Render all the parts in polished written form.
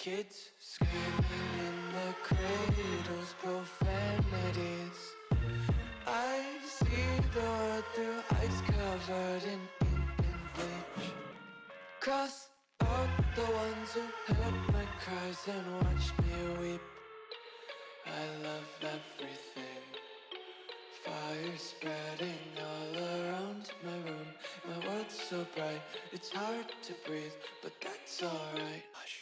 Kids screaming in their cradles, profanities. I see the world through ice covered in ink and bleach. Cross out the ones who heard my cries and watched me weep. I love everything. Fire spreading all around my room. My world's so bright, it's hard to breathe, but that's alright. Hush.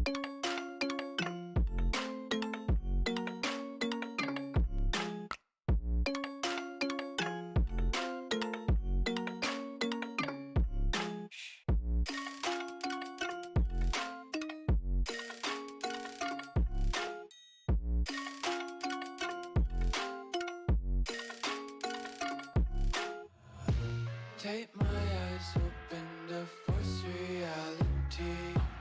Take my eyes open to force reality.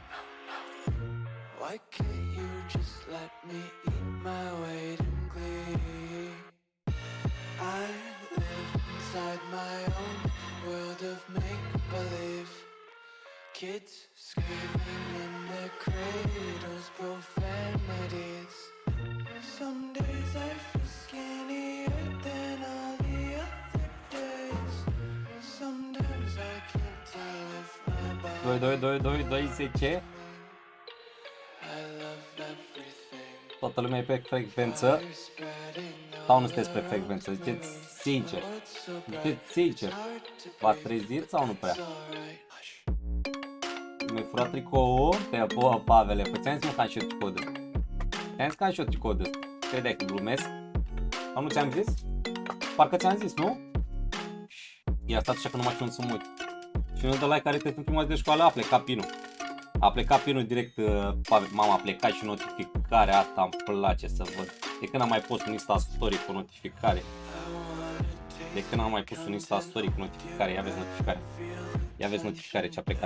Why can't you just let me eat my weight in glee? I live inside my own world of make-believe. Kids screaming in their cradles, profanities. Some days I feel skinnier than all the other days. Sometimes I can't tell if my body 2-2-2-2-2-10. I love everything. Toată lumea e pe frecvență. Sau nu sunteți pe frecvență? Ziceți sincer. Ziceți sincer. V-ați trezit sau nu prea? Mi-ai furat tricoul. Te-a pua, Pavele. Păi ți-am zis mă că am și eu tricou de ăsta. Ți-am zis că am și eu tricou de ăsta. Credeai că glumesc? Sau nu ți-am zis? Parcă ți-am zis, nu? Ia stat așa că nu mai știu unde să mă uit. Și nu dă like care te sunt prima de școală, a plecat pinul. A plecat pinul direct, mama a plecat și notificarea asta îmi place să văd. De când am mai pus un Insta Story cu notificare. De când am mai pus un Insta Story cu notificare, ia vezi notificare. Ia vezi notificare ce a plecat.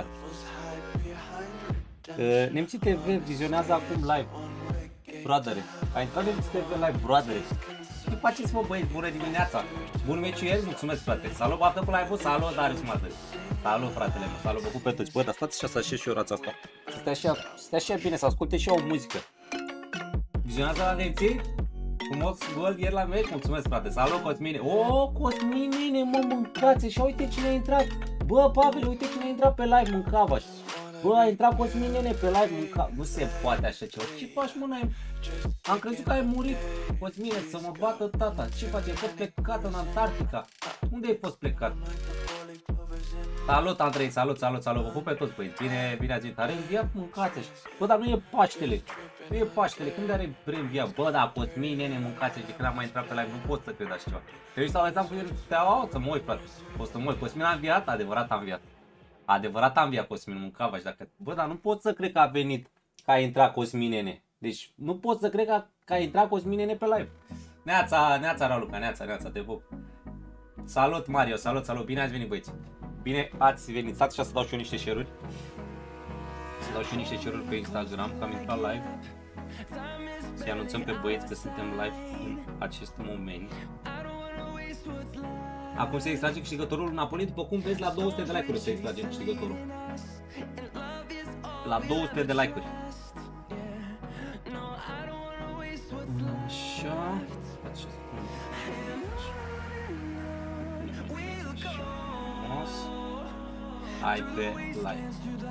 Nemții TV vizionează acum live. Broadere. A intrat Nemții TV live, broadere. Ce faceți mă băieți, bună dimineața. Bun meciuiesc, mulțumesc frate. Salut, baftă cu live-ul, salut Darius Mazări. Salut fratele meu, salut, vă pup pe toți. Bă, dar stați așa să așez și eu rața asta. Să stea așa bine, să asculte și eu o muzică. Vizionează la Nemții? Frumos gol ieri la meci, mulțumesc frate. Salut Cosmine. O, Cosmine, mă mâncați și uite cine a intrat. Bă, Pavel, uite cine a intrat pe live, mâncava. Bă, a intrat Cosminene pe live, mânca. Nu se poate așa ceva. Ce faci mă, n-ai? Am crezut că ai murit, Cosmine, să mă bată tata. Ce faci? Ai fost plecat în Antarctica. Unde ai fost plecat? Salut Andrei, salut, vă pup pe toți, băi, bine ați venit, a reînviat, mâncați așa. Bă, dar nu e Paștele, nu e Paștele, când are reînviat? Bă, da, Cosmin, nene, mâncați așa, de când am mai intrat pe live, nu pot să cred așa ceva. Trebuie să uitam cu el, să mă uit, frate, o să mă uit, Cosmin a înviat, adevărat a înviat. Adevărat a înviat Cosmin, mâncava și dacă, bă, dar nu pot să cred că a venit, că a intrat Cosmin, nene. Deci, nu pot să cred că a intrat Cosmin, nene, pe live. Neața, Raluca, neața, te pup. Salut, Mario, salut, bine ați venit, băieți. Bine ați venit, stați așa să dau și eu niște share-uri. Să dau și eu niște share-uri pe Instagram, că am intrat live. Să-i anunțăm pe băieți că suntem live în acest moment. Acum se extrage câștigătorul Napoli, după cum vezi, la 200 de like-uri se extrage câștigătorul. La 200 de like-uri. Așa. Hai pe live.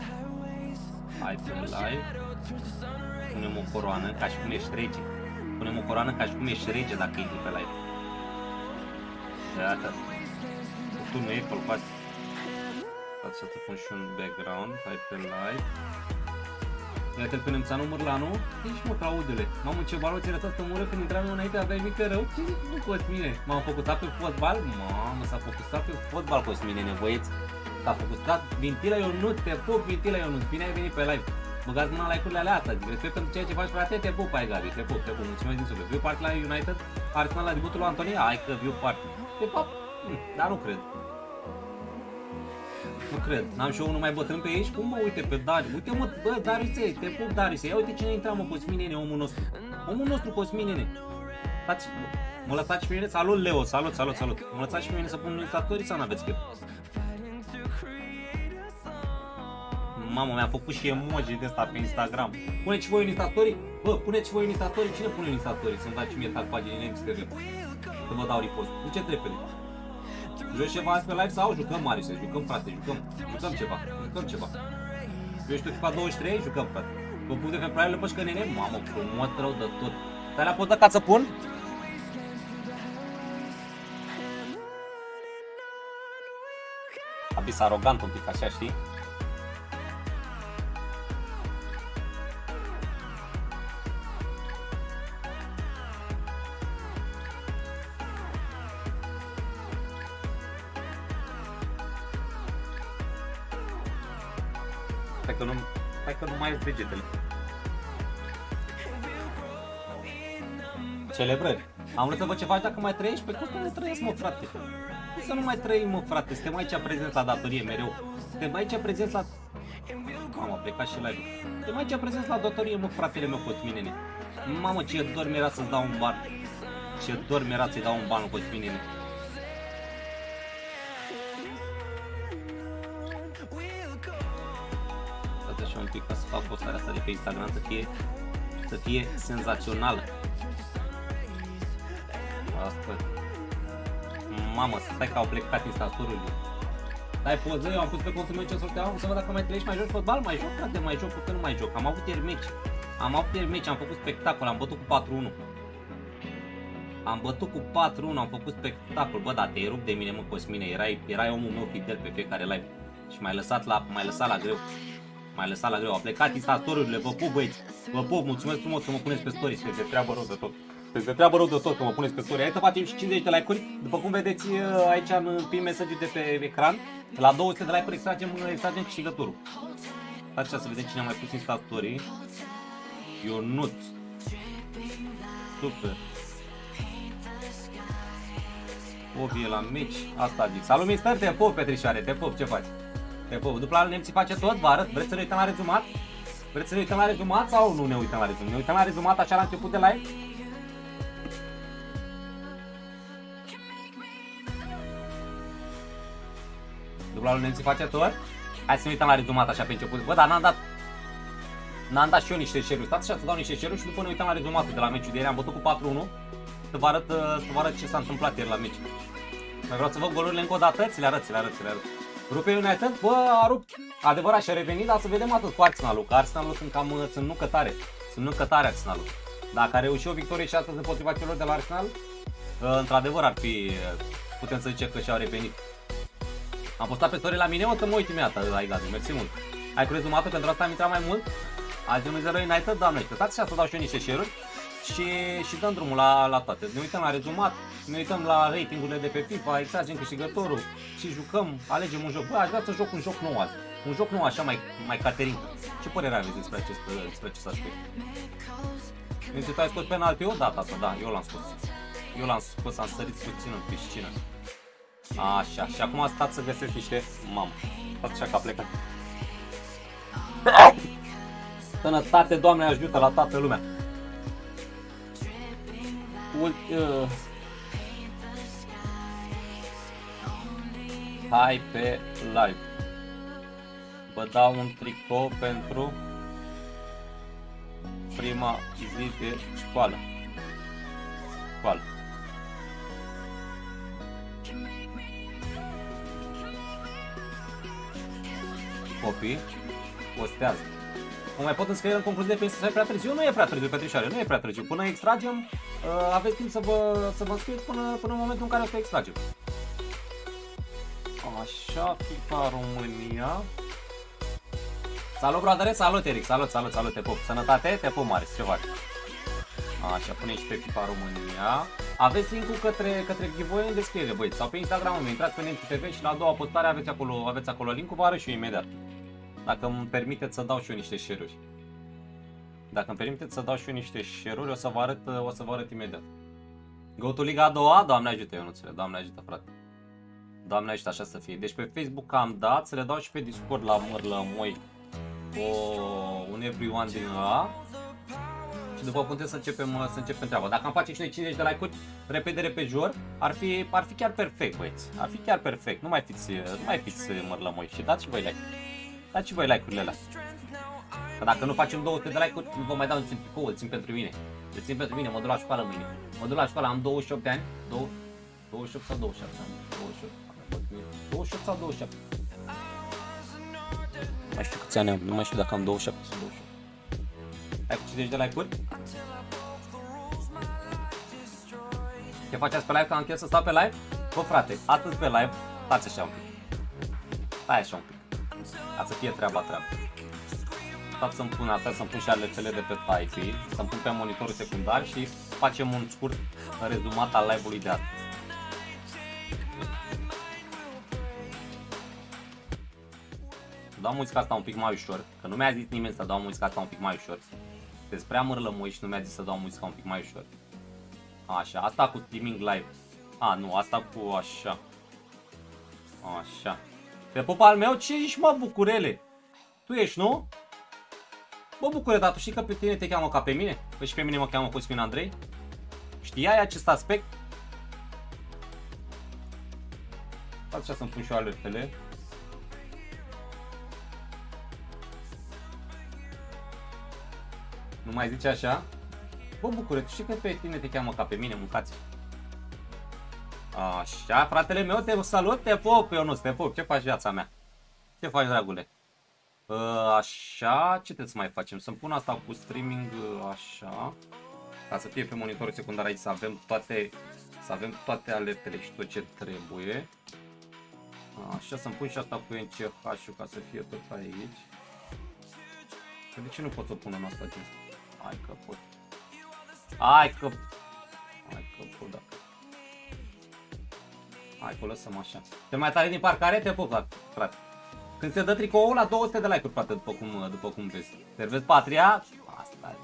Punem o coroană ca și cum ești rege. Punem o coroană ca și cum ești rege dacă intri pe live. Gata. Tu nu e colpați. Poate să te pun și un background. Hai pe live. Iată-l pe Nemțanu Mârlanu. Ești mă, Claudele. Mamă, ce baloți era toată mură când intram eu înainte, aveai mică rău. Ce zic tu, Cosmine? M-am focusat pe fotbal? Mamă, s-a focusat pe fotbal, Cosmine, nebăieți. S-a focusat Vintila Ionut, te pup, Vintila Ionut. Bine ai venit pe live. Băgați mâna like-urile alea asta, zic, respect pentru ceea ce faci, frate, te pup, ai Gabi, te pup, mulțumesc din suflet. Viu party la United, Arsenal la debutul lui Antonia, hai că viu party. De fapt, dar nu cred. Nu cred, n-am și eu unul mai bătrân pe aici, cum mă, uite pe Darius, uite mă, bă, Dariuse, te pup, Dariuse, ia uite cine intra, mă, Cosminene, omul nostru, Cosminene. Mă lăsați și pe mine, salut Leo, salut, mă lăsați și pe mine să pun instatorii sau n-aveți chef? Mamă, mi-a făcut și emoji de asta pe Instagram. Puneți voi în Insta Story? Bă, puneți voi în Insta Story? Cine pune în Insta Story? Să-mi dați mie tag paginile MCTV. Să vă dau repost. Înceți repede. Joci ceva azi pe live sau jucăm, Marius? Jucăm, frate, jucăm ceva. Eu știu, FIFA 23, jucăm, frate. Vă pun de februarie pe șcănene? Mamă, frumos rău de tot. Dar la pot ca să pun? Abis arogant un pic, așa, știi? Hai că nu mai ies degetele. Celebrări. Am vrut să văd ce faci dacă mai trăiești? Pe cum să nu trăiesc, mă, frate? Cum să nu mai trăim, mă, frate? Suntem aici prezenți la datorie mereu. Suntem aici prezenți la... Mamă, a plecat și live-ul. Suntem aici prezenți la datorie, mă, fratele meu, Cosminene. Mamă, ce dor mi-era să-ți dau un ban. Ce dor mi-era să-i dau un ban, Cosminene. Așa un pic ca să fac postarea asta de pe Instagram să fie senzațională. Asta. Mamă, stai că au plecat instastorurile. Dai poză, eu am pus pe contul meu ce sorteam, să văd dacă mai trăiești, mai joci fotbal, mai joc, frate, mai joc, că nu mai joc. Am avut ieri meci, am făcut spectacol, am bătut cu 4-1. Am făcut spectacol. Bă, da, te-ai rupt de mine, mă, Cosmine, erai omul meu fidel pe fiecare live. Și m-ai lăsat la greu. A plecat instastorurile, vă pup, băieți. Vă pup, mulțumesc frumos că mă puneți pe story. Este treabă rău de tot că mă puneți pe story. Hai să facem și 50 de like-uri. După cum vedeți aici în prim mesajul de pe ecran, la 200 de like-uri extragem câștigătorul. Hai să vedem cine a mai pus Insta Story. Ionut. Super. Ovie la meci. Asta zic. Salut, mister, te pup, Petrișoare, te pup, ce faci? După la nemții face tot, vă arăt, vreți să ne uităm la rezumat? Vreți să ne uităm la rezumat sau nu ne uităm la rezumat? Ne uităm la rezumat așa la început de live? După la nemții face tot? Hai să ne uităm la rezumat așa pe început. Bă, dar n-am dat și eu niște share-uri. Stați așa să dau niște share-uri și după ne uităm la rezumatul de la meciul de ieri. Am bătut cu 4-1. Să vă arăt ce s-a întâmplat ieri la meci. Mai vreau să văd golurile încă o dată, ți le arăt. Rupe United, bă, a rupt, adevărat, și-a revenit, dar să vedem atât cu Arsenalul, că Arsenalul sunt nucătare Arsenalul. Dacă a reușit o victorie și astăzi împotriva celor de la Arsenal, într-adevăr putem să zicem că și-au revenit. Am postat pe story la mine, mă, că mă uit imediat la Igadu, mersi mult. Ai cu rezumatul, pentru asta am intrat mai mult. Azi 1-0 United, doamne, stați așa să dau și eu niște share-uri și dăm drumul la toate. Ne uităm la rezumat, ne uităm la ratingurile de pe FIFA, extragem câștigătorul și jucăm, alegem un joc. Bă, aș vrea să joc un joc nou azi. Un joc nou așa mai Caterin. Ce părere aveți despre acest aspect? Deci tu ai scos penalti o dată asta, da, eu l-am scos, am sărit puțin în piscină. Așa, și acum stați să găsesc niște... Mamă, stați așa că a plecat. Sănătate, Doamne ajută la toată lumea. Hai pe live. Vă dau un tricou pentru prima zi de școală. Copii postează. Mă mai pot înscrie în concluzie pe Insta, prea târziu? Nu e prea târziu, Petrișoare, nu e prea târziu. Până extragem, aveți timp să vă înscrieți până în momentul în care o să extragem. Așa, FIFA România. Salut, broadere, salut, Eric, salut, te pup. Sănătate, te pup, Marius, ce faci? Așa, pune și pe FIFA România. Aveți link-ul către giveaway în descriere, băieți, sau pe Instagram-ul meu, intrați pe Nemții TV și la a doua postare aveți acolo link-ul, vă arăt și eu imediat. Dacă îmi permiteți să dau și eu niște share-uri. O să vă arăt imediat. Go to Liga a doua, Doamne ajută, Ionuțule, Doamne ajută, frate. Doamne ajută, așa să fie. Deci pe Facebook am dat, să le dau și pe Discord la Mărlămoi un everyone din ăla. Și după putem să începem treaba. Dacă am face și noi 50 de like-uri, repede, ar fi chiar perfect, băieți. Ar fi chiar perfect. Nu mai fiți Mărlămoi și dați și voi like. Dați și voi like-urile alea. Că dacă nu facem 200 de like-uri, nu vă mai dau niciun tricou, îl țin pentru mine. Îl țin pentru mine, mă duc la școală mâine. Mă duc la școală, am 28 de ani. 28 sau 27 ani? 28 sau 27? Nu mai știu câți ani am, nu mai știu dacă am 27 sau 28. Ai cu 50 de like-uri? Ce faceți pe live? Că am încheiat să stau pe live? Bă frate, atât pe live, stați așa un pic. Stai așa un pic. Ca să fie treaba. Stați să-mi pun astea, să-mi pun și alertele de pe Typee, să-mi pun pe monitorul secundar și facem un scurt rezumat al live-ului de astăzi. Dau muzica asta un pic mai ușor, că nu mi-a zis nimeni să dau muzica asta un pic mai ușor. Sunteți prea mărlămoi și nu mi-a zis să dau muzica un pic mai ușor. Așa, asta cu streaming live. A, nu, asta cu așa. Așa. Te pup al meu? Ce ești, mă, bucurele? Tu ești, nu? Bă, bucure, dar tu știi că pe tine te cheamă ca pe mine? Păi și pe mine mă cheamă Cosmin Andrei? Știai acest aspect? Fac așa să-mi pun și eu alertele. Nu mai zice așa? Bă, bucure, tu știi că pe tine te cheamă ca pe mine, mâncați. Așa, fratele meu, te salut, te pup, eu nu te pup, ce faci viața mea? Ce faci, dragule? Așa, ce trebuie să mai facem? Să-mi pun asta cu streaming, așa, ca să fie pe monitorul secundar aici, să avem toate alertele și tot ce trebuie. Așa, să-mi pun și asta cu NCH-ul ca să fie tot aici. De ce nu pot să o pun în asta, gen? Hai că pot. Hai că pot, da. Hai că o lăsăm așa. Cel mai tare din parcare, te pup, frate. Când se dă tricoul la 200 de like-uri, frate, după cum vezi. Servezi patria? Asta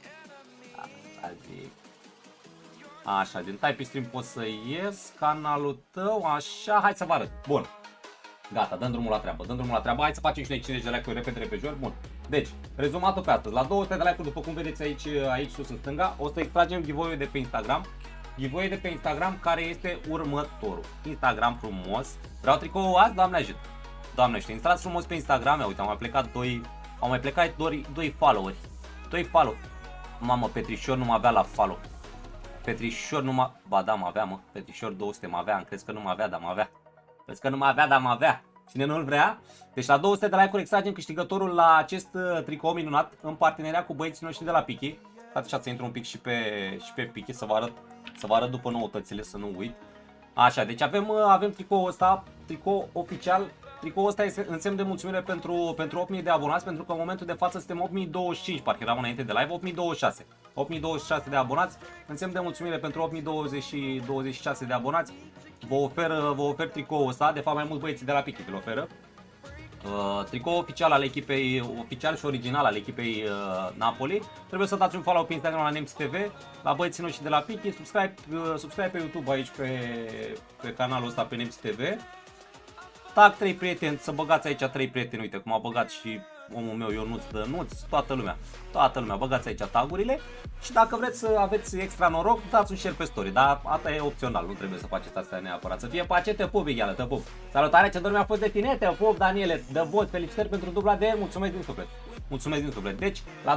zic. Așa, din Typee Stream poți să ies, canalul tău, așa, hai să vă arăt. Bun. Gata, dăm drumul la treabă, hai să facem și noi 50 de like-uri repede, bun. Deci, rezumatul pe astăzi, la 200 de like-uri, după cum vedeți aici sus în stânga, o să extragem giveaway-ul de pe Instagram. Giveaway de pe Instagram care este următorul. Instagram frumos. Vreau tricoul azi, Doamne ajută. Doamne știu, intrați frumos pe Instagram, uite, au mai plecat doi followeri. 2 follow. Mamă, Petrișor nu mă avea la follow. Petrișor nu mă... Ba da, mă avea, mă. Petrișor 200 mă avea, crezi că nu mă avea, dar mă avea. Crezi că nu mă avea, dar mă avea. Cine nu-l vrea? Deci la 200 de like-uri extragem câștigătorul la acest tricou minunat în parteneria cu băieții noștri de la Piki. Stați așa să intru un pic și pe Piki să vă arăt după noutățile, să nu uit. Așa, deci avem tricoul ăsta, tricou oficial. Tricoul ăsta este în semn de mulțumire pentru 8000 de abonați, pentru că în momentul de față suntem 8025, parcă eram înainte de live, 8026. 8026 de abonați, în semn de mulțumire pentru 8026 de abonați, vă ofer tricoul ăsta, de fapt mai mulți băieții de la Piki îl oferă. Tricou oficial al echipei, oficial și original al echipei Napoli. Trebuie să dați un follow pe Instagram la Nemți TV, la băieții noștri de la Piki, subscribe pe YouTube aici pe canalul ăsta pe Nemți TV. Tag 3 prieteni, să băgați aici 3 prieteni, uite cum a băgat și omul meu Ionuț Dănuț, toată lumea, băgați aici tagurile și dacă vreți să aveți extra noroc, dați un share pe story, dar asta e opțional, nu trebuie să faceți asta neapărat, să fie pace, te pup, Vigheală, te pup. Salutare, ce dor mi-a fost de tine, te pup, Daniele, de bot, felicitări pentru dubla de mulțumesc din suflet, deci la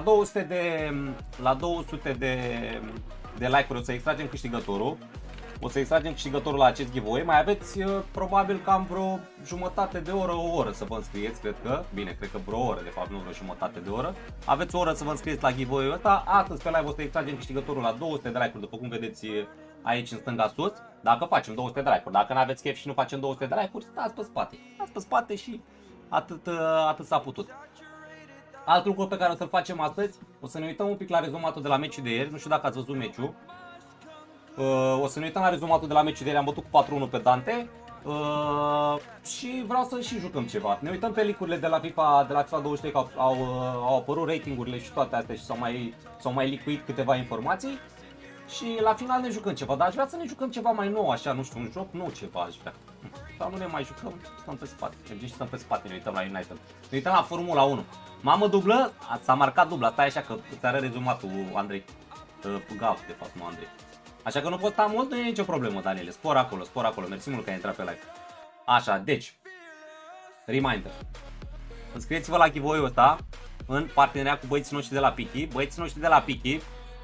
200 de like-uri o să extragem câștigătorul. O să extragem câștigătorul la acest giveaway. Mai aveți probabil cam vreo jumătate de oră, o oră să vă înscrieți, cred că. Bine, cred că vreo oră, de fapt, nu vreo jumătate de oră. Aveți o oră să vă înscrieți la giveaway-ul ăsta. Astăzi pe live o să extragem câștigătorul la 200 de like-uri, după cum vedeți aici în stânga sus. Dacă facem 200 de like-uri, dacă nu aveți chef și nu facem 200 de like-uri, stați pe spate. Stați pe spate și atât s-a putut. Alt lucru pe care o să-l facem astăzi, o să ne uităm un pic la rezumatul de la meciul de ieri. Nu știu dacă ați văzut meciul. O să ne uităm la rezumatul de la meciul de ieri, am bătut cu 4-1 pe Dante și vreau să și jucăm ceva. Ne uităm pe link-urile de la FIFA 23 că au apărut ratingurile și toate astea și s-au mai licuit câteva informații și la final ne jucăm ceva, dar aș vrea să ne jucăm ceva mai nou, așa, nu știu, un joc nou ceva aș vrea. Sau nu ne mai jucăm, stăm pe spate, mergem și stăm pe spate, ne uităm la United. Ne uităm la Formula 1. Mamă, dublă, s-a marcat dubla, stai așa că îți arăt rezumatul, Andrei. Gaf, de fapt, nu Andrei. Așa că nu pot sta mult, nu e nicio problemă, Daniele. Spor acolo. Mersi mult că ai intrat pe live. Așa, deci. Reminder. Înscrieți-vă la giveaway-ul ăsta în parteneria cu băieții noștri de la Piki. Băieții noștri de la Piki,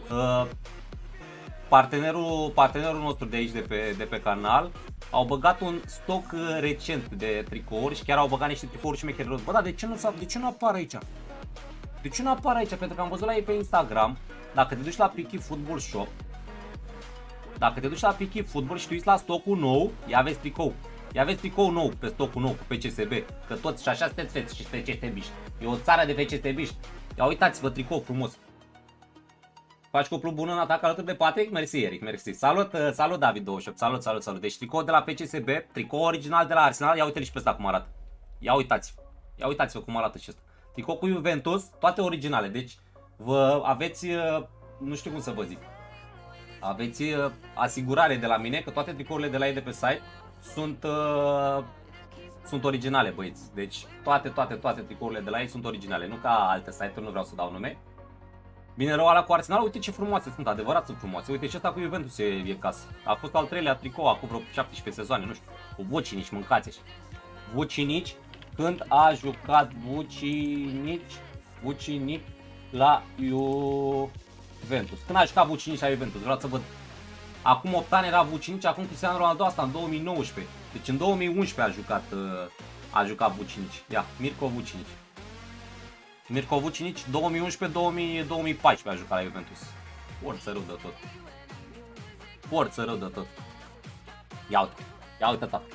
partenerul nostru de aici de pe canal, au băgat un stoc recent de tricouri și chiar au băgat niște tricouri șmecheri roz. Bă, dar de ce nu apar aici? De ce nu apar aici? Pentru că am văzut la ei pe Instagram, dacă te duci la Piki Football Shop, dacă te duci la Piki Football și tu uiți la stocul nou, ia vezi tricou. Ia aveți tricou nou pe stocul nou cu PCSB, că toți și așa sunteți feți și PCSB-iști. E o țară de PCSB-iști. Ia uitați-vă tricou frumos. Faci cuplu bun în atac alături de Patrick? Mersi, Eric, mersi. Salut David28, salut. Deci tricou de la PCSB, tricou original de la Arsenal, ia uite-l și pe ăsta cum arată. Ia uitați-vă cum arată și ăsta. Tricou cu Juventus, toate originale, deci vă aveți, nu știu cum să vă zic, aveți asigurare de la mine că toate tricourile de la ei de pe site sunt originale, băieți. Deci toate tricourile de la ei sunt originale, nu ca alte site-uri, nu vreau să dau nume. Bine rău ala cu Arsenal, uite ce frumoase sunt, adevărat sunt frumoase. Uite și ăsta cu Juventus e casă. A fost al treilea tricou acum vreo 17 sezoane, nu știu. Cu Vucinic, mâncați așa. Vucinic, când a jucat Vucinic la Juventus. Când a jucat Vucinic la Juventus, vreau să văd. Acum 8 ani era Vucinic, acum Cristiano Ronaldo, asta în 2019. Deci în 2011 a jucat Vucinic. Ia, Mirko Vucinic. Mirko Vucinic 2011-2014 a jucat la Juventus. Forță rău de tot. Forță rău de tot. Ia uite tată.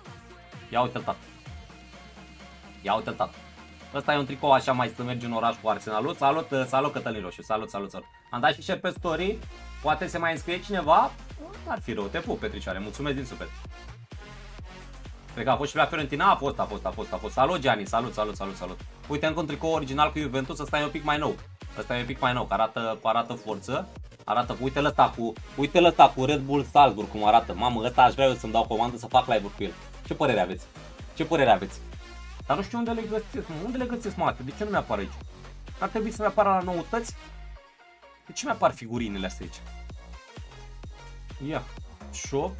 Ia uite tată. Ăsta e un tricou așa mai să mergi în oraș cu Arsenalul. Salut Cătălin Roșu. Salut. Am dat și share pe story. Poate se mai înscrie cineva? Ar fi rău. Te pup, Petricioare. Mulțumesc din suflet. Cred că a fost și la Fiorentina. A fost. Salut, Gianni. Salut. Uite, încă un tricou original cu Juventus. Ăsta e un pic mai nou. Că arată forță. Uite-l ăsta cu Red Bull Salzburg cum arată. Mamă, ăsta aș vrea eu să-mi dau comandă să fac live-uri cu el. Ce părere aveți? Dar nu știu unde le găsesc, mă, de ce nu mi-apar aici? Ar trebui să mi-apară la noutăți? De ce mi-apar figurinele astea aici? Ia, shop.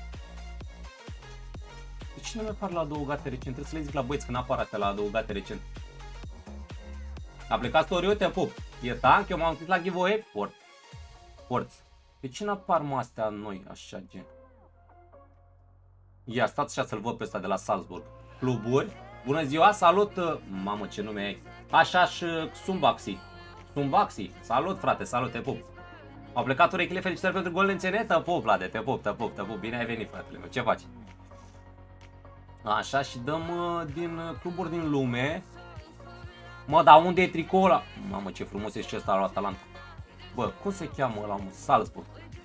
De ce nu mi-apar la adăugate recent? Trebuie să le zic la băieți că n-apar astea la adăugate recent. A plecat story-ul, te pup. E tank, eu m-am scris la giveaway. Forț. De ce n-apar mă astea noi, așa gen? Ia, stați așa să-l văd pe ăsta de la Salzburg. Cluburi. Bună ziua, salut. Mamă, ce nume ai. Așa-și Sumbaxi. Salut, frate, salut, te pup. Au plecat urechile, felicitări pentru golul în țene. Te pup, Vlade, te pup. Bine ai venit, fratele meu. Ce faci? Așa, și dăm din cluburi din lume. Mă, dar unde e tricoul ăla? Mamă, ce frumos e și ăsta la Atalanta. Bă, cum se cheamă ăla, mă? Salzburg.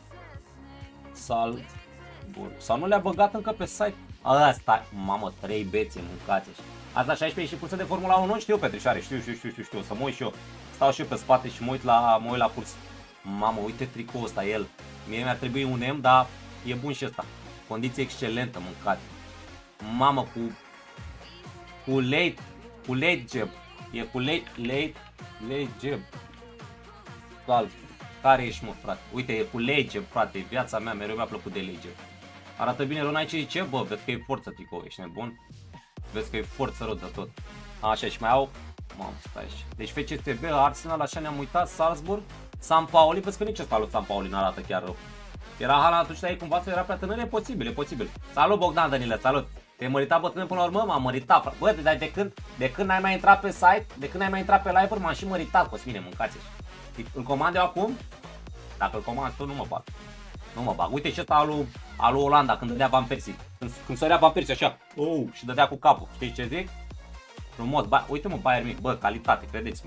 Sau nu le-a băgat încă pe site? Asta, mamă, 3 bețe, mâncați așa. Asta 16 și cursă de Formula 1, știu, Petrișoare, știu, o să mă uit și eu. Stau și eu pe spate și mă uit la cursă. Mamă, uite tricoul ăsta, el. Mie mi-ar trebui un M, dar e bun și ăsta. Condiție excelentă, mâncați. Mamă, cu late jab. E cu late jab. Care ești, mă, frate? Uite, e cu late jab, frate. Viața mea mereu mi-a plăcut de late jab. Arată bine, Rona, ce zice? Bă, vezi că e forță tricou, ești nebun? Vezi că e forță rău de tot. Așa, și mai au... Mamă, stai așa. Deci FCSB, Arsenal, așa ne-am uitat, Salzburg, San Pauli, vezi că nici ăsta lui San Pauli n-arată chiar rău. Era Hala atunci de aici cumva să era prea tânăr, e posibil. Salut, Bogdan Danile, salut. Te-ai măritat bătrân până la urmă? M-am măritat, frate. Bă, dar de când n-ai mai intrat pe site, de când n-ai mai intrat pe live-uri, m-am și măritat, Cosmine, mâncați așa. Îl comand eu acum? Dacă îl comand tu, nu mă bag. Uite și ăsta alu Olanda când dădea Van Persie. Când sărea Van Persie așa, și dădea cu capul. Știi ce zic? Frumos, uite mă, Bayern Munich, bă, calitate, credeți-mă,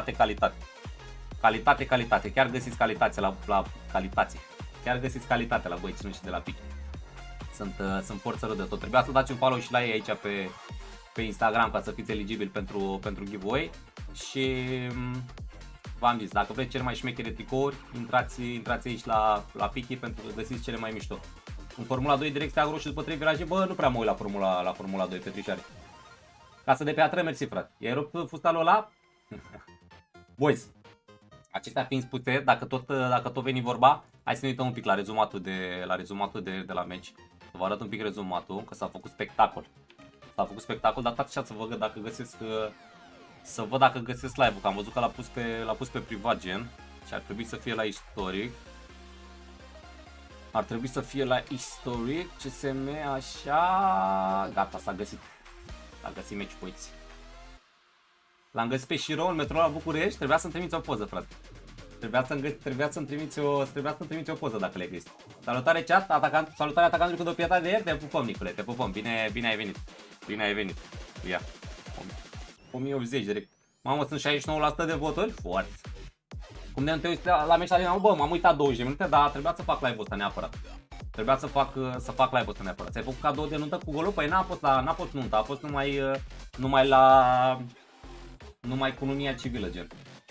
calitate. Chiar găsiți calitate la calitate. Chiar găsiți calitate la băieții noștri de la Piki. Sunt forță rău de tot. Trebuia să dați un follow și la ei aici pe Instagram ca să fiți eligibili pentru giveaway. Și v-am zis, dacă vreți cele mai șmechere tricouri, intrați aici la Piki pentru că găsiți cele mai mișto. În Formula 2 direct steag roșu după 3 viraje, bă, nu prea mă uit la Formula 2, Petrișoare. Casă de piatră, mersi, frate. I-ai rupt fustalul ăla? Boys, acestea fiind spuse, dacă tot veni vorba, hai să ne uităm un pic la rezumatul de la meci. Să vă arăt un pic rezumatul, că s-a făcut spectacol. S-a făcut spectacol, dar așa să văd dacă găsesc să văd dacă găsesc live-ul, că am văzut că l-a pus pe privat gen și ar trebui să fie la istoric. Ar trebui să fie la istoric, CSM, așa. Gata, s-a găsit. S-a găsit meci, poiți. L-am găsit pe Shiro în metrou la București, trebuia să-mi trimiți o poză, frate. Trebuia să-mi trimiți o poză dacă le găsit. Salutare chat, salutare atacantului cu două piata de ieri, te pupăm, Nicule, te pupăm, bine ai venit. Bine ai venit. Ia. 1080 direct. Mamă, sunt 69% de voturi? Foarte. Cum de nu te uiți la meci la Dinamo? Bă, m-am uitat 20 de minute, dar trebuia să fac live-ul ăsta neapărat. Trebuia să fac live-ul ăsta neapărat. Ți-ai făcut cadou de nuntă cu golul? Păi n-a fost nuntă, a fost numai cununia civilă, gen.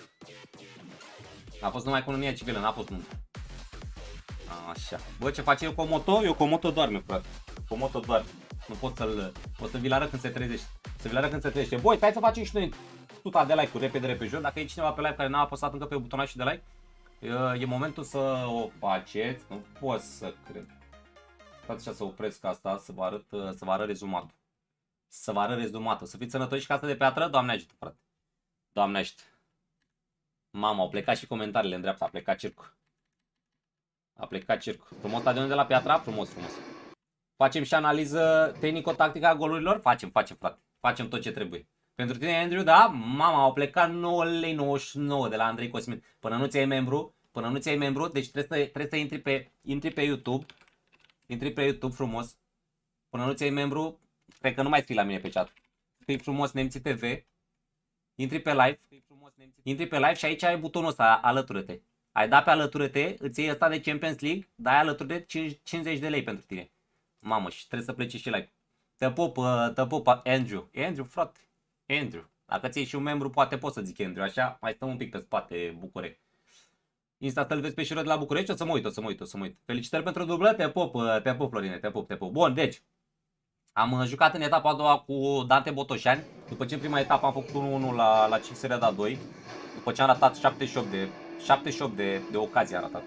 A fost numai cununia civilă, n-a fost nuntă. Așa. Bă, ce face Yokomoto? Yokomoto doarme, frate. Yokomoto doarme. Nu pot o să vi-l arăt când se trezește. Să vi-l arăt când se trezește. Băi, stai să facem și noi 100 de like-uri repede jos. Dacă e cineva pe live care n-a apăsat încă pe butonașul de like, e momentul să o faceți. Nu pot să cred. Stați așa să opresc asta, să vă arăt rezumatul. Să vă arăt rezumatul. Să fiți sănătoși și casă de piatră. Doamne ajută, frate. Doamne ajută. Mama, au plecat și comentariile în dreapta. A plecat circul. A plecat circul. Frumos stadionul de la Piatra? Frumos, frumos. Facem și analiză tehnico-tactică a golurilor? Facem, frate. Facem tot ce trebuie. Pentru tine, Andrew, da? Mama, au plecat 9,99 lei de la Andrei Cosmin. Până nu ți-ai membru, deci trebuie să intri pe YouTube. Intri pe YouTube frumos. Până nu ți-ai membru, cred că nu mai scrii la mine pe chat. Scrii frumos Nemții TV. Intri pe live și aici ai butonul ăsta, alătură-te. Ai dat pe alătură-te, îți iei ăsta de Champions League, dai alătură-te 50 de lei pentru tine. Mamă, și trebuie să pleci și like. Te pup, Andrew. Andrew, frate. Andrew. Dacă ți iei și un membru, poate pot să zic Andrew, așa, mai stăm un pic pe spate, București. Insta să-l vezi pe Shiro de la București, o să mă uit. Felicitări pentru dublă, te pup, Florine, te pup. Bun, deci, am jucat în etapa a doua cu Dante Botoșani, după ce în prima etapă am făcut 1-1 la 5 Sereda 2, după ce am ratat 78 de ocazii am ratat.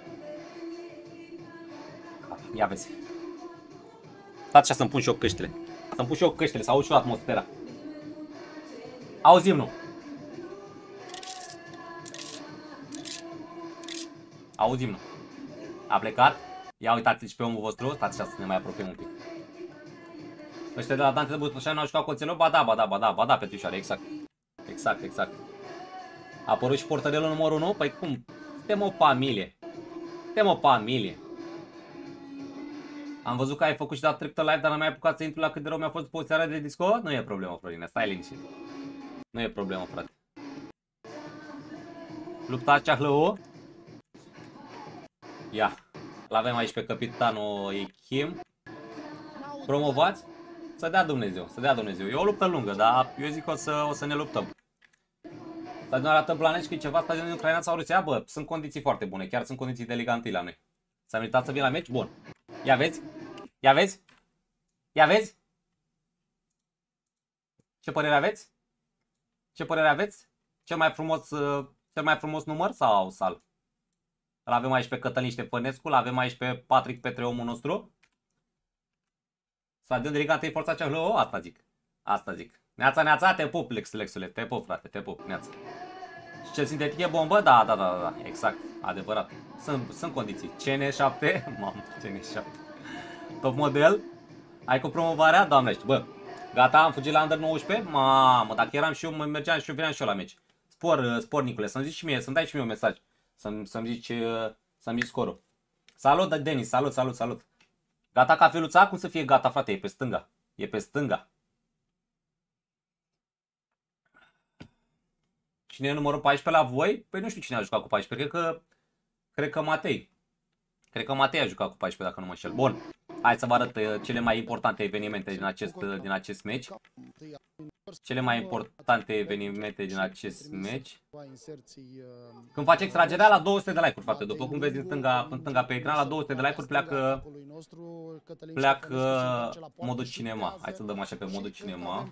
Ia vezi. Stați așa să-mi pun și eu căștile. Să aud și eu atmosfera. Auzi imnul. A plecat. Ia uitați-și pe omul vostru. Stați așa să ne mai apropiem un pic. Ăștia de la Dante de Botoșani n-au jucat cu oțelul? Ba da, Petrișoare, exact. Exact. A apărut și portărelul numărul 1? Păi cum? Suntem o familie. Am văzut că ai făcut și dat trecută live, dar n-am mai apucat să intru la cât de rău mi-a fost după o seară de disco? Nu e problemă, Florine, stai liniștit. Nu e problemă, frate. Lupta Ceahlău. Ia. L-avem aici pe capitanul Echim. Promovați? Să dea Dumnezeu. E o luptă lungă, dar eu zic că o să ne luptăm. Stadionul arată Blaneci că e ceva stadionul ucrainean sau Rusia? Bă, sunt condiții foarte bune, chiar sunt condiții de Liga 1 la noi. S-a meritat să vin la meci? Bun. Ia vezi? Ce părere aveți? Cel mai frumos număr sau sal? Îl avem aici pe Cătălin Ștefănescu, îl avem aici pe Patrick Petre, omul nostru. Stadion de Liga 1 Forța Ceahlău? Asta zic. Neața, te pup, Lexule, te pup, frate, te pup, neața. Și cel sintetic e bombă? Da, exact, adevărat. Sunt condiții. CN7, mamă, CN7. Top model. Ai cu promovarea? Doamne, bă, gata, am fugit la Under 19? Mamă, dacă eram și eu, mergeam și eu, veneam și eu la meci. Spor, Nicule, să-mi zici și mie, să-mi dai și mie un mesaj. Să-mi zici scorul. Salut, Denis, salut. Gata cafeluța? Cum să fie gata, frate? E pe stânga. Cine e numărul 14 la voi? Păi nu știu cine a jucat cu 14. Cred că Matei. Cred că Matei a jucat cu 14, dacă nu mă înșel. Bun. Hai să vă arăt cele mai importante evenimente din acest meci. Cele mai importante evenimente din acest meci. Când faci extragerea la 200 de like-uri, frate. După cum vezi în stânga pe ecran, la 200 de like-uri pleacă modul cinema. Hai să dăm așa pe modul cinema.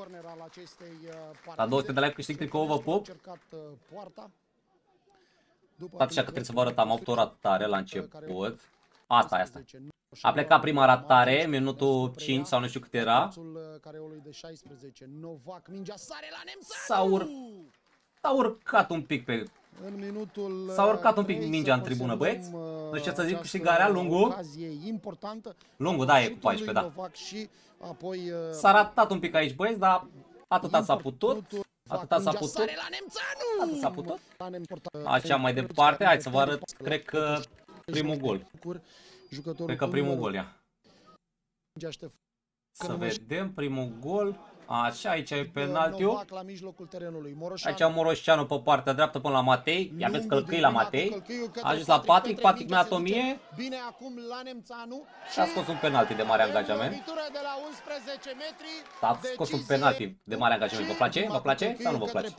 La 200 de like câștig tricou, vă pup. Stați așa că trebuie să vă arăt, am autorat tare la început. Asta. A plecat prima ratare, minutul 5 sau nu știu cât era. S-a urcat un pic pe... S-a urcat un pic mingea în tribună, băieți. Nu știu ce să zic, câștigarea, Lungu. Lungu, da, e cu 14, da. S-a ratat un pic aici, băieți, dar atâta s-a putut. Atâta s-a putut. Atât s-a putut. Așa, mai departe, hai să vă arăt, cred că primul gol. Cred că primul gol, ia. Să vedem primul gol. Așa, aici e penaltiul. Aici Moroșceanu pe partea dreaptă până la Matei. Ia vezi călcâi la Matei. A ajuns la Patrick, Patrick mi-a dat 1000. Și a scos un penalti de mare angajament. A scos un penalti de mare angajament. Vă place? Vă place sau nu vă place?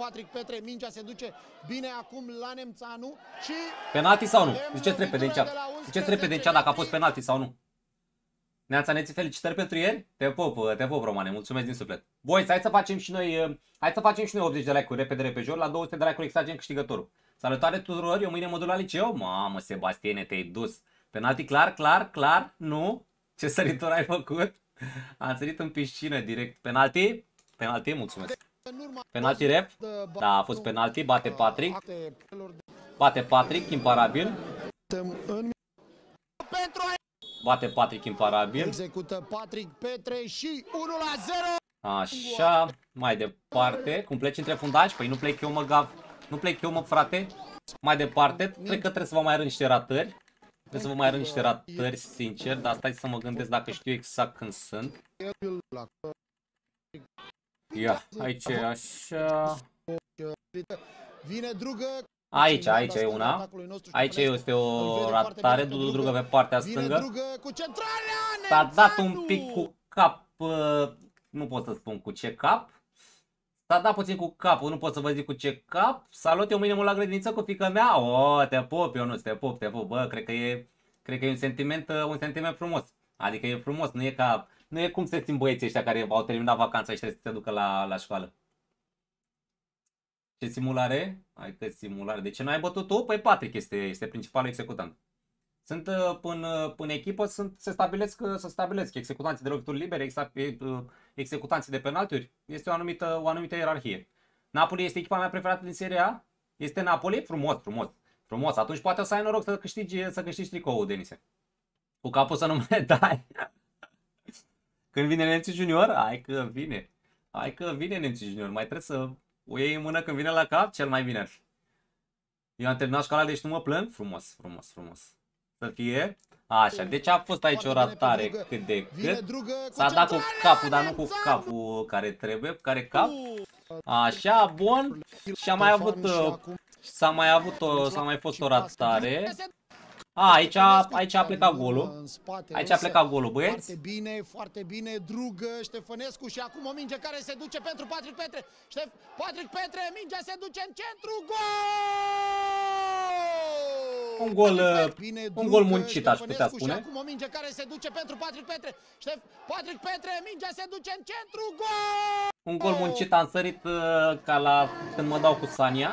Penalti sau nu? Ziceți repede în chat. Ziceți repede în chat dacă a fost penalti sau nu. Neața Neții, felicitări pentru ieri. Te pup, Romane, mulțumesc din suflet. Boys, hai să facem și noi 80 de like-uri repede jur, la 200 de like-uri extragem câștigătorul. Salutare tuturor, eu mâine mă duc la liceu. Mamă, Sebastiene, te-ai dus. Penalti clar, nu? Ce săritură ai făcut? Am sărit în piscină direct. Penalti, mulțumesc. Penalti rep. Da, a fost penalti, bate Patrick. Bate Patrick, imparabil. Bate Patrick imparabil. Execută Patrick Petre și 1-0. Așa, mai departe. Cum pleci între fundași? Păi nu plec eu, mă, Gav. Nu plec eu, mă, frate. Mai departe. Cred că trebuie să vă mai arăt niște ratări. Trebuie să vă mai arăt niște ratări, sincer. Dar stai să mă gândesc dacă știu exact când sunt. Ia, aici e așa. Vine Drugă. Aici e una. Aici este o ratare. Dudu Drugă pe partea stângă. S-a dat un pic cu cap. Nu pot să spun cu ce cap. S-a dat puțin cu capul, nu pot să vă zic cu ce cap. Salut, eu mâine mă la grădiniță cu fiica mea. Oh, te pup, Ionuț, te pup. Bă, cred că e un sentiment frumos. Adică e frumos, nu e cum se simt băieții ăștia care au terminat vacanța și trebuie să se ducă la școală. Ce simulare? Hai că simulare. De ce n-ai bătut tu? Păi Patrick este principalul executant. Sunt în echipă, se stabilesc executanții de lovituri libere, executanții de penaltiuri. Este o anumită ierarhie. Napoli este echipa mea preferată din Serie A. Este Napoli? Frumos. Atunci poate o să ai noroc să câștigi tricoul, Denise. Cu capul să nu mai dai. Când vine Nemții Junior? Hai că vine Nemții Junior. Mai trebuie să o iei în mână când vine la cap, cel mai bine ar fi. Eu am terminat școala, deci nu mă plâng. Frumos. Să fie. Așa, deci a fost aici o ratare cât de cât. S-a dat cu capul, dar nu cu capul care trebuie, cu care cap. Așa, bun. Și s-a mai fost o ratare. Aici a plecat golul. Aici a plecat golul, băieți. Foarte bine, Drugă, Ștefănescu și acum o minge care se duce pentru Patrick Petre. Patrick Petre, mingea se duce în centru, gol! Un gol muncit, aș putea spune. Și acum o minge care se duce pentru Patrick Petre. Patrick Petre, mingea se duce în centru, gol! Un gol muncit, am sărit ca când mă dau cu Sania.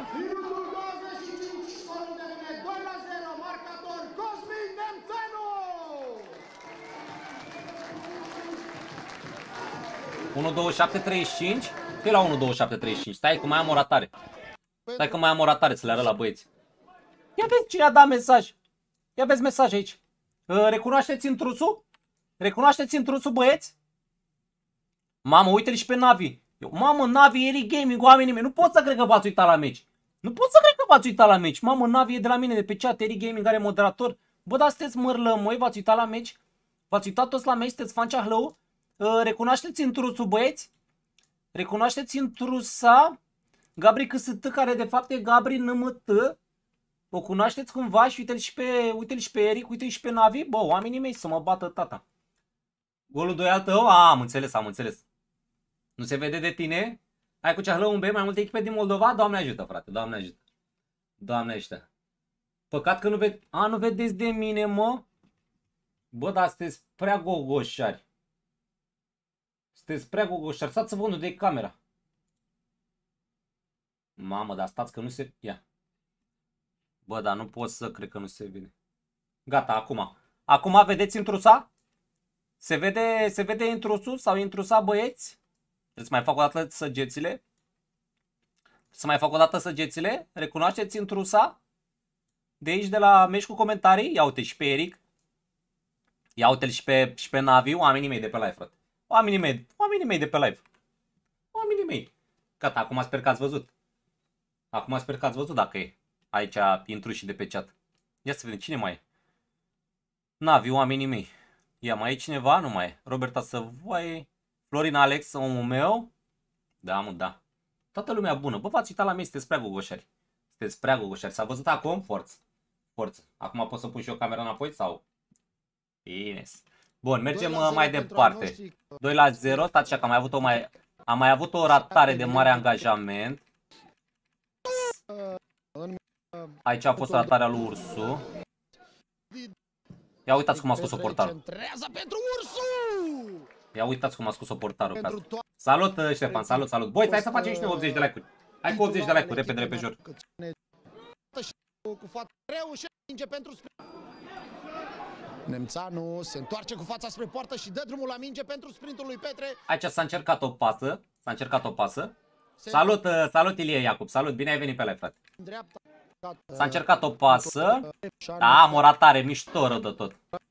1.27.35. Ce la 1.27.35? Stai că mai am o ratare. Să le arăt la băieți. Ia vezi cine a dat mesaj. Ia vezi mesaj aici. Recunoașteți intrusul? Băieți? Mamă, uite-l și pe Navi. Mamă, Navi, Eric Gaming, oamenii mei. Nu pot să cred că v-ați uitat la meci. Mamă, Navi e de la mine de pe chat. Eric Gaming are moderator. Bă, dar sunteți mărlămoi, v-ați uitat la meci? V-ați uitat toți la meci? Sunteți fan ceahlău? Recunoașteți intrusul, băieți? Recunoașteți intrusa? Gabri CST, care de fapt e Gabri NMT. O cunoașteți cumva? Și uite-l și pe Eric, uite-l și pe Navi. Bă, oamenii mei, să mă bată tata. Golul 2 al tău? Am înțeles. Nu se vede de tine? Ai cu ceahlău un B, mai multe echipe din Moldova? Doamne ajută, frate, Doamne ajută. Păcat că nu vedeți de mine, mă. Bă, dar sunteți prea gogoșari. Stați să vă unde de camera. Mamă, dar stați că nu se... Ia. Bă, dar nu pot să cred că nu se vede. Gata, acum. Acum vedeți intrusa? Se vede intrusul sau intrusa, băieți? Trebuie să mai fac o dată săgețile. Recunoașteți intrusa? De aici, de la Meci cu comentarii. Ia uite și pe Eric. Ia uite-l și pe Navi, oamenii mei de pe live, frate. Oamenii mei de pe live. Oamenii mei. Gata, acum sper că ați văzut. Dacă e aici intruși de pe chat. Ia să vedem cine mai e. Navi, oamenii mei. Ia, mai e cineva? Nu mai e. Roberta Săvoaie. Florin Alex, omul meu. Da, mă, da. Toată lumea bună. Bă, v-ați uitat la mine, sunteți prea gogoșari. S-a văzut acum? Forță. Acum pot să pun și eu camera înapoi sau? Bine. Bun, mergem mai departe. 2-0. Stați așa că am mai avut o ratare de mare angajament. Aici a fost ratarea lui Ursu. Ia uitați cum a scos-o portarul. Ia uitați cum a scos-o portarul pe asta. Salut, Ștefan, salut. Băi, stai să facem și noi 80 de like-uri. Hai cu 80 de like-uri, repede, jur. Nemțanu se întoarce cu fața spre poartă și dă drumul la minge pentru sprintul lui Petre. Aici s-a încercat o pasă. Salut Ilie Iacob, salut, bine ai venit pe live, frate. S-a încercat o pasă. Da, am o ratare mișto rău de tot.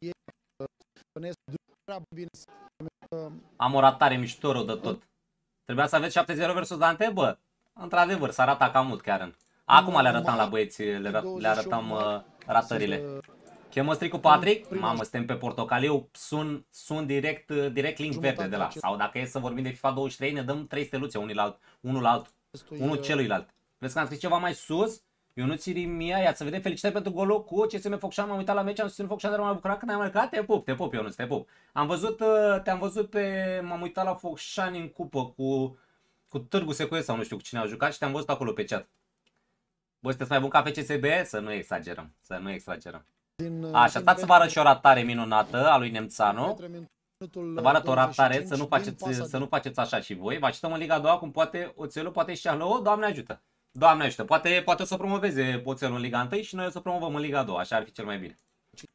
Trebuia să aveți 7-0 versus Dante, bă. Într-adevăr, s-a ratat cam mult chiar. Acum le arătam la băieți, le arătam ratările. Chemăstri cu Patrick? Mamă, suntem pe portocaliu, sun direct link verde de la. Sau dacă e să vorbim de FIFA 23, ne dăm 3 steluțe unul la altul. Unul celuilalt. Vreți că am scris ceva mai sus? Ionuț Irimia, ia să vedem, felicitări pentru golul cu CSM Focșani, m-am uitat la meci, am susținut Focșani, dar m-am bucurat când am marcat. Te pup, Ionuț, te pup. Te-am văzut m-am uitat la Focșani în cupă cu Târgu Secuie sau nu știu cu cine au jucat și te-am văzut acolo pe chat. Bă, sunteți mai bun ca FCSB? Să nu exagerăm. Așa, stați să vă arăt și o ratare minunată a lui Nemțanu. Să vă arăt o ratare, să nu faceți așa și voi. Vă așteptăm în Liga 2, acum poate Oțelul, poate și Ceahlău, Doamne ajută. Poate o să promoveze Oțelul în Liga 1 și noi o să promovăm în Liga 2, așa ar fi cel mai bine.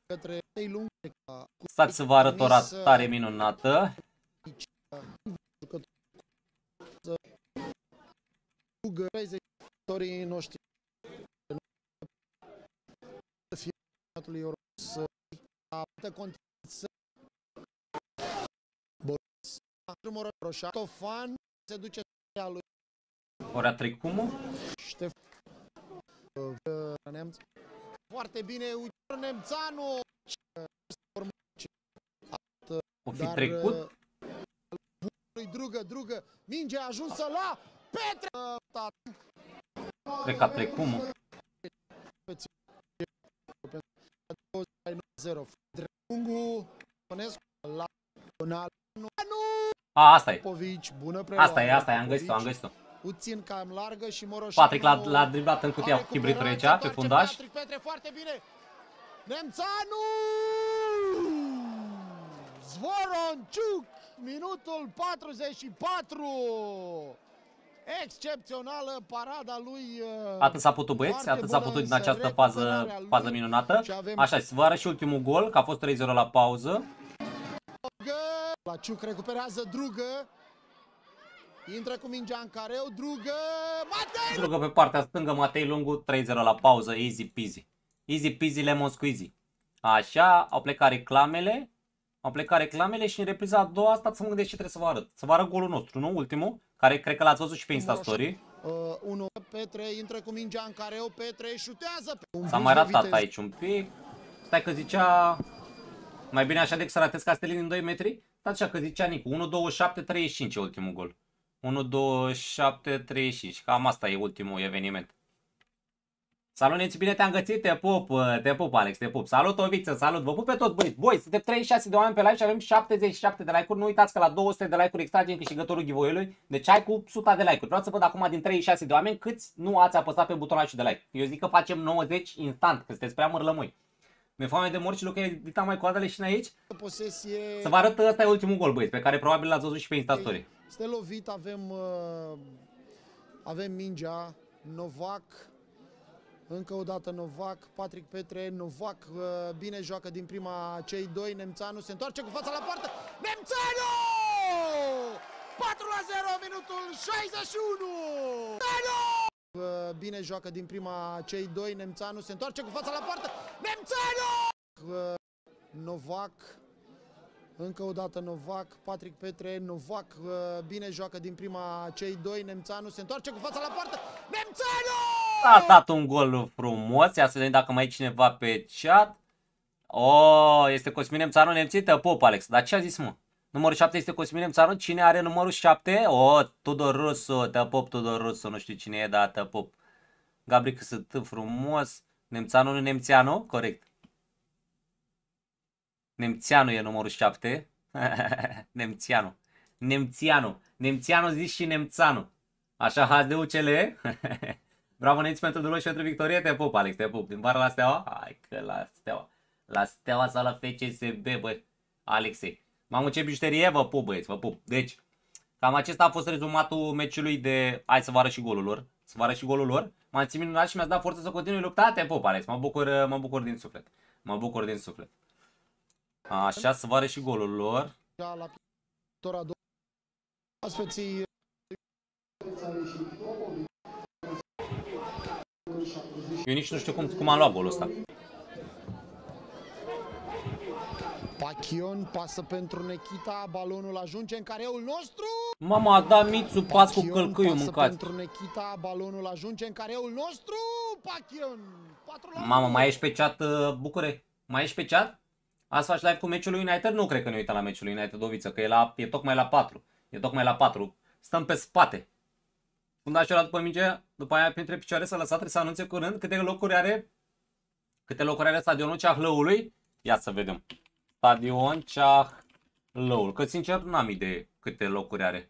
Stați să vă arăt o ratare minunată. Ștefan se duce la lui Ora Trecumu. Foarte bine, uite Nemțanu. O fi trecut. Drugă, minge ajunsă la Petre. Cred că a Trecumu. Asta e. Asta e, am găsit-o. Puțin cam largă și Moroșanu. Patrick l-a driblat în cutia cu chibritul aici, pe fundaș. Patrick Petre foarte bine. Nemțanu! Zvoronciuc, minutul 44. Excepțională parada lui. Atât s-a putut, băieți, atât s-a putut din această fază minunată. Așa, să vă arăt și ultimul gol, că a fost 3-0 la pauză. Laciuc recuperează Drugă. Intră cu mingea în careu, Drugă pe partea stângă, Matei Lungu, 3-0 la pauză, easy peasy. Easy peasy lemon squeezy. Așa, au plecat reclamele și în repriza a doua, stați să mă gândesc ce trebuie să vă arăt. Să vă arăt golul nostru, nu? Ultimul, care cred că l-ați văzut și pe Insta Story. Petre intră cu mingea în careu, Petre șutează. S-a mai ratat aici un pic. Stai că zicea, mai bine așa decât să ratez Castelin în 2 metri? Stați așa că zicea Nicu, 1.27.35 e ultimul gol. 1.27.35, cam asta e ultimul eveniment. Salut, Nețu, bine te-am găsit, te pup, Alex, te pup. Salut, Oviță, salut, vă pup pe toți, băieți. Voi, suntem 36 de oameni pe live și avem 77 de like-uri. Nu uitați că la 200 de like-uri extragem câștigătorul giveaway-ului. Deci ai cu 100 de like-uri. Vreau să văd acum din 36 de oameni câți nu ați apăsat pe butonul de like. Eu zic că facem 90 instant, că sunteți prea mărlămui. Mi-e foame de morți și Luca, edita mai coadele și aici. Să vă arăt, ăsta e ultimul gol, băieți, pe care probabil l-ați văzut și pe Insta Story. Este lovit, avem mingea, Novac Încă o dată Novak, Patrick Petre, Novak bine joacă din prima cei doi, Nemțanu se întoarce cu fața la poartă, Nemțanu! 4-0, minutul 61! Nemțanu! Bine joacă din prima cei doi, Nemțanu se întoarce cu fața la poartă, Nemțanu! Novak, încă o dată Novak, Patrick Petre, Novak bine joacă din prima cei doi, Nemțanu se întoarce cu fața la poartă, Nemțanu! A dat un gol frumos, ia să vedem dacă mai e cineva pe chat. Oh, este Cosmin Nemțanu, nemții, Tăpop, Alex. Dar ce a zis, mă? Numărul 7 este Cosmin Nemțanu, cine are numărul 7? Oh, Tudor Rusu, Tăpop, Tudor Rusu, nu știu cine e, dar Tăpop. Gabri Câsătă, frumos. Nemțanu, nu Nemțeanu, corect. Nemțeanu e numărul 7. Nemțeanu. Nemțeanu. Nemțeanu zis și Nemțanu. Așa, HDUCL. Bravo, Nemți, pentru dulos și pentru victorie. Te pup, Alex, te pup. Din bară la Steaua? Hai că la Steaua. La Steaua sau la FCSB, băi. Alexei. Mamă, ce bijuterie, vă pup, băieți, vă pup. Deci, cam acesta a fost rezumatul meciului de... Hai să vă arăt și golul lor. Să vă arăt și golul lor. M-am ținut minunat și mi-ați dat forță să continui lupta. Te pup, Alex. Mă bucur din suflet. Mă bucur din suflet. Așa, să vă arăt și golul lor. Eu nici nu știu cum am luat golul ăsta. Pachion pasă pentru Nechita, balonul ajunge în careul nostru. Mama, a dat Mitsu pas cu călcâiul mâncat. Pentru Nechita, balonul ajunge în careul nostru. Pachion. Mama, mai ești pe chat, Bucure? Mai ești pe chat? Azi faci live cu meciul lui United? Nu cred că ne uităm la meciul lui United, Oviță, că e tocmai la 4. E tocmai la 4. Stăm pe spate. Fundașul după minge, după aia printre picioare s-a lăsat, trebuie să anunțe curând câte locuri are stadionul Ceahlăului. Ia să vedem. Stadion Ceahlăul. Că sincer n-am idee câte locuri are.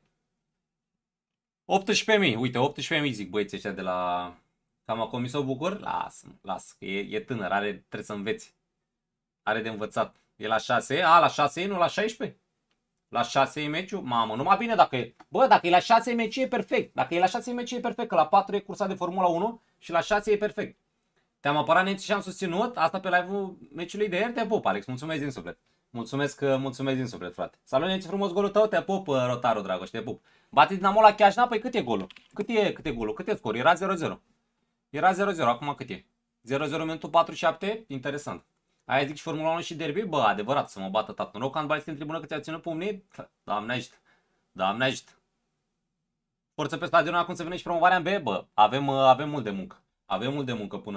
18.000. Uite, 18.000 zic băieții ăștia de la... Cam acum mi s-o bucur? Lasă, că e tânăr, trebuie să înveți. Are de învățat. E la 6? La 6, nu la 16? La 6 e meciul? Mamă, numai bine dacă e... Bă, dacă e la 6 meci e perfect. Dacă e la 6 meci e perfect, că la 4 e cursa de Formula 1 și la 6 e perfect. Te-am apărat nemții și am susținut. Asta pe live-ul meciului de ieri. Te pup, Alex. Mulțumesc din suflet. Mulțumesc din suflet, frate. Salut, nemții, frumos golul tău. Te pup, Rotaru, Dragoș, te pup. Bate Dinamo la Chiajna? Păi cât e golul? Cât e golul? Cât e scor? Era 0-0. Era 0-0. Acum cât e? 0-0 minutul 47? Interesant. Aia zic și Formula 1 și derby? Bă, adevărat, să mă bată tată. Noroc, handbalist în tribună că ți-a ținut pumnii? Doamne ajută. Doamne ajută. Forță pe stadion, acum să vină și promovarea în B? Bă, avem mult de muncă. Avem mult de muncă până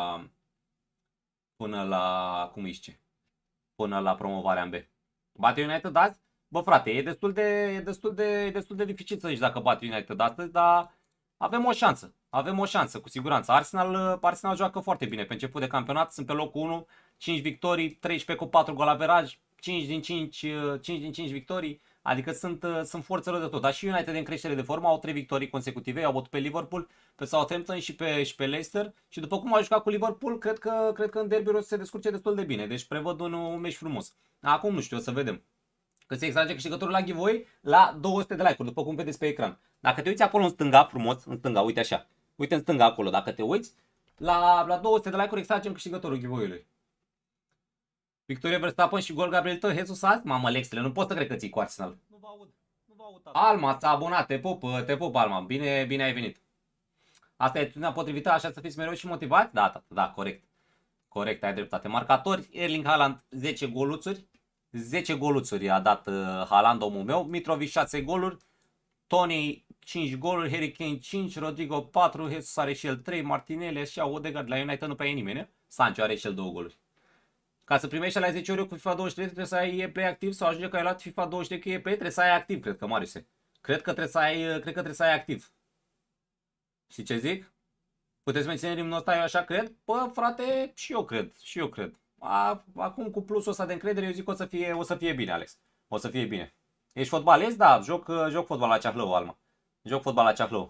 la cum îi zice? Până la promovarea în B. Bate United azi? Bă, frate, e destul de dificil să zici dacă bate United astăzi, dar avem o șansă. Avem o șansă, cu siguranță. Arsenal joacă foarte bine pe început de campionat, sunt pe locul 1, 5 victorii, 13 cu 4 golaveraj, 5 din 5 victorii, adică sunt forțe rău de tot. Dar și United în creștere de formă au 3 victorii consecutive, au bătut pe Liverpool, pe Southampton și pe Leicester și după cum au jucat cu Liverpool, cred că în derby o să se descurce destul de bine, deci prevăd un meci frumos. Acum nu știu, o să vedem. Că se extrage câștigătorul la giveaway la 200 de like-uri, după cum vedeți pe ecran. Dacă te uiți acolo în stânga, frumos, în stânga, uite așa. Uite în stânga acolo, dacă te uiți, la 200 de like-uri extragem câștigătorul giveaway-ului. Victoria Verstappen și gol Gabriel Tău, Jesus azi? Mamă, Lexele, nu pot să cred că ții cu Arsenal. Nu vă aud. Alma, ți-a abonat, te pup, Alma, bine ai venit. Asta e atitudinea potrivită, așa să fiți mereu și motivați? Da, corect. Corect, ai dreptate. Marcatori, Erling Haaland 10 goluțuri. 10 goluțuri a dat Haaland, omul meu. Mitrovic 6 goluri. Tony 5 goluri, Harry Kane 5, Rodrigo 4, Jesus are și el 3, Martinelli așa, Odegaard, la United nu prea e nimeni. Sancho are și el 2 goluri. Ca să primești la 10 ori cu FIFA 23 trebuie să ai play activ sau ajunge că ai luat FIFA 23 cu play, trebuie să ai activ, cred că, Mariuse. Cred că trebuie să ai activ. Și ce zic? Puteți menține ritmul ăsta, eu așa cred? Bă, frate, și eu cred. Acum cu plusul ăsta de încredere eu zic că o să fie bine, Alex. O să fie bine. Ești fotbalist? Da, joc fotbal la Ceahlău, Alma. Joc fotbal la Ceahlău.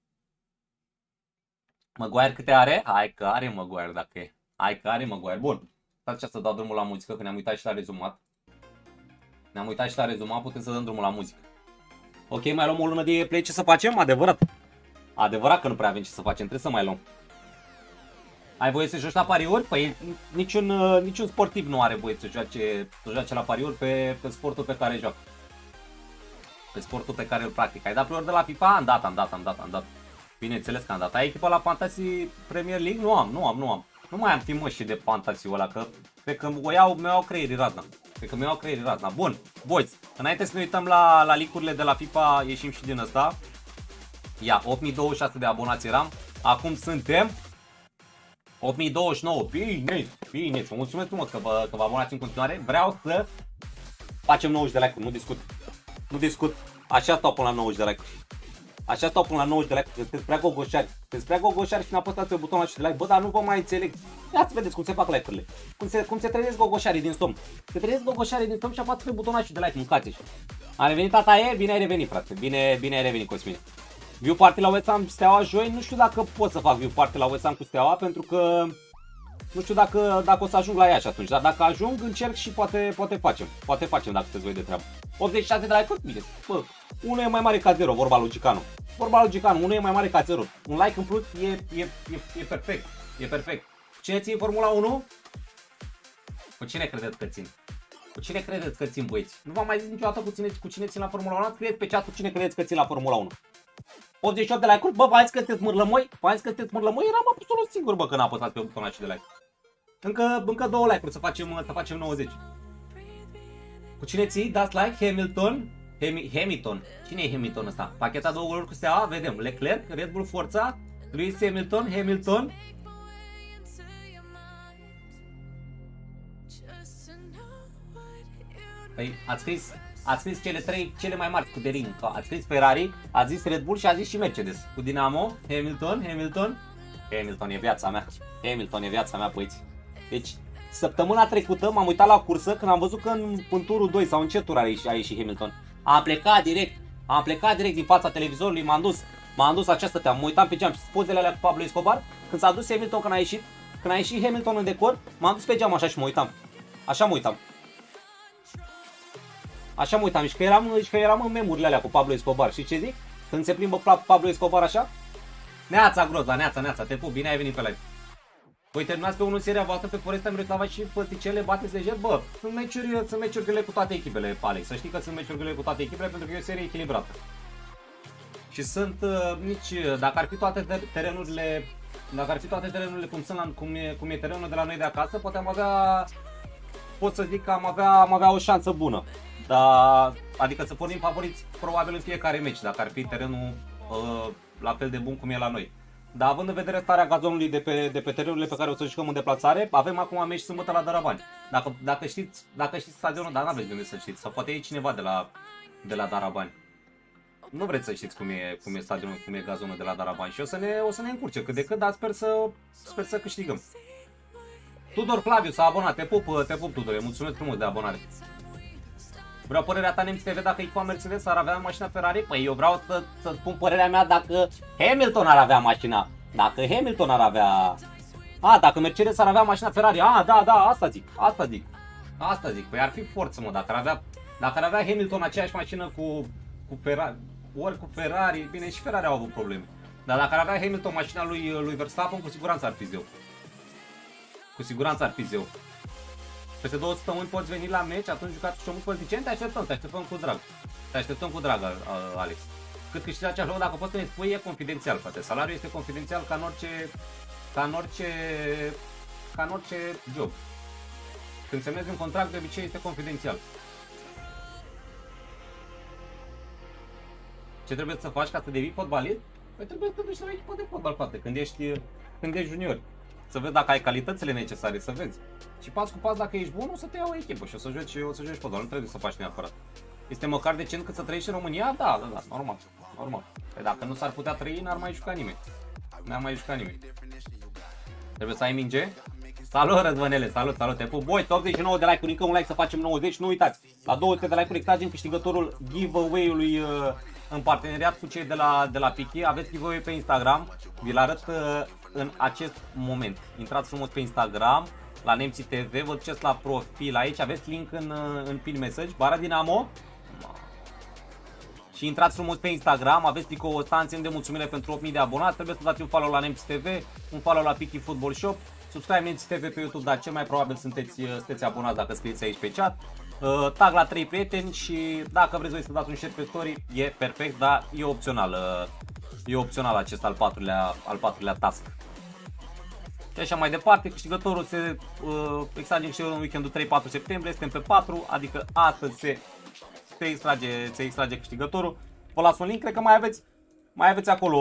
Maguire câte are? Hai că are Maguire dacă e. Hai că are Maguire. Bun. Stați să dau drumul la muzică, că ne-am uitat și la rezumat. Putem să dăm drumul la muzică. Ok, mai luăm o lună de play, ce să facem? Adevărat. Adevărat că nu prea avem ce să facem, trebuie să mai luăm. Ai voie să joci la pariuri? Păi niciun sportiv nu are voie să joace la pariuri pe sportul pe care joacă. Pe sportul pe care îl practică. Ai dat pluri de la FIFA? Am dat. Bineînțeles că am dat. Ai echipă la Fantasy Premier League? Nu am. Nu mai am timp și de Fantasy-ul ăla, că cred că mi-au creierii razna. Bun, boys, înainte să ne uităm la link-urile de la FIFA, ieșim și din ăsta. Ia, 8026 de abonați eram. Acum suntem 8029. Bine, vă mulțumesc frumos că vă abonați în continuare. Vreau să facem 90 de like-uri, nu discut. Așa stau până la 90 de like-uri. Sunteți prea gogoșari și n-apăsați pe butonul ăla de like. Bă, dar nu vă mai înțeleg. Ia să vedeți cum se fac like-urile. Cum se trezesc gogoșarii din somn. Se trezesc gogoșarii din somn și apasă pe butonul ăla de like. Mâncați așa. A revenit tata e? Bine ai revenit, frate. Bine ai revenit, Cosmine. View party la West Ham Steaua joi. Nu știu dacă pot să fac view party la West Ham cu Steaua, pentru că nu știu dacă o să ajung la ea și atunci. Dar dacă ajung, încerc și poate facem. Poate facem dacă sunteți voi de treabă. 86 de like-uri? Bine. Bă, unul e mai mare ca 0, vorba lui Gicanu. Unul e mai mare ca 0. Un like în plus e perfect. E perfect. Cine țin Formula 1? Cu cine credeți că țin, băieți? Nu v-am mai zis niciodată cu cine țin la Formula 1? Scrieți pe chat cu cine credeți că țin la Formula 1. 88 de like-uri? Bă, v-am zis că sunteți mârlămoi? Eram absolut singur, bă, că n-a apăsat pe butonul de like. Încă 2 like-uri să facem 90. Cu cine ții? Dați like? Hamilton. Cine e Hamilton ăsta? Pachetat 2 goluri cu Steaua? Vedem. Leclerc, Red Bull Forza, Lewis Hamilton. Păi, ați scris cele mai mari scuderii. Ați scris Ferrari, ați zis Red Bull și ați zis și Mercedes. Cu Dinamo, Hamilton e viața mea, băieți. Deci, săptămâna trecută m-am uitat la cursă când am văzut că în turul 2 sau în ce tur a ieșit Hamilton. Am plecat direct din fața televizorului, m-am dus această teamă, mă uitam pe geam și pozele alea cu Pablo Escobar. Când s-a dus Hamilton, când a ieșit Hamilton în decor, m-am dus pe geam așa și mă uitam. Așa mă uitam și că eram în memurile alea cu Pablo Escobar. Și ce zic? Când se plimbă Pablo Escobar așa? Neața Groza, neața, te pup, bine ai venit pe live. Voi terminați pe unul seria voastră pe Foresta Miroslava și Păticele, bateți lejer? Bă, sunt meciuri grele cu toate echipele, Alex. Să știi că sunt meciuri grele cu toate echipele pentru că e o serie echilibrată. Și sunt dacă ar fi toate terenurile cum e terenul de la noi de acasă, pot să zic că am avea o șansă bună. Dar, adică să pornim favoriți probabil în fiecare meci, dacă ar fi terenul la fel de bun cum e la noi. Dar având în vedere starea gazonului de pe terenurile pe care o să jucăm în deplasare, avem acum meci sâmbătă la Darabani. Dacă știți stadionul, dar n-aveți de unde să știți, sau poate e cineva de la Darabani. Nu vreți să știți cum e stadionul, cum e gazonul de la Darabani și o să ne încurce cât de cât, dar sper să câștigăm. Tudor Flaviu s-a abonat, te pup Tudor, mulțumesc frumos de abonare. Vreau părerea ta, Nemți TV, dacă echipa Mercedes ar avea mașina Ferrari? Păi eu vreau să spun părerea mea dacă Hamilton ar avea mașina. Dacă Mercedes ar avea mașina Ferrari. Da, asta zic. Păi ar fi forță, mă, dacă ar avea Hamilton aceeași mașină cu Ferrari, ori cu Ferrari, bine, și Ferrari au avut probleme. Dar dacă ar avea Hamilton mașina lui Verstappen, cu siguranță ar fi zeu. Peste 2 săptămâni poți veni la meci, atunci jucați și omul politicieni, te așteptăm cu drag. Alex. Cât câștigi acea loc, dacă poți să ne spui, e confidențial, frate. Salariul este confidențial ca în orice job. Când semnezi un contract, de obicei este confidențial. Ce trebuie să faci ca să devii fotbalist? Păi trebuie să te duci la o echipă de fotbal, frate, când ești junior. Să vezi dacă ai calitățile necesare, să vezi. Și pas cu pas, dacă ești bun, o să te iau o echipă și o să joci fotbal, nu trebuie să faci neapărat. Este măcar decent cât să trăiești în România? Da, normal. Păi dacă nu s-ar putea trăi, n-ar mai juca nimeni. Trebuie să ai minge? Salut, Răzvănele, salut, te pup. Boi, 89 de like-uri, încă un like să facem 90, nu uitați. La 200 de like-uri extragem câștigătorul giveaway-ului în parteneriat cu cei de la Pichi. Aveți giveaway pe Instagram, vi-l arăt în acest moment. Intrați frumos pe Instagram, la Nemții TV, vă duceți la profil aici, aveți link în pin message, bara Dinamo și intrați frumos pe Instagram, aveți tricou ăsta, de mulțumire pentru 8000 de abonați, trebuie să dați un follow la Nemți TV, un follow la Piki Football Shop, subscribe Nemți TV pe YouTube, dar cel mai probabil sunteți abonați dacă scrieți aici pe chat. Tag la 3 prieteni și dacă vreți voi să dați un share pe story, e perfect, dar e opțional. E opțional acest al patrulea task. Și așa mai departe, câștigătorul se extrage câștigătorul în weekendul 3-4 septembrie, suntem pe 4, adică astăzi se extrage câștigătorul. Vă las un link, cred că mai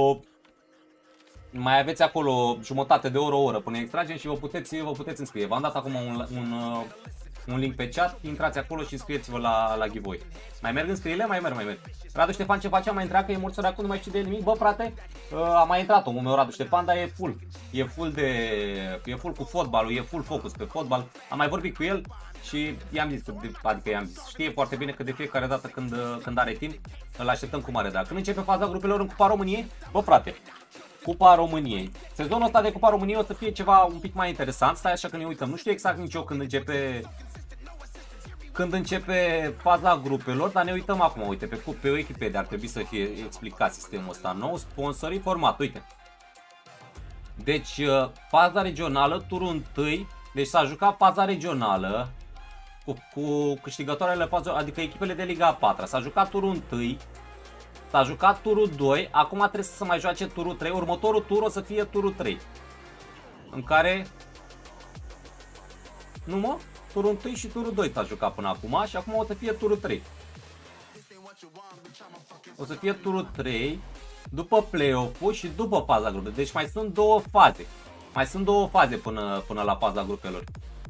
aveți acolo jumătate de oră, o oră până extragem și vă puteți înscrie. V-am dat acum un link pe chat, intrați acolo și înscrieți-vă la giveaway. Mai merg înscrierile? Mai merg. Radu Ștefan, ce face? Am mai intrat, că e mult săracul, nu mai știu de nimic. Bă, frate, a mai intrat omul meu Radu Ștefan, dar e full cu fotbalul, e full focus pe fotbal. Am mai vorbit cu el și i-am zis, știe foarte bine că de fiecare dată când are timp, îl așteptăm cu mare drag. Când începe faza grupelor în Cupa României, bă, frate, Cupa României. Sezonul ăsta de Cupa României o să fie ceva un pic mai interesant, stai așa că ne uităm. Nu știu exact nici eu când începe faza grupelor, dar ne uităm acum, uite, pe Wikipedia ar trebui să fie explicat sistemul ăsta nou, sponsorii, format, uite. Deci, faza regională, turul 1, deci s-a jucat faza regională cu câștigătoarele fază, adică echipele de Liga a 4-a. S-a jucat turul 1, s-a jucat turul 2, acum trebuie să se mai joace turul 3, următorul tur o să fie turul 3. În care... Nu mă? Turul 1 și turul 2 s-a jucat până acum și acum o să fie turul 3. O să fie turul 3 după play-off-ul și după faza grupelor. Deci mai sunt două faze. Mai sunt două faze până la faza grupelor.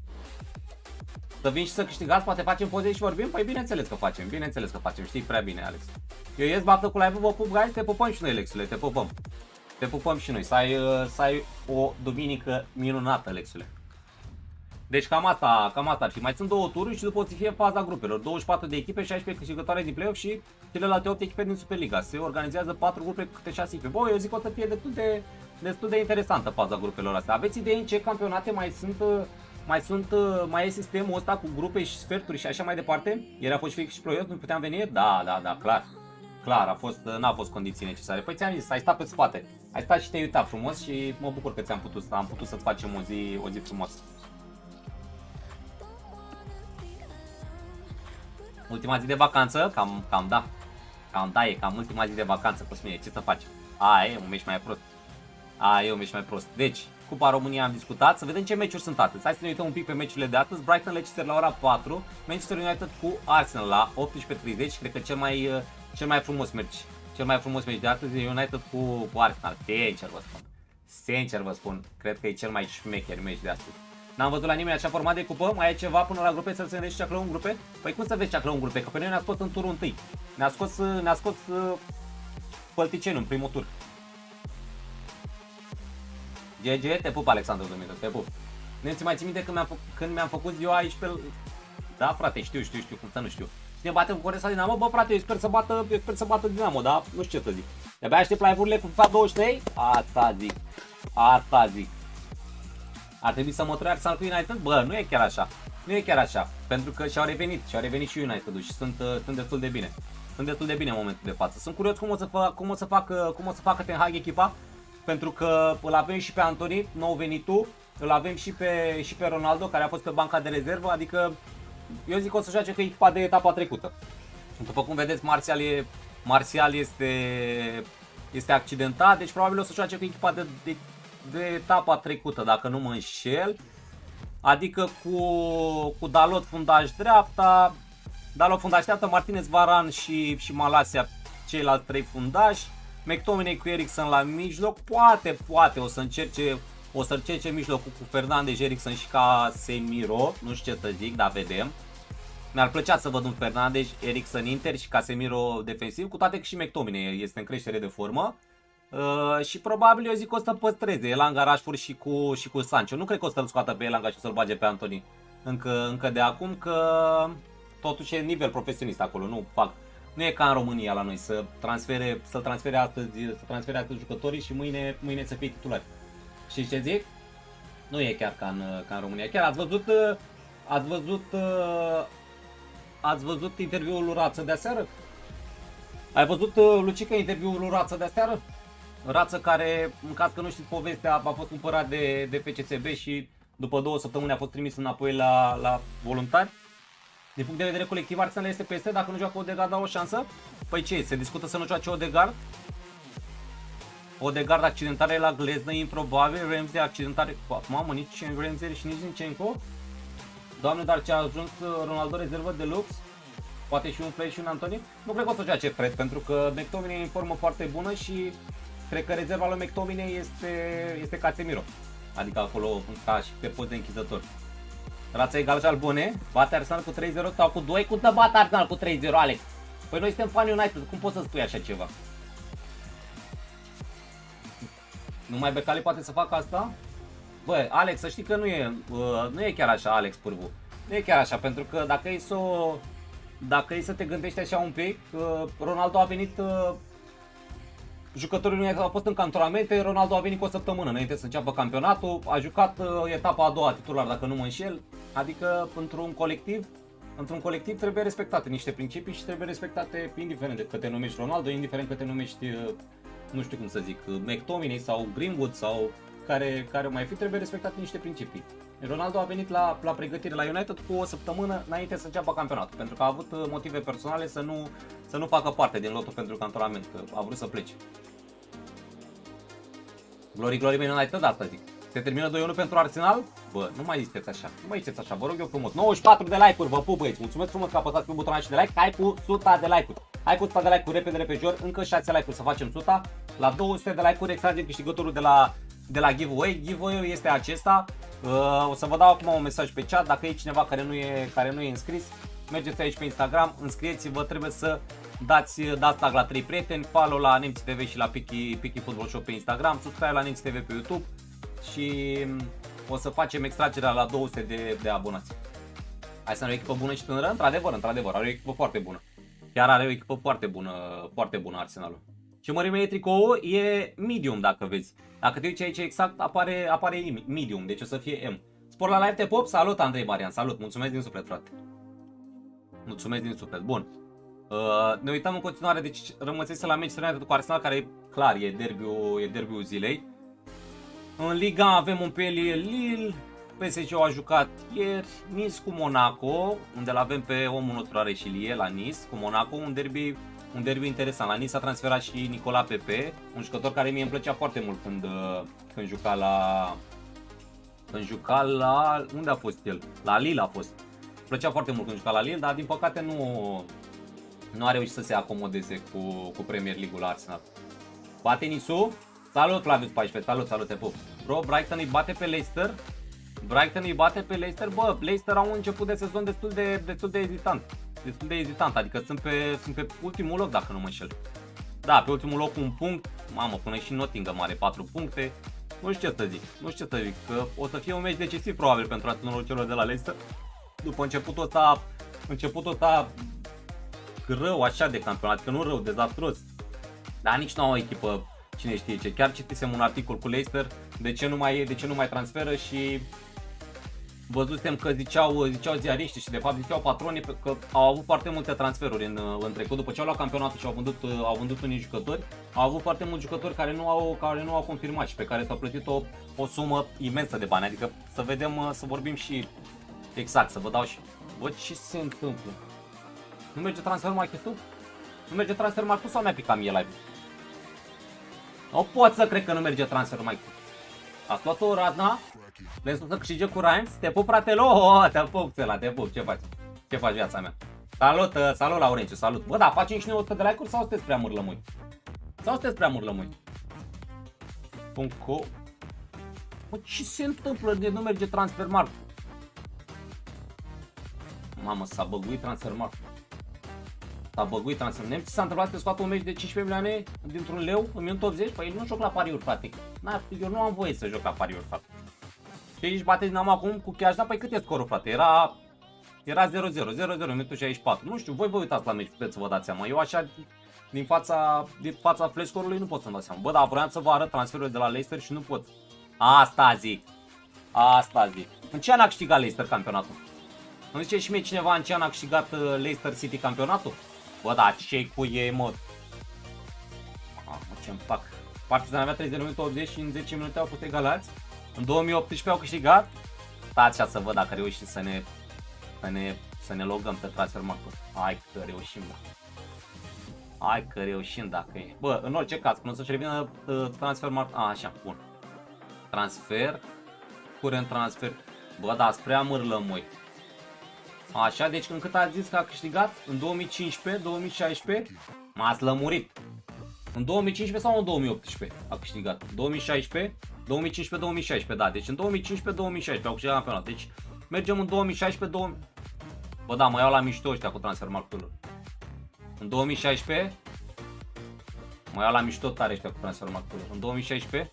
Să vin și să câștigați, poate facem poze și vorbim? Păi bineînțeles că facem, știi prea bine, Alex. Eu ies, baftă cu live-ul, vă pup, guys, te pupăm și noi, Alexule, te pupăm. Te pupăm și noi, să ai o duminică minunată, Alexule. Deci cam asta ar fi. Mai sunt două tururi și după o să fie faza grupelor. 24 de echipe, 16 câștigătoare din play-off și celelalte 8 echipe din Superliga. Se organizează 4 grupe cu câte 6 echipe. Bă, eu zic că o să fie destul de interesantă faza grupelor astea. Aveți idei în ce campionate mai e sistemul ăsta cu grupe și sferturi și așa mai departe? Ieri a fost fix și play-off, nu puteam veni? Da, clar, n-a fost condiții necesare. Păi ți-am zis, ai stat pe spate. Ai stat și te-ai uitat frumos și mă bucur că am putut să-ți facem o zi frumoasă. Ultima zi de vacanță, e cam ultima zi de vacanță, Cosmine, ce să faci? Un meci mai prost. Deci, Cupa României am discutat, să vedem ce meciuri sunt astăzi. Hai să ne uităm un pic pe meciurile de astăzi. Brighton Leicester la ora 4, Manchester United cu Arsenal la 18:30. Cred că cel mai frumos meci de astăzi e United cu Arsenal. Sincer vă spun, cred că e cel mai șmecher meci de astăzi. N-am văzut la nimeni așa format de cupă, mai e ceva până la grupe să se vedeți ceaclău în grupe? Păi cum să vezi ceaclău în grupe? Că pe noi ne-a scos în turul 1. Ne-a scos Pălticeniu în primul tur. GG, te pup, Alexandru Dumitru, te pup. Ne-ți mai ții minte când mi-am făcut ziua aici pe... Da, frate, știu, cum să nu știu. Și ne batem cu Coresa Dinamo, bă, frate, eu sper să bată Dinamo, da? Nu știu ce să zic. De-abia aștept live-urile cu FIFA 23? Asta zic. Ar trebui să mătură Arsenal cu United? Bă, nu e chiar așa. Pentru că și-au revenit și United-ul și sunt destul de bine. Sunt destul de bine în momentul de față. Sunt curios cum o să facă Ten Hag echipa, pentru că îl avem și pe Antony, nou venitul, îl avem și pe Ronaldo, care a fost pe banca de rezervă, adică eu zic că o să joace cu echipa de etapa trecută. După cum vedeți, Martial este accidentat, deci probabil o să joace cu echipa de etapa trecută, dacă nu mă înșel. Adică cu Dalot fundaș dreapta, Martinez, Varane și Malacia, ceilalți 3 fundași, McTominay cu Eriksen la mijloc, poate o să încerce mijlocul cu Fernandes, Eriksen și Casemiro, nu știu ce să zic, dar vedem. Mi-ar plăcea să văd un Fernandes, Eriksen Inter și Casemiro defensiv, cu toate că și McTominay este în creștere de formă. Și probabil eu zic că o să păstreze Elanga, Rashford și cu Sancho. Nu cred că o să-l scoată pe Elanga și să-l bage pe Antony încă de acum, că totuși e nivel profesionist acolo. Nu e ca în România la noi să transfere astăzi jucătorii și mâine să fie titulari. Și ce zic? Nu e chiar ca în România. Chiar ați văzut interviul lui Rață de aseară? Ai văzut, Lucica, interviul lui Rață de aseară? Rață care, în caz că nu știți povestea, a fost cumpărat de PCSB și după 2 săptămâni a fost trimis înapoi la voluntari. Din punct de vedere colectiv, Arsenal este peste. Dacă nu joacă Odegaard, dau o șansă? Păi ce, se discută să nu joace Odegaard? Odegaard accidentare la gleznă, improbabil. Ramsey accidentare... Mamă, nici Ramsey și nici Zinchenko. Doamne, dar ce a ajuns Ronaldo rezervă de lux? Poate și un Fred și un Antony? Nu cred că o să joace Fred, pentru că McTominay e în formă foarte bună și cred că rezerva lui McTominay este Casemiro. Adică acolo ca și pe post de închizător. Rața egal și Albone, bate Arsenal cu 3-0 sau cu 2, cum să bate Arsenal cu 3-0, Alex? Păi noi suntem fani United, cum poți să spui așa ceva? Numai Becali poate să facă asta? Bă, Alex, să știi că nu e chiar așa, Alex Pârvu. Nu e chiar așa, pentru că dacă e să te gândești așa un pic, Ronaldo a venit, jucătorii nu au fost în cantonamente, Ronaldo a venit cu o săptămână înainte să înceapă campionatul, a jucat etapa a doua titular, dacă nu mă înșel, adică într-un colectiv trebuie respectate niște principii și trebuie respectate indiferent de că te numești Ronaldo, indiferent că te numești, nu știu cum să zic, McTominay sau Greenwood sau care mai fi, trebuie respectate niște principii. Ronaldo a venit la pregătire la United cu o săptămână înainte să înceapă campionatul, pentru că a avut motive personale să nu facă parte din lotul pentru cantonament, că a vrut să plece. Glory, glory, Man United, asta zic. Se termină 2-1 pentru Arsenal? Bă, nu mai ziceți așa, vă rog eu frumos. 94 de like-uri, vă pup băieți, mulțumesc frumos că apăsați pe butonul de like, hai cu 100 de like-uri. Hai cu 100 de like-uri, repede, încă 6 like-uri să facem 100. La 200 de like-uri extragem câștigătorul de la giveaway. Giveaway-ul este acesta. O să vă dau acum un mesaj pe chat. Dacă e cineva care nu e înscris, mergeți aici pe Instagram, înscrieți-vă, trebuie să dați tag la 3 prieteni, follow la Nemții TV și la Picky Football Show pe Instagram, subscribe la Nemții TV pe YouTube și o să facem extragerea la 200 de abonați. Hai să are o echipă bună și tânără? Într-adevăr, are o echipă foarte bună. Chiar are o echipă foarte bună Arsenalul. Ce mărime e tricoul? E medium, dacă vezi. Dacă te uiți aici exact, apare medium, deci o să fie M. Spor la live, te pop? Salut, Andrei Marian, salut, mulțumesc din suflet, frate. Mulțumesc din suflet, bun. Ne uităm în continuare, deci rămăsese la Manchester United cu Arsenal, care clar e derbiul zilei. În Liga avem un Lille, PSG a jucat ieri, Nice cu Monaco, unde l-avem pe omul nostru Areșilie, la Nice, cu Monaco, un derby interesant. La Nice a transferat și Nicola Pepe, un jucător care mie îmi plăcea foarte mult când juca la... Unde a fost el? La Lille a fost. Îmi plăcea foarte mult când juca la Lille, dar din păcate nu a reușit să se acomodeze cu Premier League-ul la Arsenal. Bate Nisu? Salut Flavius 14, salut, te pup. Bro, Brighton îi bate pe Leicester? Bă, Leicester au un început de sezon destul de ezitant, adică sunt pe ultimul loc, dacă nu mă înșel. Da, pe ultimul loc un punct, mamă, până și Nottingham are 4 puncte. Nu știu ce să zic, că o să fie un meci decisiv probabil pentru antrenorul celor de la Leicester. După începutul ăsta rău așa de campionat, că nu rău, dezastruos. Dar nici nu au o echipă, cine știe ce. Chiar citisem un articol cu Leicester de ce nu mai transferă și văzusem că ziceau ziariștii și de fapt ziceau patronii că au avut foarte multe transferuri în trecut. După ce au luat campionatul și au vândut unii jucători, au avut foarte mulți jucători care nu au confirmat și pe care s-au plătit o sumă imensă de bani. Adică să vedem, să vorbim și exact, să vă dau și... Bă, ce se întâmplă? Nu merge Transfermarkt-ul? Nu merge Transfermarkt-ul sau mi-a picat mie live? Nu pot să cred că nu merge Transfermarkt-ul. Ați luat-o, Radna? Vrem să câștige cu Reims? Te pup, fratelo? Te pup, Țela, te pup. Ce faci? Ce faci, viața mea? Salut, Laurențiu, salut. Bă, da, facem și noi 100 de like-uri sau sunteți prea murlămui? .co. Bă, ce se întâmplă de nu merge Transfermarkt? Mamă, s-a băguit Transfermarkt. Nemții s-a întâmplat să scoată un meci de 15 milioane dintr-un leu în minutul 80? Păi nu joc la pariuri, frate. Eu nu am voie să joc la pariuri, frate. Și aici bate Dinamo acum cu cash, da? Păi cât e scorul, frate? Era 0-0, minutul 64. Nu știu, voi vă uitați la meci, puteți să vă dați seama. Eu așa, din fața flash scorului nu pot să-mi dau seama. Bă, dar vreau să vă arăt transferurile de la Leicester și nu pot. Asta zic. În ce an a câștigat Leicester campionatul? Îmi zice și mie cineva în ce an a câștigat Leicester City campionatul? Bă, da, ce cu e, mă. facem? Pac. Partizan avea 30 de minute 80 și în 10 minute au fost egalați. În 2018 au câștigat. Stați așa să văd dacă reușim să ne logăm pe Transfermarkt. Hai că reușim, da. Hai că reușim dacă e. Bă, în orice caz, când o să-și revină Transfermarkt. Așa, bun. Transfer. Curent transfer. Bă, da, spre amârlămâi. Așa, deci când cât ați zis că a câștigat? În 2015, 2016? M-ați lămurit. În 2015 sau în 2018 a câștigat? 2016, 2015-2016, da. Deci în 2015-2016 au câștigat campionat. Deci mergem în 2016-2000. Bă, da, mă iau la mișto ăștia cu Transfermarkt-ul. În 2016 mă iau la mișto tare ăștia cu Transfermarkt-ul. În 2016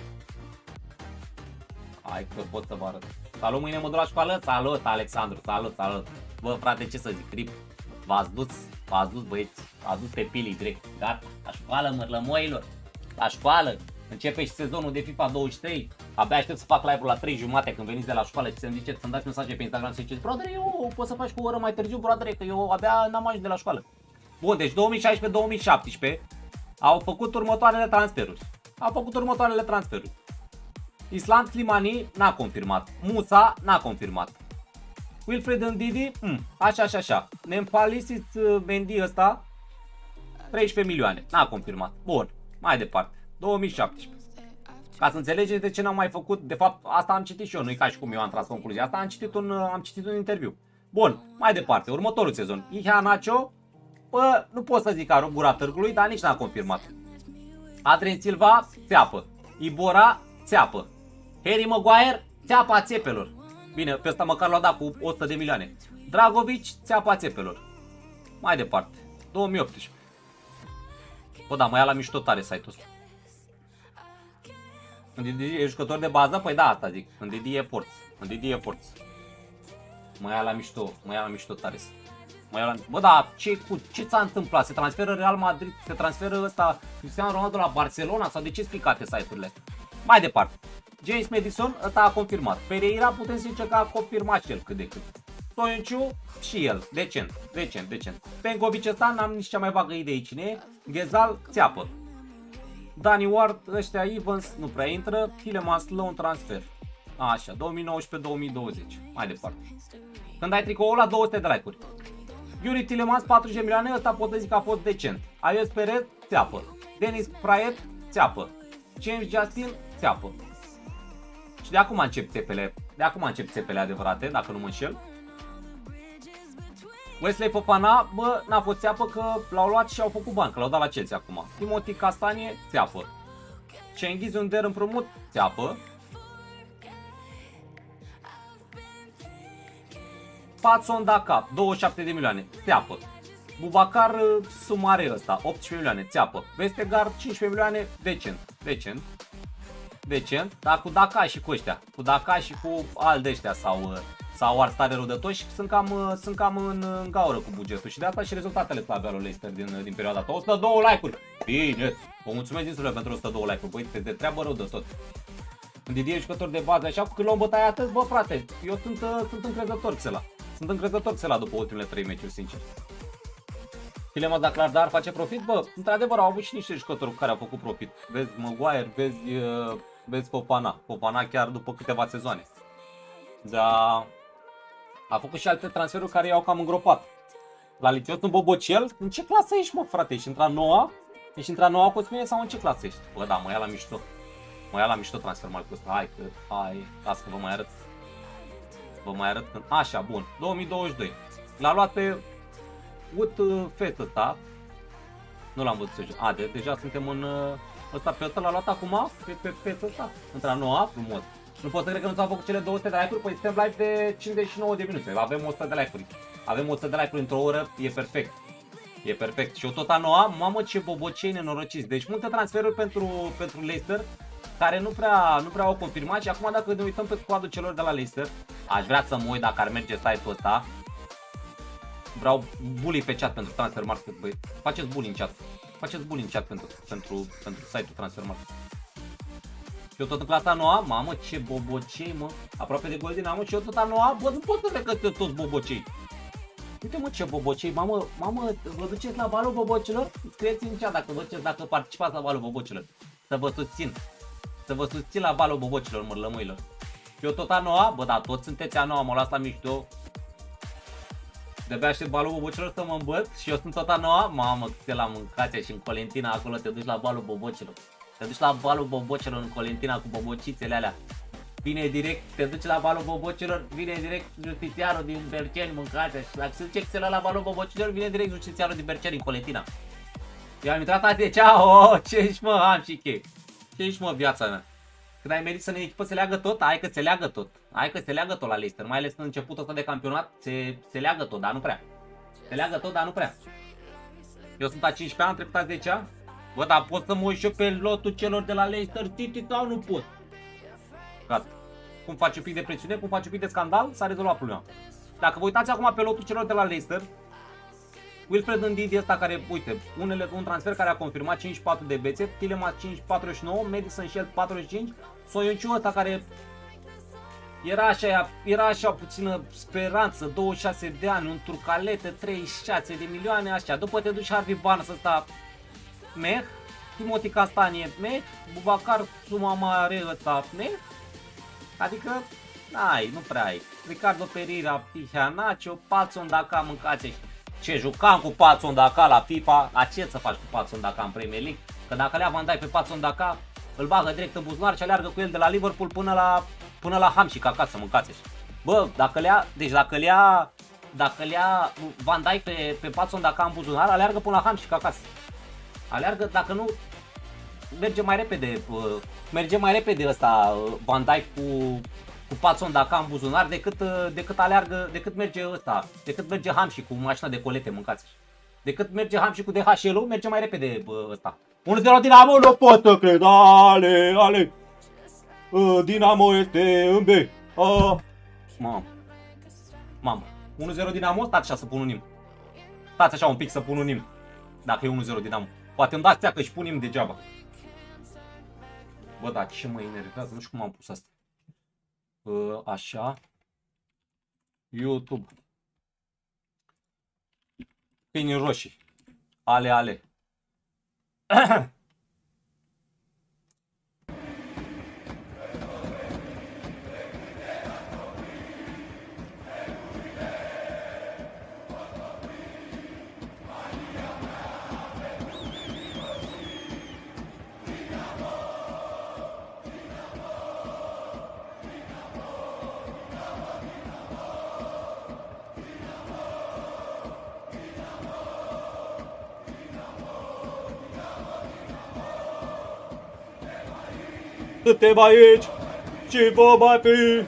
hai că pot să vă arăt. Salut, mâine mă duc la școală. Salut, Alexandru, salut. Bă, frate, ce să zic, Rip. V-ați dus băieți, v-ați dus pe pilii direct. Gata, la școală, mărlămoilor. La școală. Începe și sezonul de FIFA 23. Abia aștept să fac live-ul la 3:30 când veniți de la școală și să-mi ziceți, să-mi dați mesaje pe Instagram și să ziceți, brother, eu pot să faci cu o oră mai târziu, brother, că eu abia n-am ajuns de la școală. Bun, deci 2016-2017 au făcut următoarele transferuri. Island Slimani n-a confirmat. Musa n-a confirmat. Wilfred Ndidi, așa. Nempalisis Mendy ăsta 13 milioane. N-a confirmat. Bun, mai departe. 2017. Ca să înțelegeți de ce n-am mai făcut, de fapt asta am citit și eu, nu-i ca și cum eu am tras concluzia. Asta am citit un interviu. Bun, mai departe, următorul sezon. Iheanacho, bă, nu pot să zic că are gura târgului, dar nici n-a confirmat. Adrien Silva, țeapă. Ibora, țeapă. Harry Maguire, țeapa țepelor. Bine, pe ăsta măcar l-a dat cu 100 de milioane. Dragovic, țeapa țepelor. Mai departe, 2018. Bă, da, mă ia la mișto tare site-ul ăsta. E jucător de bază? Păi da, asta zic. Ndidi e forț. Mă ia la mișto tare. Bă, da, ce s-a întâmplat? Se transferă Real Madrid, se transferă ăsta Cristiano Ronaldo la Barcelona sau de ce splicate site-urile astea? Mai departe. James Madison, ăsta a confirmat. Pereira putem zice că a confirmat și el cât de cât. Soiunciu și el, decent. Pengovic ăsta n-am nici cea mai vagă idee cine e. Ghezal, țeapă. Danny Ward, ăștia Evans nu prea intră. Tielemans la un transfer. Așa, 2019-2020. Mai departe. Când ai tricoul la 200 de like-uri. Yuri Tielemans, 40 milioane, ăsta pot să zic că a fost decent. Ayos Perez, țeapă. Denis Prayet, țeapă. James Justin, țeapă. Și de acum încep țepele adevărate, dacă nu mă înșel. Wesley Fofana, bă, n-a fost țeapă că l-au luat și au făcut bani, că l-au dat la Chelsea acum. Timothy Castanie, țeapă. Cengiz Under împrumut, țeapă. Patson Daka, 27 de milioane, țeapă. Bubacar Sumare ăsta, 18 milioane, țeapă. Vestergaard, 15 milioane, decent, dar cu Daka și cu ăștia. Cu Daka și cu al de ăștia sau ar stare rădătoși, sunt cam în gaură cu bugetul și de asta și rezultatele slabe ale lui Leicester din perioada asta. 102 like-uri! Bine! Vă mulțumesc din suflet pentru 102 like-uri, băi, te de treabă rău de tot. Ndidi e jucător de bază, așa, când l-am bătaie atât, bă, frate, eu sunt încrezător Xela. Sunt încrezător Xela după ultimele 3 meciuri, sincer. Tielemans, dar clar, dar face profit? Bă, într-adevăr au avut și niște jucători cu care au făcut profit. Vezi Maguire, vezi Fofana chiar după câteva sezoane. Dar a făcut și alte transferuri care i-au cam îngropat. La Lițios, un Bobocel, în ce clasă ești, mă, frate? Ești intra noua? Ești intra noua cu mine sau în ce clasă ești? Bă, da, mă ia la mișto. Mă ia la mișto Transfermarkt-ul ăsta. Hai, las că vă mai arăt. Așa, bun. 2022. L-a luat pe Fest ăsta. Nu l-am văzut să joc. Deja suntem în ăsta, pe ăsta l-a luat acum, pe Fest ăsta. Intra noua, frumos. Nu pot să cred că nu s-au făcut cele 200 de like-uri, păi suntem live de 59 de minute, avem 100 de like-uri. Avem 100 de like-uri într-o oră, e perfect. Și eu tot anoa, mamă ce bobocei nenorociți. Deci multe transferuri pentru Leicester, care nu prea au confirmat și acum dacă ne uităm pe squadul celor de la Leicester, aș vrea să mă uit dacă ar merge site-ul ăsta. Vreau bully pe chat pentru Transfermarkt, băi. Faceți bully în chat pentru site-ul Transfermarkt. Și eu tot în clasa noua, mamă ce bobocei, mă, aproape de gol din amă și eu tot a noua, bă, nu pot să cred că toți bobocei. Uite mă ce bobocei, mamă, vă duceți la balul bobocilor? Scrieți în chat dacă participați la balul bobocilor. Să vă susțin. Să vă susțin la balul bobocilor, mărlămâilor. Eu tot a noua, bă da, toți sunteți a noua, m-au luat la mișto. De-abia aștept balul bobocilor să mă îmbăt și eu sunt tot a noua. Mamă, câte la mâncația și în Colentina acolo te duci la balul bobocilor. Te duci la balul bobocilor în Colentina cu bobocițele alea. Vine direct, te duci la balul bobocilor, vine direct justițiarul din Berceni, mâncația. Și dacă se duce Excel la balul bobocilor, vine direct justițiarul din Berceni în Colentina. Eu am intrat azi, ceau, ce ești mă, am și chei. Ce ești mă, viața mea? Când ai merit să ne echipă se leagă tot, hai că se leagă tot. Hai că se leagă tot la Leicester, mai ales în începutul ăsta de campionat, se leagă tot, dar nu prea. Se leagă tot, dar nu prea. Eu sunt a 15 ani, am trecut a 10 ani. Bă, dar pot să mă uit și eu pe lotul celor de la Leicester City sau nu pot? Gata. Cum faci un pic de presiune, cum faci un pic de scandal, s-a rezolvat problema. Dacă vă uitați acum pe lotul celor de la Leicester, Wilfred Ndidi ăsta care, uite, un transfer care a confirmat 54 de bețe, Tielemans 5,49, Madison Shell 45, Soyuncu ăsta care era așa puțină speranță, 26 de ani, un Turcalete, 36 de milioane, așa. După te duci Harvey Barnes ăsta, meh, Timothy Castanie, meh, Boubacar Soumare ăsta, meh, adică, nu prea ai. Ricardo Pereira, Pihanacio, Patson Daka, mâncați ce jucam cu Patson Daka la FIFA, la ce să faci cu Patson Daka în Premier League? Că dacă le-a Van Dijk pe Patson Daka, îl bagă direct în buzunar și aleargă cu el de la Liverpool până la Hamsik acasă, mâncați. Bă, dacă le ia Van Dijk pe Patson Daka în buzunar, aleargă până la Hamsik acasă. Aleargă, dacă nu, merge mai repede ăsta Van Dijk cu Patson Daka în buzunar decât merge Hamsik cu mașina de colete, mâncați. Decât merge Hamsik cu DHL-ul, merge mai repede ăsta. 1-0 Dinamo, nu pot să cred, ale. Dinamo este în B. Mamă. 1-0 Dinamo, stați așa să pun un nim. Stați așa un pic să pun un nim. Dacă e 1-0 Dinamo. Poate îmi dați că și pun nim degeaba. Bă, da, ce mă enervează, nu știu cum am pus asta. Așa. YouTube. Pini roșii. Ale. Suntem aici, ce vom mai fi?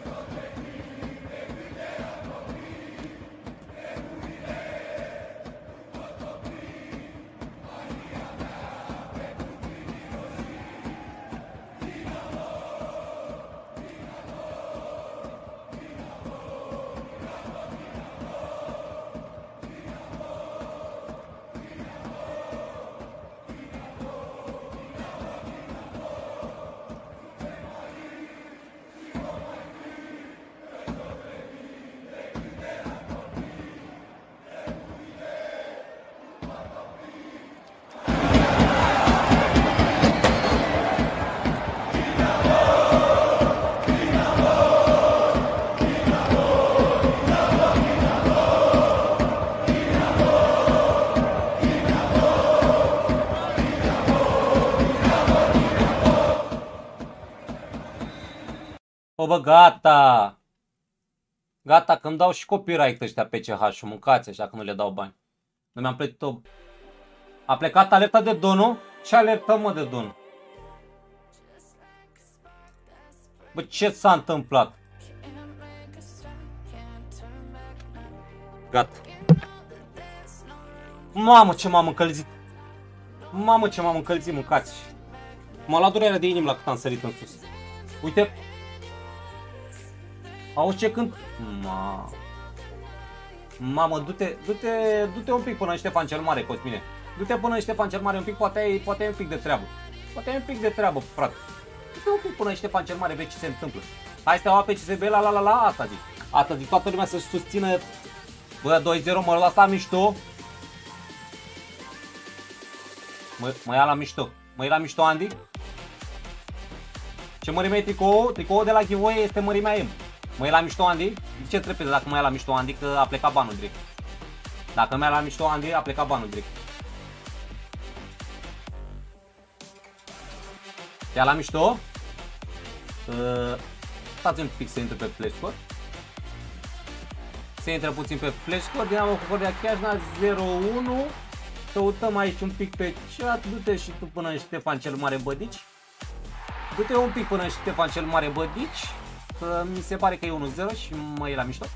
Bă, gata! Gata, că îmi dau și copyright ăștia pe CH-ul, mâncați așa că nu le dau bani. Nu mi-am plătit-o. A plecat alerta de Donu? Ce alertăm, mă, de Donu? Bă, ce s-a întâmplat? Gata. Mamă, ce m-am încălzit. Mamă, ce m-am încălzit, mâncați. M-a luat durerea de inimă la cât am sărit în sus. Uite. Auzi ce cânt? Mamă, du-te un pic până în Ștefan cel Mare, Cosmine. Du-te până în Ștefan cel Mare un pic, poate ai un pic de treabă. Poate ai un pic de treabă, frate. Du-te un pic până în Ștefan cel Mare, vezi ce se întâmplă. Hai Steaua pe CSB, la, asta zic. Asta zic, toată lumea să-și susțină Bă, 2-0, mă las la mișto. Mă ia la mișto. Mă ia la mișto, Andy. Ce mărime e tricou? Tricoul de la giveaway este mărimea M. Mă ia la mișto, Andy? De ce trebuie dacă mă ia la mișto, Andy? Că a plecat banul direct. Dacă mă ia la mișto, Andy, a plecat banul direct. Ia la mișto. Stați un pic să intre pe flash score. Se intră puțin pe flash score. Dinamo Concordia Chiajna 0-1. Căutăm aici un pic pe chat. Du-te și tu până în Ștefan cel Mare Bădici. Du-te un pic până în Ștefan cel Mare Bădici. Că mi se pare că e 1-0 și mă e la mișto.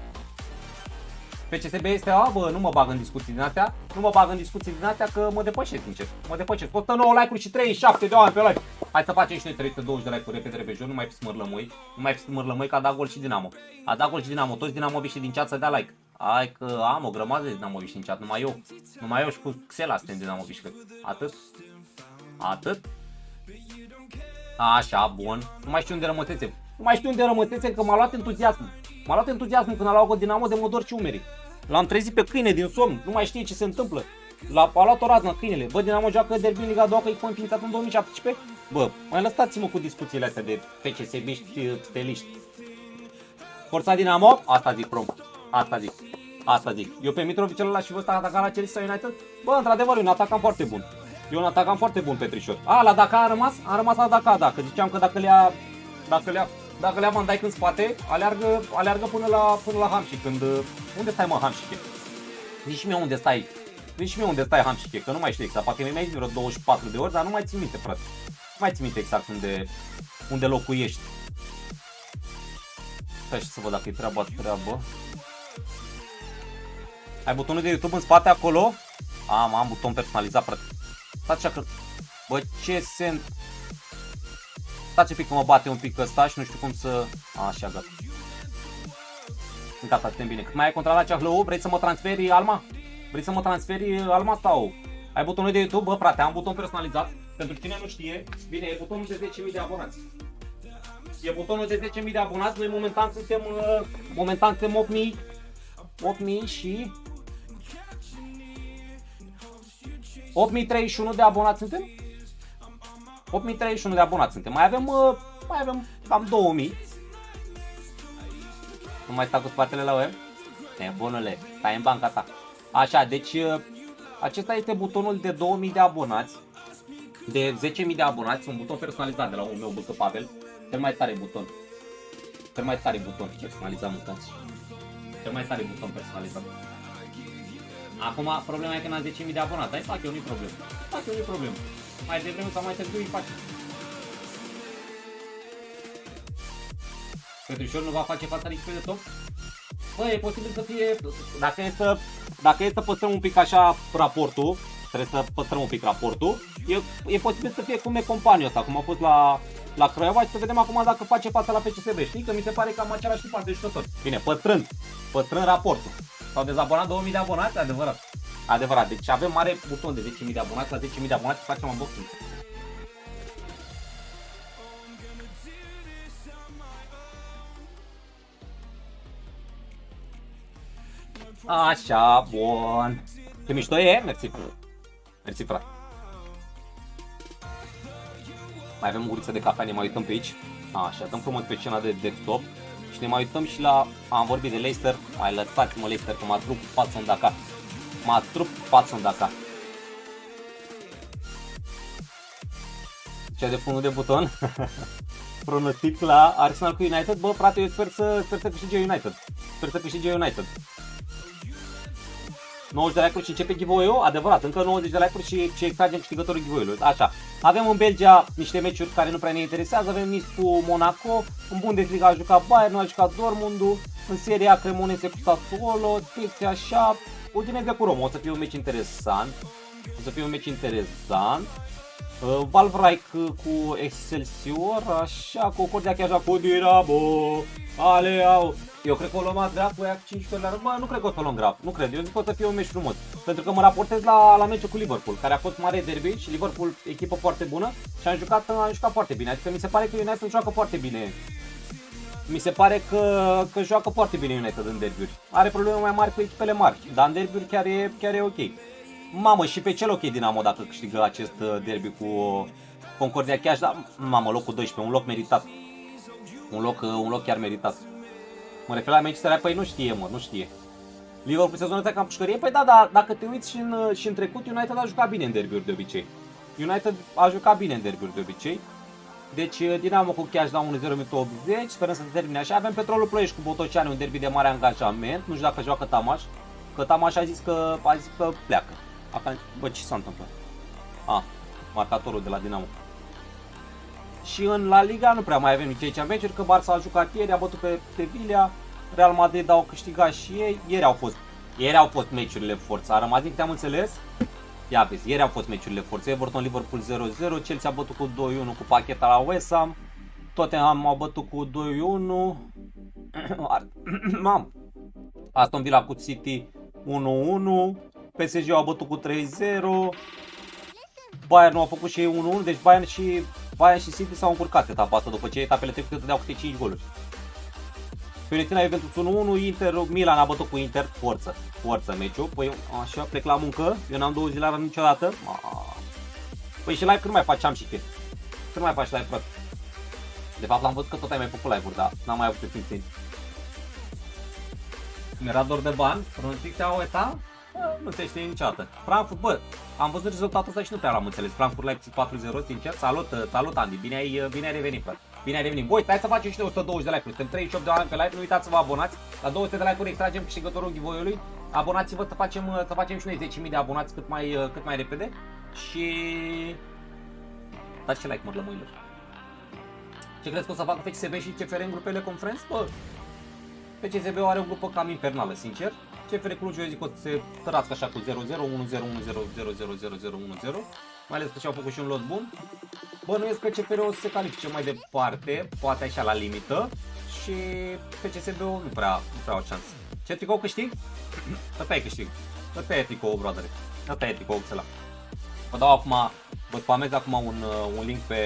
PCSB este a, bă, nu mă bag în discuții din astea. Nu mă bag în discuții din astea că mă depășesc, sincer. Mă depășesc. 109 like-uri și 37 de oameni pe live. Hai să facem și noi 320 de like-uri repede, repede, nu mai fi smârlămâi. Nu mai fi smârlămâi că a dat gol și Dinamo. A dat gol și Dinamo. Toți dinamoviștii din chat să dea like. Hai că am o grămadă de dinamoviști în chat. Numai eu. Numai eu și cu Xela suntem dinamoviști, cred. Atât. Atât. Așa, bun. Nu mai știu unde rămăsețe. Nu mai știu unde rămăsețe că m-a luat entuziasmul. M-a luat entuziasmul când a luat gol Dinamo de mă dor și umerii. L-am trezit pe câine din somn, nu mai știe ce se întâmplă. A luat o raznă câinele. Bă, Dinamo joacă derby în Liga 2, că e înființat în 2017. Bă, mai lăsați-mă cu discuțiile astea de PCSB-ști, steliști. Forța Dinamo? Asta zic, prom. Asta zic. Asta zic. Eu pe Mitrovic ăla și vă ăsta ataca la Chelsea sau United? Bă, într-adevăr, e un atacant foarte bun. E un atacant foarte bun, Petrișor. A, la Daca a rămas? A rămas la Daca, da. Că ziceam că dacă le-a Van Dijk în spate, aleargă până la Hamșic. Când... Unde stai, mă, Hamșic? Zici mie unde stai. Zici mie unde stai, Hamșic, că nu mai știu exact. Poate mi-ai zis vreo 24 de ori, dar nu mai țin minte, frate. Nu mai țin minte exact unde locuiești. Stai și să văd dacă e treaba. Ai butonul de YouTube în spate acolo? Am buton personalizat, frate. Stați așa că... Bă, ce se... Stați un pic că mă bate un pic ăsta și nu știu cum să... Așa, gata. Gata, suntem bine. Cât mai ai contra la Ceahlău? Vrei să mă transferi Alma? Vrei să mă transferi Alma sau? Ai butonul de YouTube? Bă, frate, am buton personalizat. Pentru cine nu știe, bine, e butonul de 10.000 de abonați. E butonul de 10.000 de abonați. Noi momentan suntem 8.000 și... 8.031 de abonați suntem? 8.031 de abonați suntem. Mai avem cam 2.000. Nu mai sta cu spatele la web? Nebunule, stai în banca ta. Așa, deci acesta este butonul de 2.000 de abonați. De 10.000 de abonați. Un buton personalizat de la omul meu, Băcă Pavel. Cel mai tare buton. Cel mai tare buton personalizat, mutați. Cel mai tare buton personalizat. Acum, problema e că n-am 10.000 de abonați. Hai, fac eu, nu-i problemă. Fac eu, nu-i problemă. Mai devreme sau mai târziu îi facem. Petrișor nu va face fața nici pe de top? Bă, e posibil să fie... Dacă e să păstrăm un pic așa raportul, trebuie să păstrăm un pic raportul, e posibil să fie cum e companiul ăsta, cum a fost la Craiova și să vedem acum dacă face fața la PCSB. Știi că mi se pare cam același tip de jucători. Bine, păstrând raportul. S-au dezabonat 2.000 de abonați, adevărat. Adevărat, deci avem mare buton de 10.000 de abonați, la 10.000 de abonați facem unboxing. Așa, bun. Ce mișto e? Mersi. Mersi, frate. Mai avem o guriță de cafea, ne mai uităm pe aici. Așa, dăm frumos pe scena de desktop. Și ne mai uităm și la... Am vorbit de Leicester. Mai lăsați-mă Leicester că m-a trup față în Dakar. M-a trup față în Dakar. Ce de fundul de buton? Pronostic la Arsenal cu United. Bă, frate, eu sper să câștige United. Sper să câștige United. 90 de like-uri și începe giveaway-ul? Adevărat, încă 90 de like-uri și extragem câștigătorul giveaway-ului. Așa. Avem în Belgia niște meciuri care nu prea ne interesează. Avem Nice cu Monaco. În Bundesliga a jucat Bayern, a jucat Dortmundul. În Serie A Cremonese cu Sassuolo. Spezia așa. Udinese cu Roma. O să fie un meci interesant. Valvraic cu Excelsior. Așa. Concordia Chiajna cu Dinamo. Aleau. Eu cred că o luăm grav cu ea cu 5 ori la rând. Bă, nu cred că o să o luăm grav. Nu cred. Eu zic că o să fie un meci frumos. Pentru că mă raportez la meciul cu Liverpool, care a fost mare derby și Liverpool echipă foarte bună și am jucat foarte bine. Adică mi se pare că United joacă foarte bine. Mi se pare că joacă foarte bine United în derbiuri. Are probleme mai mari cu echipele mari, dar în derbiuri chiar e ok. Mamă, și pe cel ok Dinamo dacă câștigă acest derby cu Concordia Chiaj, dar mamă, locul 12, un loc meritat. Un loc chiar meritat. Mă refer la Manchester, păi nu știe, nu știe. Liverpool sezonul ăsta cam pușcărie, păi da, dacă te uiți și în trecut, United a jucat bine în derbiuri de obicei. United a jucat bine în derbiuri de obicei. Deci Dinamo cu Chiaj la 1-0 minutul 80, sperăm să se termine așa. Avem Petrolul Ploiești cu Botoceani, un derby de mare angajament. Nu știu dacă joacă Tamaș, că Tamaș a zis că pleacă. Bă, ce s-a întâmplat? Marcatorul de la Dinamo. Și în La Liga nu prea mai avem nici aici meciuri, că Barça a jucat ieri, a bătut pe Sevilla, Real Madrid au câștigat și ei. Ieri au fost meciurile forță. A rămas din câte am înțeles. Ia vezi, ieri au fost meciurile forță. Everton Liverpool 0-0, Chelsea a bătut cu 2-1 cu pacheta la West Ham. Tottenham au bătut cu 2-1. Aston Villa cu City 1-1. PSG au bătut cu 3-0. Bayern nu a făcut și ei 1-1, deci Bayern și City s-au încurcat etapa asta după ce etapele trecute dădeau câte 5 goluri. Fiorentina Juventus 1-1, Inter Milan a bătut cu Inter, forță meciul. Păi așa, plec la muncă, eu n-am 2 zile niciodată. Păi și live când mai faci, am și chestii. Când mai faci live, frate? De fapt am văzut că tot ai mai făcut live-uri, dar n-am mai avut timp. Mi-era dor de bani, pronunția au eta? Nu te știi niciodată. Frankfurt, bă, am văzut rezultatul ăsta și nu prea l-am înțeles. Frankfurt Leipzig 4-0, sincer. Salut Andy, bine ai revenit, frate. Bine ai revenit. Voi, stai să facem și noi 120 de like-uri. Suntem 38 de oameni pe live, nu uitați să vă abonați. La 200 de like-uri extragem câștigătorul giveaway-ului. Abonați-vă să facem și noi 10.000 de abonați cât mai repede. Și dați și like, mărlămâilor. Ce crezi că o să facă FCSB și CFR în grupele conference? Bă, FCSB are o grupă cam infernală, sincer. CFR Cluj, eu zic că o să se tărască așa cu 0-0, 1-0, 1-0, 0-0, 0-0, 1-0. Mai ales că și-au făcut și un lot bun. Bănuiesc că CFR o să se califice mai departe, poate așa la limită. Și FCSB-ul nu prea au șansă. Ce tricou câștig? Ăsta e câștig. Ăsta e tricou, brother. Ăsta e tricou ăla. Vă dau acum, vă spamez acum un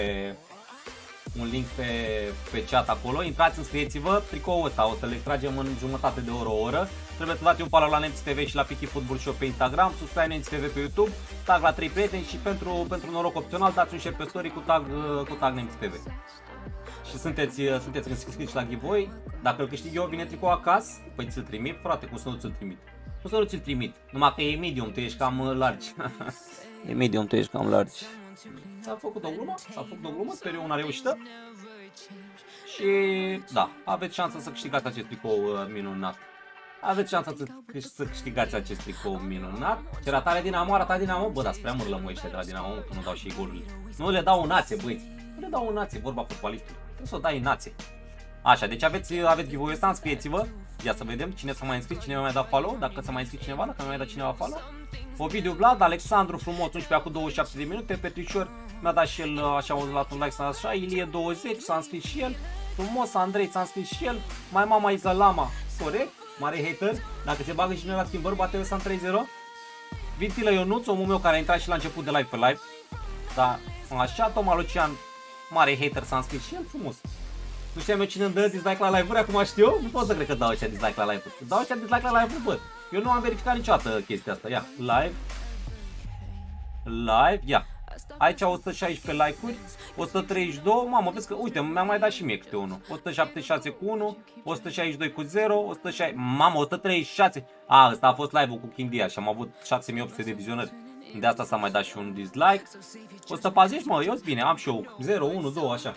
link pe chat acolo. Intrați, înscrieți-vă. Tricoul ăsta o să-l extragem în jumătate de oră, o oră. Trebuie să dați un follow la Nemți TV și la PT Football Show pe Instagram, subscribe Nemți TV pe YouTube, tag la 3 prieteni și pentru noroc opțional dați un share pe story cu tag Nemți TV. Și sunteți înscriși la giveaway. Dacă îl câștig eu, vine tricou acasă. Păi ți-l trimit, frate, cum să nu ți-l trimit? Cum să nu ți-l trimit? Numai că e medium, tu ești cam large. E medium, tu ești cam large. S-a făcut o glumă, sper eu una reușită. Și da, aveți șansa să câștigați acest tricou minunat. Aveți șansa să câștigați acest tricou minunat. Ce ratare Dinamo, arată Dinamo. Bă, dar spre mărlă ăștia de la Dinamo, că nu dau și golurile. Nu le dau în nație, băieți. Nu le dau în nație, vorba fotbalistului. Trebuie să o dai în nație. Așa, deci aveți giveaway-ul ăsta, înscrieți-vă. Ia să vedem cine s-a mai înscris, cine mi-a mai dat follow, dacă s-a mai înscris cineva, dacă mi-a mai dat cineva follow. Ovidiu Vlad, Alexandru Frumos, 11 cu 27 de minute, Petrișor mi-a dat și el, așa, a dat un like, s-a așa, Ilie 20, s-a înscris și el, Frumos, Andrei s-a înscris și el, mai mama Izalama, corect, mare hater, dacă se bagă și noi la schimbări, bate ăsta în 3-0. Vintilă Ionuț, omul meu care a intrat și la început de live pe live, da, așa, Toma Lucian, mare hater, s-a înscris și el, frumos. Nu știam eu cine îmi dă dislike la live-uri, acum știu, nu pot să cred că dau ăștia dislike la live-uri. Dau ăștia dislike la live-uri, bă. Eu nu am verificat niciodată chestia asta. Ia, live, ia. Aici 116 like-uri, 132, mamă, vezi că, uite, mi-a mai dat și mie câte unul. 176 cu 1, 162 cu 0, 160, mamă, 136. Ăsta a fost live-ul cu Chindia și am avut 6800 de vizionări. De asta s-a mai dat și un dislike. 140, mă, eu bine, am și eu 0, 1, 2, așa.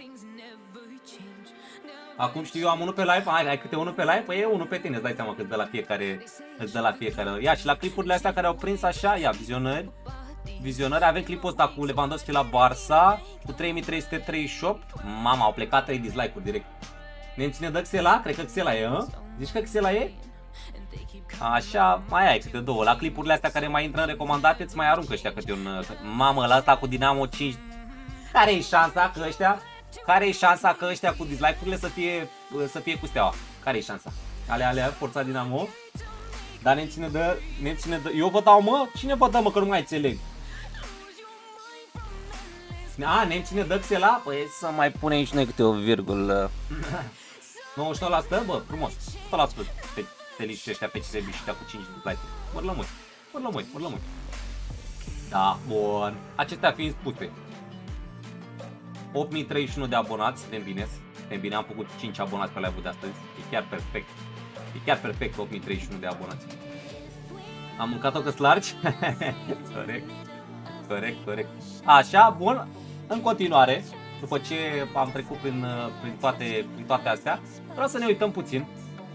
Acum știu eu, am unul pe live, ai câte unul pe live? Păi e unul pe tine, îți dai seama că îți dă la fiecare. Ia, și la clipurile astea care au prins așa, ia, vizionări, avem clipul ăsta cu Lewandowski la Barça, cu 3338, mama, au plecat 3 dislike-uri direct. Ne-mi ține de Xela? Cred că Xela e, hă? Zici că Xela e? Așa, mai ai câte două. La clipurile astea care mai intră în recomandate, îți mai aruncă ăștia câte un... Mamă, la asta cu Dinamo 5, care-i șansa că ăștia? Care e șansa că ăștia cu dislike-urile să fie cu Steaua? Care e șansa? Alea, forța Dinamo. Dar ne ține de... Eu vă dau, mă? Cine vă dă, mă, că nu mai înțeleg? Ne ține de Xela? Păi să mai punem și noi câte o virgulă. 99%, bă, frumos. 100% te liști ăștia pe CSB și cu 5 like-uri. Măr lămâi. Da, bun. Acestea fiind spuse. 8031 de abonați, suntem bine, am făcut 5 abonați pe live-ul de astăzi. E chiar perfect 8031 de abonați. Am mâncat-o că largi? Corect. Așa, bun. În continuare, după ce am trecut prin toate astea, vreau să ne uităm puțin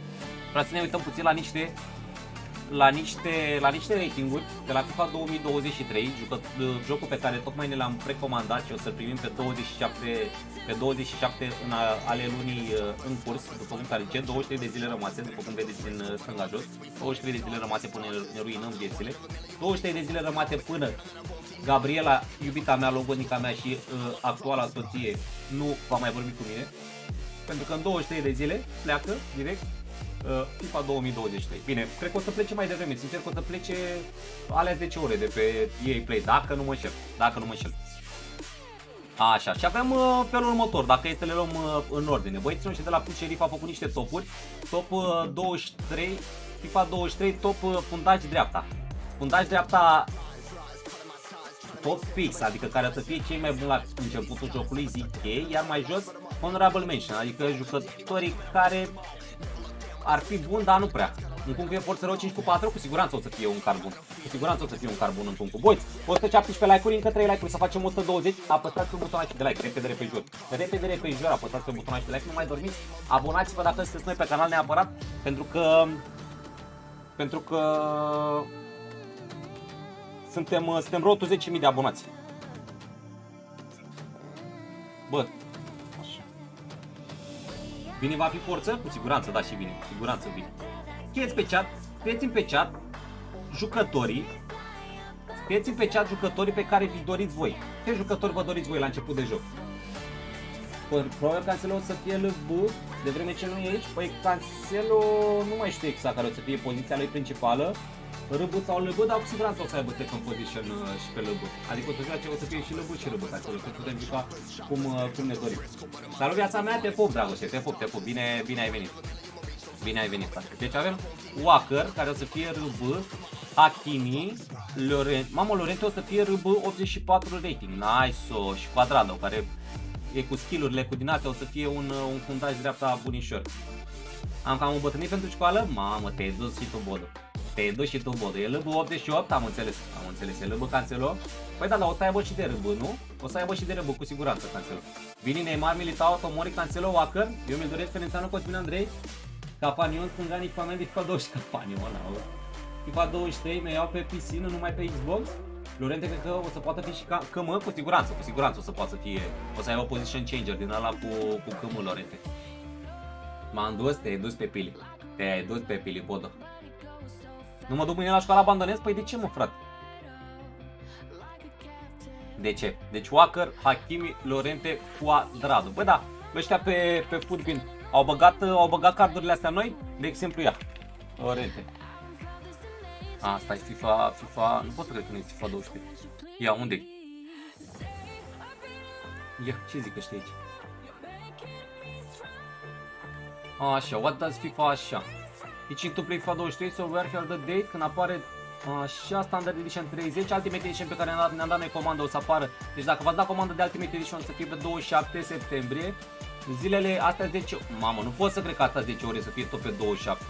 la niște ratinguri de la FIFA 2023, jocul pe care tocmai ne l-am precomandat și o să primim pe 27 ale lunii în curs, după cum care zice, 23 de zile rămase, după cum vedeți în stânga jos, 23 de zile rămase până ne ruinăm viețile, 23 de zile rămase până Gabriela, iubita mea, logonica mea și actuala soție, nu va mai vorbi cu mine, pentru că în 23 de zile pleacă direct FIFA 2023. Bine, cred că o să plece mai devreme, sincer că o să plece alea 10 ore de pe EA Play, dacă nu mă înșel. Așa, și avem felul următor, dacă este le luăm în ordine. Băieții noștri de la Push Sheriff a făcut niște topuri. Top 23, FIFA 23, top fundaj dreapta. Fundaj dreapta top fix, adică care o să fie cei mai buni la începutul jocului, zic ei, iar mai jos honorable mention, adică jucătorii care ar fi bun, dar nu prea. Un cum e Forță Rău 5 cu 4, cu siguranță o să fie un car bun. În punctul. Boiți, 117 like-uri, încă 3 like-uri, să facem 120. Apăsați pe butonul de like, repede, apăsați pe butonul de like, nu mai dormiți. Abonați-vă dacă sunteți noi pe canal neapărat, pentru că suntem rău 10.000 de abonați. Bă, Vini va fi forță? Cu siguranță, da, și Vini, cu siguranță Vini. Scrieți pe chat jucătorii pe care vi doriți voi. Ce jucători vă doriți voi la început de joc? Probabil Cancelo o să fie LB, de vreme ce nu e aici. Păi Cancelo nu mai știu exact care o să fie poziția lui principală, RB sau LB, dar cu siguranță o să aibă second position și pe LB. Adică o să fie și LB și RB Cancelo, că putem juca cum ne dorim. Salut viața mea, te pup, Dragoste, te pup, bine ai venit. Bine ai venit, frate. Deci avem Walker, care o să fie RB, Hakimi, Llorente o să fie RB 84 rating, nice-o, și Cuadrado, care e cu skill-urile cu dinate, o să fie un fundaj dreapta bunișor. Am cam îmbătrânit pentru școală? Mamă, te-ai dus și tu, Bodo. E LB 88, am înțeles, e LB Cancelo. Păi da, dar o să aibă și de RB, nu? O să aibă și de RB, cu siguranță, Cancelo. Vini, Neymar, Militao, Tomori, Cancelo, Walker. Eu mi-l doresc Ferențanu, Cosmin Andrei, Capanion, Stângani, Pamendi, FIFA 23, Capanion, FIFA 23, mi iau pe PC, nu numai pe Xbox. Llorente cred că o să poată fi și cu siguranță o să poată să fie, o să aibă position changer din ăla cu CM Llorente. M-am dus, te-ai dus pe Pili, Bodo. Nu mă duc mâine la școală, abandonez? Păi de ce, mă, frate? De ce? Deci Walker, Hakimi, Llorente, Cuadrado. Bă, da, ăștia pe Footbin au băgat cardurile astea noi. De exemplu, ia, Llorente. Asta e FIFA, nu pot să cred că nu e FIFA 23. Ia, unde-i? Ia, ce zic ăștia aici? Așa, what does FIFA așa? Itching to play FIFA 23, so where here the date, când apare așa, Standard Edition 30, Ultimate Edition pe care ne-am dat noi comandă o să apară. Deci dacă v-ați dat comandă de Ultimate Edition o să fie pe 27 septembrie. Zilele astea 10, mamă, nu pot să cred că astea 10 ore să fie tot pe 27.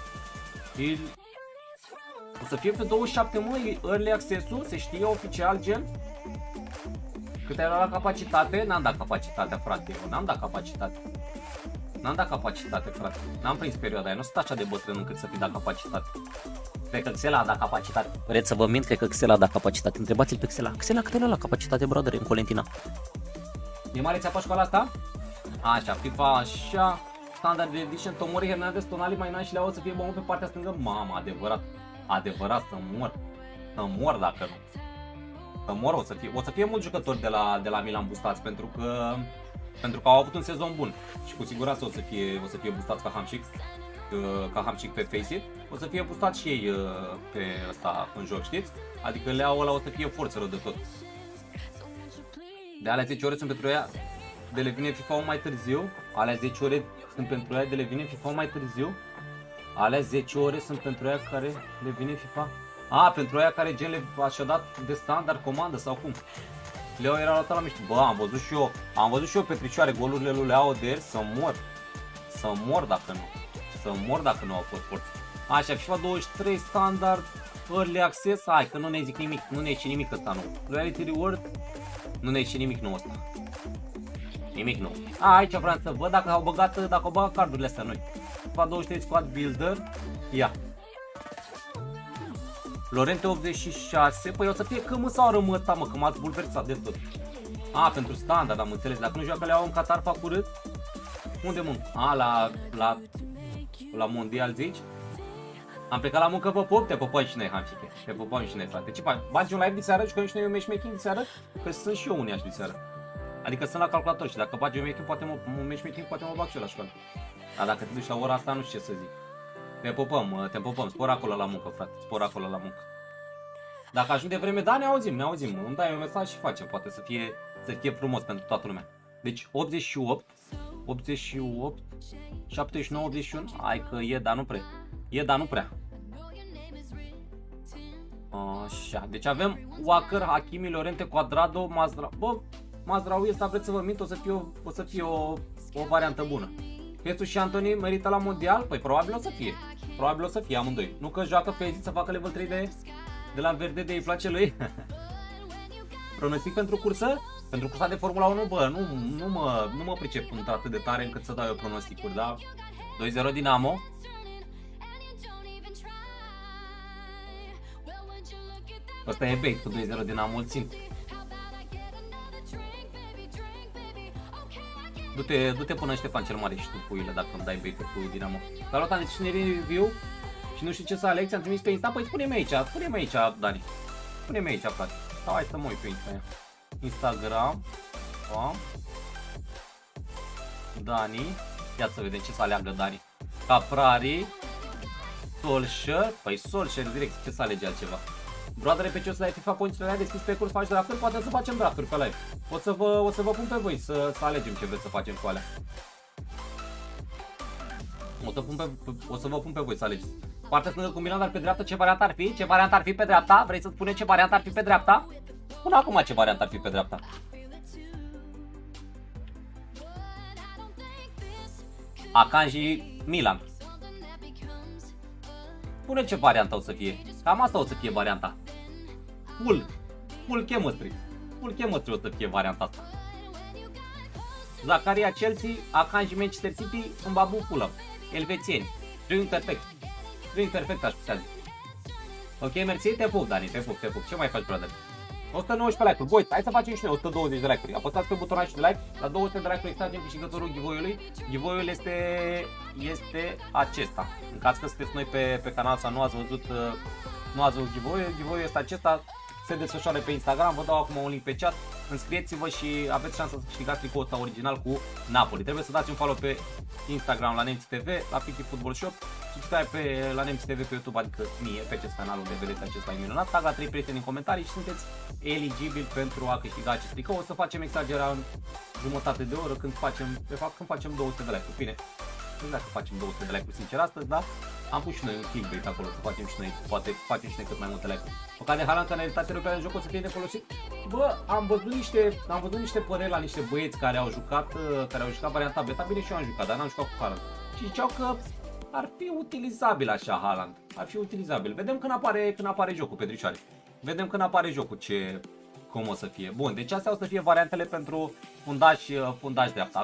O să fie pe 27, mă, Early Access-ul, se știe oficial, gen. Cât ai luat la capacitate? N-am dat capacitatea, frate, n-am dat capacitate, frate. N-am prins perioada aia, nu sunt așa de bătrân încât să fi dat capacitate. Cred că Xela a dat capacitate. Vreți să vă mint? Cred că Xela a dat capacitate. Întrebați-l pe Xela. Xela, cât ai luat la capacitate, brother, în Colentina? E mare ți-a școala asta? Așa, FIFA așa, Standard Edition, Tomori, Hernandez, Tonali, Mainan și Leao o să fie bomul pe partea stângă. Mamă, adevărat, să mor dacă nu. Să mor, o să fie mulți jucători de la Milan boostați pentru că au avut un sezon bun și cu siguranță o să fie boostați ca Hamsik pe Face It. O să fie boostați și ei pe ăsta în joc, știți? Adică Leao ăla o să fie forță rău de tot. De alea 10 ore sunt pentru ea. de le vine FIFA mai târziu. Alea 10 ore sunt pentru aia de le vine FIFA mai târziu. Alea 10 ore sunt pentru aia care le vine FIFA. A, pentru aia care gen și-a dat de standard comandă sau cum? Leo era luat la mișto. Bă, am văzut și eu Petricioare golurile lui Leo Oder, să mor dacă nu. Să mor dacă nu au fost forță. Așa, FIFA 23 standard, early access, hai că nu ne zic nimic, nu ne ieși nimic ăsta nou. Reality reward, nu ne ieși nimic nou ăsta. Nimic nou. A, aici vreau să văd dacă au băgat cardurile astea noi. FIFA 23 squad builder, ia. Lorente 86, păi o să fie că mă sau rămăta, mă, că m-ați bulversat de tot. A, pentru standard, am înțeles, dacă nu joacă Leo în Qatar, fac urât? Unde, mă? A, la mondial, zici? Am plecat la muncă pe pop, te pupăm și noi, Hanfiche. Te pupăm și noi, frate. Ce faci? Bagi un live de seară, jucăm și noi un matchmaking de seară? Că sunt și eu unii de seară. Adică sunt la calculator și dacă bagi un matchmaking, poate mă bag și eu la școală. Dar dacă te duci la ora asta, nu știu ce să zic. Te pupăm, spor acolo la muncă, frate, spor acolo la muncă. Dacă ajung de vreme, da, ne auzim, îmi dai un mesaj și facem, poate să fie frumos pentru toată lumea. Deci 88, 79, 81, hai că e, dar nu prea. Așa, deci avem Walker, Hakimi, Llorente, Cuadrado, Mazraoui ăsta, vreți să vă mint, o să fie o variantă bună. Jesus și Antony merită la mondial? Păi probabil o să fie amândoi. Nu că joacă Fezi să facă level 3 de la Verde, de îi place lui. Pronostic pentru cursă? Pentru cursa de Formula 1, bă, nu mă pricep atât de tare încât să dau eu pronosticuri, da? 2-0 Dinamo. Ăsta e bait cu 2-0 Dinamo, îl țin. Du-te până Ștefan cel Mare și tu puile dacă îmi dai bait cu Dinamo. Dar luat am cine review și nu știu ce să aleg, ți-am trimis pe Insta, păi spune-mi aici, Dani. Spune-mi aici, frate. Sau hai să mă uit pe Insta. Instagram. Dani. Ia să vedem ce să aleagă Dani. Caprari. Solskjaer. Păi Solskjaer direct, ce să alege altceva. Broadere, pe ce o să dai FIFA poințele alea, deschis pe curs, faci drafturi, poate să facem drafturi pe live. O să vă pun pe voi să alegem ce vreți să facem cu alea. O să vă pun pe voi să alegeți. Partea stângă cu Milan, dar pe dreapta ce variant ar fi? Ce variant ar fi pe dreapta? Vrei să spuneți ce variant ar fi pe dreapta? Până acum ce variant ar fi pe dreapta? Akanji Milan. Spune ce varianta o să fie. Cam asta o să fie varianta. Full chemistry. Full chemistry o să fie varianta asta. Zacharia Chelsea, Akanji Manchester City, Mbabu Fulham. Elvețieni. Dream perfect. Dream perfect aș putea zice. Ok, mersi, te pup, Dani, te pup. Ce mai faci, brother? 119 like-uri. Voi, hai să facem și noi 120 de like-uri. Apăsați pe butonul de like. La 200 de like-uri extragem câștigătorul giveaway-ului. Giveaway-ul este acesta. În caz că sunteți noi pe canal sau nu ați văzut giveaway-ul, giveaway-ul este acesta. Se desfășoară pe Instagram, vă dau acum un link pe chat. Înscrieți-vă și aveți șansa să câștigați tricoul ăsta original cu Napoli. Trebuie să dați un follow pe Instagram la Nemți TV, la Piki Football Shop, subscribe la Nemți TV pe YouTube, adică mie, pe acest canal unde vedeți acest live minunat. Tag la 3 prieteni în comentarii și sunteți eligibili pentru a câștiga acest tricou. O să facem exagerat în jumătate de oră când facem 200 de like-uri. Bine, nu știu dacă facem 200 de like-uri sincer astăzi, dar am pus și noi un clickbait acolo, să facem și noi, poate facem și noi cât mai multe like-uri. Păcat de Haaland, canalitate europeană în joc o să fie de folosit. Bă, am văzut niște păreri la niște băieți care au jucat varianta beta, bine și eu am jucat, dar n-am jucat cu Haaland. Și ziceau că ar fi utilizabil așa Haaland, ar fi utilizabil. Vedem când apare jocul, Petricioare. Vedem când apare jocul cum o să fie. Bun, deci astea o să fie variantele pentru fundaș dreapta.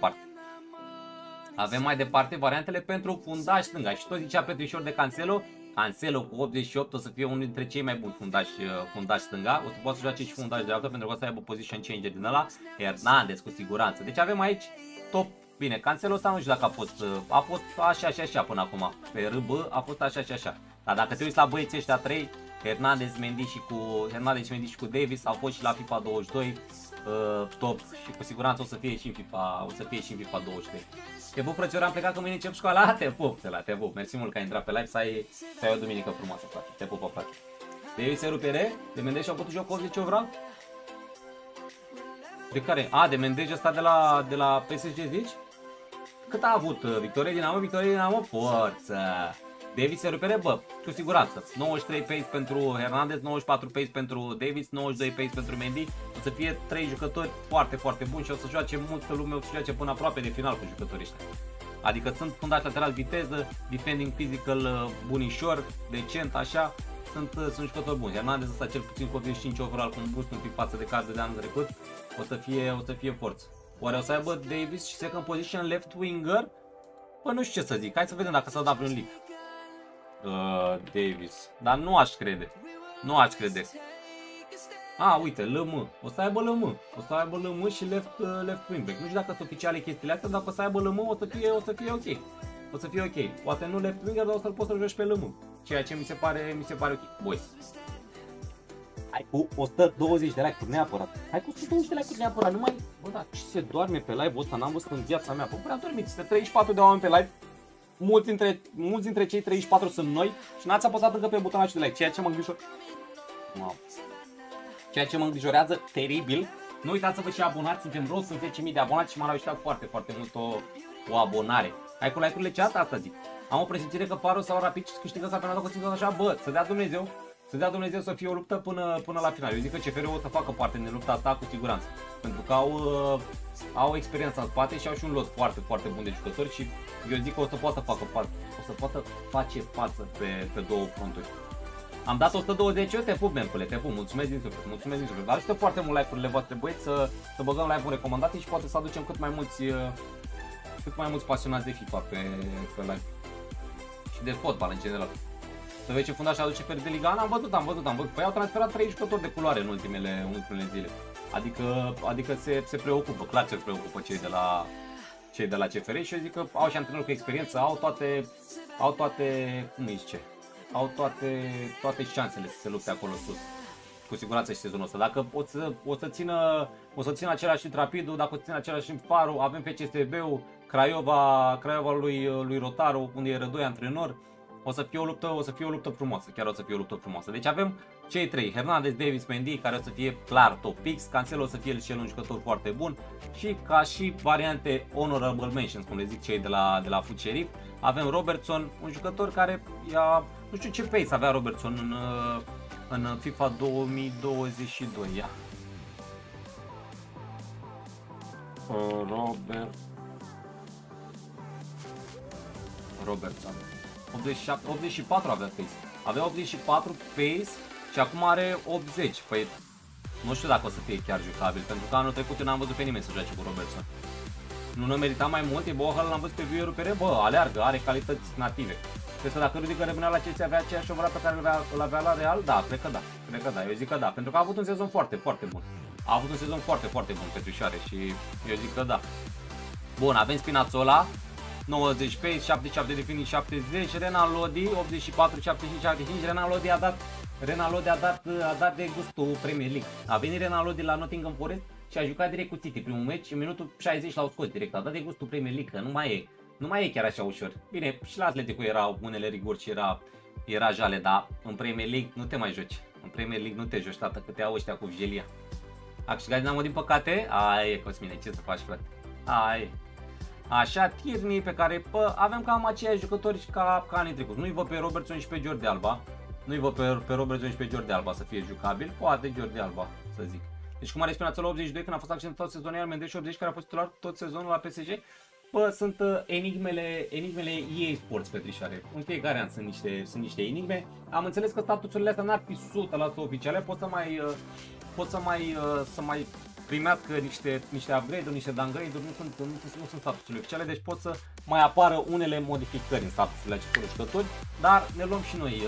Avem mai departe variantele pentru fundaș stânga. Și tot zicea Petrișor de Cancelo. Cancelo cu 88 o să fie unul dintre cei mai buni fundași stânga. O să poată să joace și fundaș dreapta pentru că o să aibă position changer din ăla. Hernandez cu siguranță. Deci avem aici top. Bine, Cancelo ăsta nu știu dacă a fost așa și așa până acum. Pe RB a fost așa și așa. Dar dacă te uiți la băieții ăștia 3, Hernandez, Mendy și cu Davis au fost și la FIFA 22 top și cu siguranță o să fie și în FIFA 23. Te pup, frățiori, am plecat că mâine încep școala. Te pup. Mersi mult că ai intrat pe live, să ai o duminică frumoasă, frate. Te pup, frate. De ei se rupere, de Mendes și-au putut joc 80 vreau. De care? De Mendej ăsta de la PSG zici? Cât a avut victorie Dinamo, forță! Davis se rupere, bă, cu siguranță. 93 pace pentru Hernandez, 94 pace pentru Davis, 92 pace pentru Mendy. O să fie 3 jucători foarte, foarte buni și o să joace multă lume, o să joace până aproape de final cu jucătorii ăștia. Adică sunt fundași lateral viteză, defending physical bunișor, decent, așa. Sunt jucători buni. Hernandez ăsta cel puțin cu 85 overall, cu un boost un pic față de cardul de anul trecut. O să fie forță. Oare o să aibă Davis și second position left winger? Bă, nu știu ce să zic. Hai să vedem dacă s-a dat vreun leak. Davis. Dar nu aș crede. Nu aș crede. Uite, LM. O să aibă LM. O să aibă LM și left wingback. Nu știu dacă sunt oficiale chestiile astea, dacă o să aibă LM, o să fie ok. O să fie ok. Poate nu left winger, dar o să-l poți să joci pe LM. Ceea ce mi se pare ok. Boys. Hai cu 120 de like-uri neapărat. Hai cu 120 de like-uri neapărat. Nu mai... Bă, da, ce se doarme pe live-ul ăsta? N-am văzut în viața mea. Bă, prea dormiți. Este 34 de oameni pe live. Mulți dintre cei 34 sunt noi și n-ați apăsat încă pe butonul de like, ceea ce mă îngrijorează teribil. Nu uitați să vă și abonați, suntem rost, sunt 10.000 de abonați și m-a ajutat foarte, foarte mult o abonare. Hai cu like-urile chat, asta zic. Am o presimțire că Faro sau Rapid câștigă campionatul cu ținut așa, bă, să dea Dumnezeu să fie o luptă până la final. Eu zic că CFR-ul o să facă parte din lupta asta cu siguranță. Pentru că au experiența în spate și au și un lot foarte, foarte bun de jucători și eu zic că o să poată face față pe două fronturi. Am dat 120, eu te pup, Memcule, te pup, mulțumesc din suflet. Dar ajută foarte mult like-urile voastre, băieți, să băgăm like-uri recomandate și poate să aducem cât mai mulți pasionați de FIFA pe live. Și de fotbal în general. Să vezi ce fundaș aduce pe de Liga. Am văzut. Păi au transferat 3 jucători de culoare în ultimele zile. Adică se preocupă, clar se preocupă cei de la CFR și eu zic că au și antrenori cu experiență, au toate, cum îi zice, au toate șansele să se lupte acolo sus. Cu siguranță și sezonul ăsta. Dacă o să țină același și Rapidul, dacă o să țină același și Faro, avem pe CSB-ul, Craiova lui Rotaru, unde e Rădoi antrenor. O să fie o luptă frumoasă, chiar o să fie o luptă frumoasă. Deci avem cei 3, Hernandez, Davis, Mendy, care o să fie clar top picks, Cancelo o să fie și el un jucător foarte bun și ca și variante honorable mentions, cum le zic cei de la Foot Sheriff, avem Robertson, un jucător care nu știu ce pace avea Robertson în FIFA 2022, ia. Robertson. 84 avea pace. Avea 84 pace și acum are 80. Păi nu știu dacă o să fie chiar jucabil, pentru că anul trecut eu n-am văzut pe nimeni să joace cu Robertson. Nu merita mai mult, e Bohal, l-am văzut pe viewerul pe bă, aleargă, are calități native. Cred că dacă Rudiger revenea la Chelsea avea aceeași overall pe care îl avea la Real, da, cred că da, eu zic că da, pentru că a avut un sezon foarte, foarte bun. A avut un sezon foarte, foarte bun pe Tușoare și eu zic că da. Bun, avem Spinazzola, 90 pace, 77 de finish, 70, Renan Lodi, 84, 75, 75, Renan Lodi a dat de gustul Premier League. A venit Renan Lodi la Nottingham Forest și a jucat direct cu City primul meci, în minutul 60 l-au scos direct, a dat de gustul Premier League, că nu mai e chiar așa ușor. Bine, și la Atletico erau unele riguri și era jale, dar în Premier League nu te mai joci. În Premier League nu te joci, tată, că te au ăștia cu vijelia. A câștigat Dinamo din păcate? Aie, Cosmine, ce să faci, frate? Aie. Așa, Tierney, pe care avem cam aceiași jucători ca anii trecuți. Nu-i văd pe Robertson și pe Jordi Alba. Nu-i văd pe Robertson și pe Jordi Alba să fie jucabil. Poate Jordi Alba, să zic. Deci cum are Spinazzola la 82 când a fost accidentat tot sezonul, iar Mendes 80 care a fost titular tot sezonul la PSG. Sunt enigmele EA Sports, Petrișoare. În fiecare an sunt niște enigme. Am înțeles că statusurile astea n-ar fi 100% oficiale, pot să mai primească niște upgrade-uri, niște downgrade-uri, nu sunt statusurile oficiale, deci pot să mai apară unele modificări în statusurile acestor jucători, dar ne luăm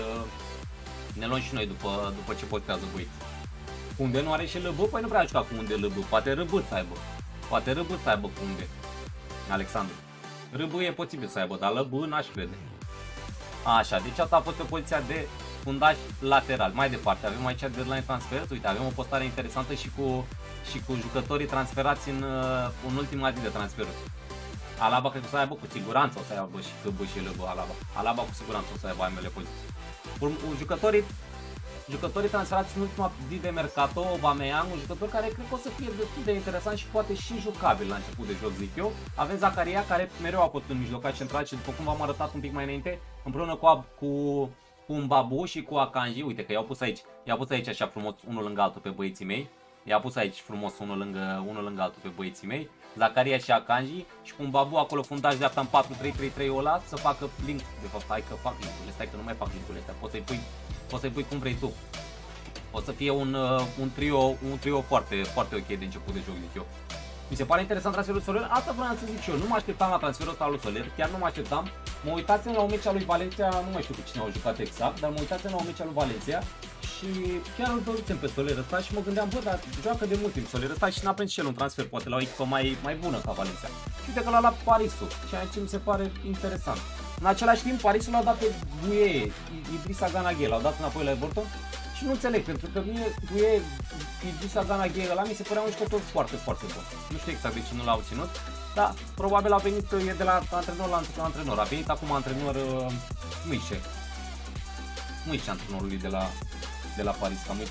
și noi după ce postează băieți. Unde nu are și LB? Păi nu prea a jucat cu unde LB, poate Râbât să aibă. Cu unde. Alexandru. Râbâ e posibil să aibă, dar LB n-aș crede. Așa, deci asta a fost pe poziția de fundaș lateral. Mai departe avem aici deadline transfer. Uite, avem o postare interesantă și cu jucătorii transferați în ultima zi de transferuri. Alaba cred că o să aibă cu siguranță, o să aibă și LB Alaba. Alaba cu siguranță o să aibă ambele poziții. Jucătorii jucătorii transferați în ultima zi de mercato, Aubameyang, un jucător care cred că o să fie destul de interesant și poate și jucabil la început de joc, zic eu. Avem Zakaria, care mereu a fost un mijlocaș central și după cum v-am arătat un pic mai înainte, împreună cu un Babu și cu Akanji, uite că i-au pus aici așa frumos unul lângă altul pe băieții mei. I-a pus aici frumos unul lângă altul pe băieții mei, Zakaria și Akanji, și cu un Babu acolo fundaș dreapta în 4-3-3-3 ăla să facă link. De fapt, hai că fac link-urile, stai că nu mai fac link-urile astea, poți să-i pui cum vrei tu. O să fie un trio foarte, foarte ok de început de joc, zic eu. Mi se pare interesant transferul Soler, asta vreau să zic și eu, nu mă așteptam la transferul ăsta lui Soler, chiar nu mă așteptam. Mă uitați la un meci al lui Valencia, nu mai știu cu cine au jucat exact, dar mă uitați la un meci al lui Valencia și chiar îl dorisem pe Soler ăsta și mă gândeam, bă, dar joacă de mult timp Soler ăsta și n-a prins și el un transfer, poate la o echipă mai bună ca Valencia. Și uite că l-a luat Parisul, ceea ce mi se pare interesant. În același timp, Parisul l-a dat pe Gueye, Idrissa Gana Gueye, l-au dat înapoi la Everton. Și nu înțeleg, pentru că mie Gueye, Idrissa Gana Gueye ăla mi se părea un jucător foarte, foarte bun. Nu știu exact de ce nu l-au ținut, dar probabil a venit, e de la antrenor la antrenor. A venit acum antrenor Muișe antrenorului de la Paris, că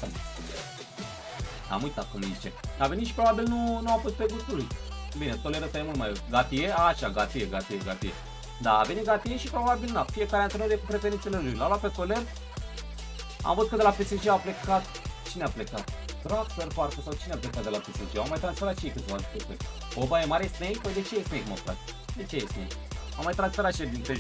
am uitat cum zice. A venit și probabil nu a fost pe gustul lui. Bine, Soler ăsta e mult mai Gatie, așa, Gatie. Da, a venit Gatie și probabil na, fiecare antrenor e cu preferințele lui. L-a luat pe Soler. Am văzut că de la PSG a plecat. Cine a plecat? Draxler parcă, sau cine a plecat de la PSG? Au mai transferat și ei câțiva jucători. Oba e mare Snake? Păi de ce e Snake, mă, frate? De ce e Snake? Au mai transferat și dintre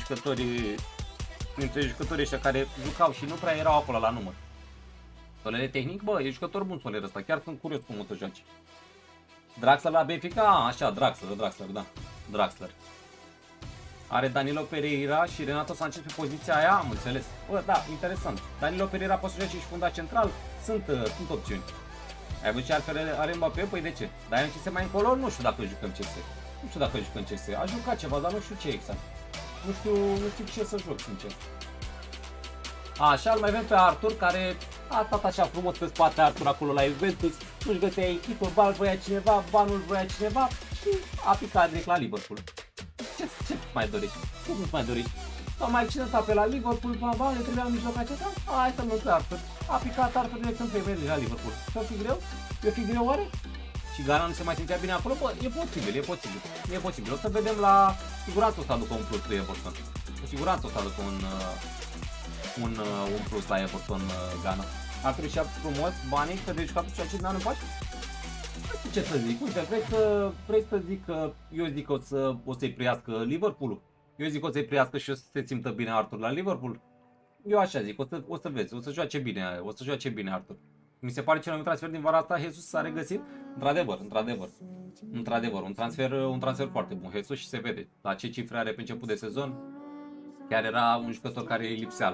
jucătorii ăștia care jucau și nu prea erau acolo la număr. Soler e tehnic? Bă, e jucător bun Soler ăsta, chiar sunt curios cum o să joace. Draxler la Benfica? Așa, Draxler, da. Draxler. Are Danilo Pereira și Renato Sanchez pe poziția aia, am înțeles. Bă, da, interesant. Danilo Pereira poate să joace și fundaș central, sunt opțiuni. Ai văzut ce altfel are Mbappé? Păi de ce? Dar în CS mai încolo nu știu dacă jucăm CS. A jucat ceva, dar nu știu ce exact. Nu știu ce să joc, sincer. Așa, îl mai avem pe Arthur, care a stat așa frumos pe spate Arthur acolo la Juventus, nu-și găsea echipă, banul voia cineva și a picat direct la Liverpool. Ce mai dorești? Ce mai dorești? Sau mai cine pe la Liverpool, le trebuia un mijloc acesta? Hai să-l pe Arthur. A picat Arthur direct în Premier League la Liverpool. Și-o fi greu? E fi greu oare? Și Gana nu se mai simțea bine acolo? Bă, e posibil. O să vedem la siguranță ăsta după un plus de Everton. Cu siguranță ăsta după un plus la Everton Gana. Arthur și-a frumos banii că de jucat ceea ce n-am în pași? Ce să zic? Uite, vrei să zic că eu zic că o să-i priască Liverpool-ul? Eu zic că o să-i priască și o să se simtă bine Arthur la Liverpool? Eu așa zic, o să vezi, o să joace bine Arthur. Mi se pare cel mai mult transfer din vara asta, Jesus s-a regăsit? Într-adevăr, un transfer foarte bun, Jesus, și se vede. La ce cifre are pe început de sezon, chiar era un jucător care îi lipsea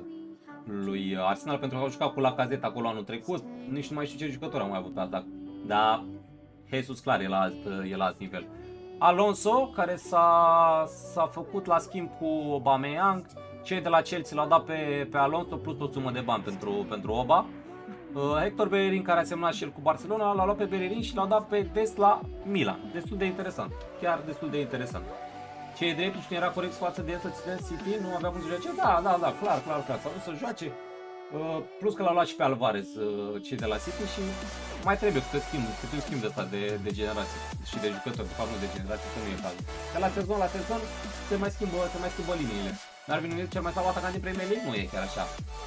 lui Arsenal, pentru că au jucat cu Lacazette acolo anul trecut, nici nu mai știu ce jucător am mai avut pe atac. Dar Jesus clar e la alt nivel. Alonso, care s-a făcut la schimb cu Aubameyang, cei de la Chelsea l-au dat pe Alonso plus o sumă de bani pentru Oba. Hector Bellerin, care a semnat și el cu Barcelona, l-a luat pe Bellerin și l-au dat pe Dest la Milan. Destul de interesant, chiar destul de interesant. Ce e drept, nu era corect față de el să țină City, nu avea cum să joace? Da, clar, s-a vrut să joace. Plus că l-au luat și pe Alvarez cei de la City și mai trebuie câte un schimb de ăsta de generație și de jucători, de fapt nu de generație, că nu e cazul. Că la sezon se mai schimbă liniile. Dar vine cel mai slab atacant din Premier League? Nu e chiar așa.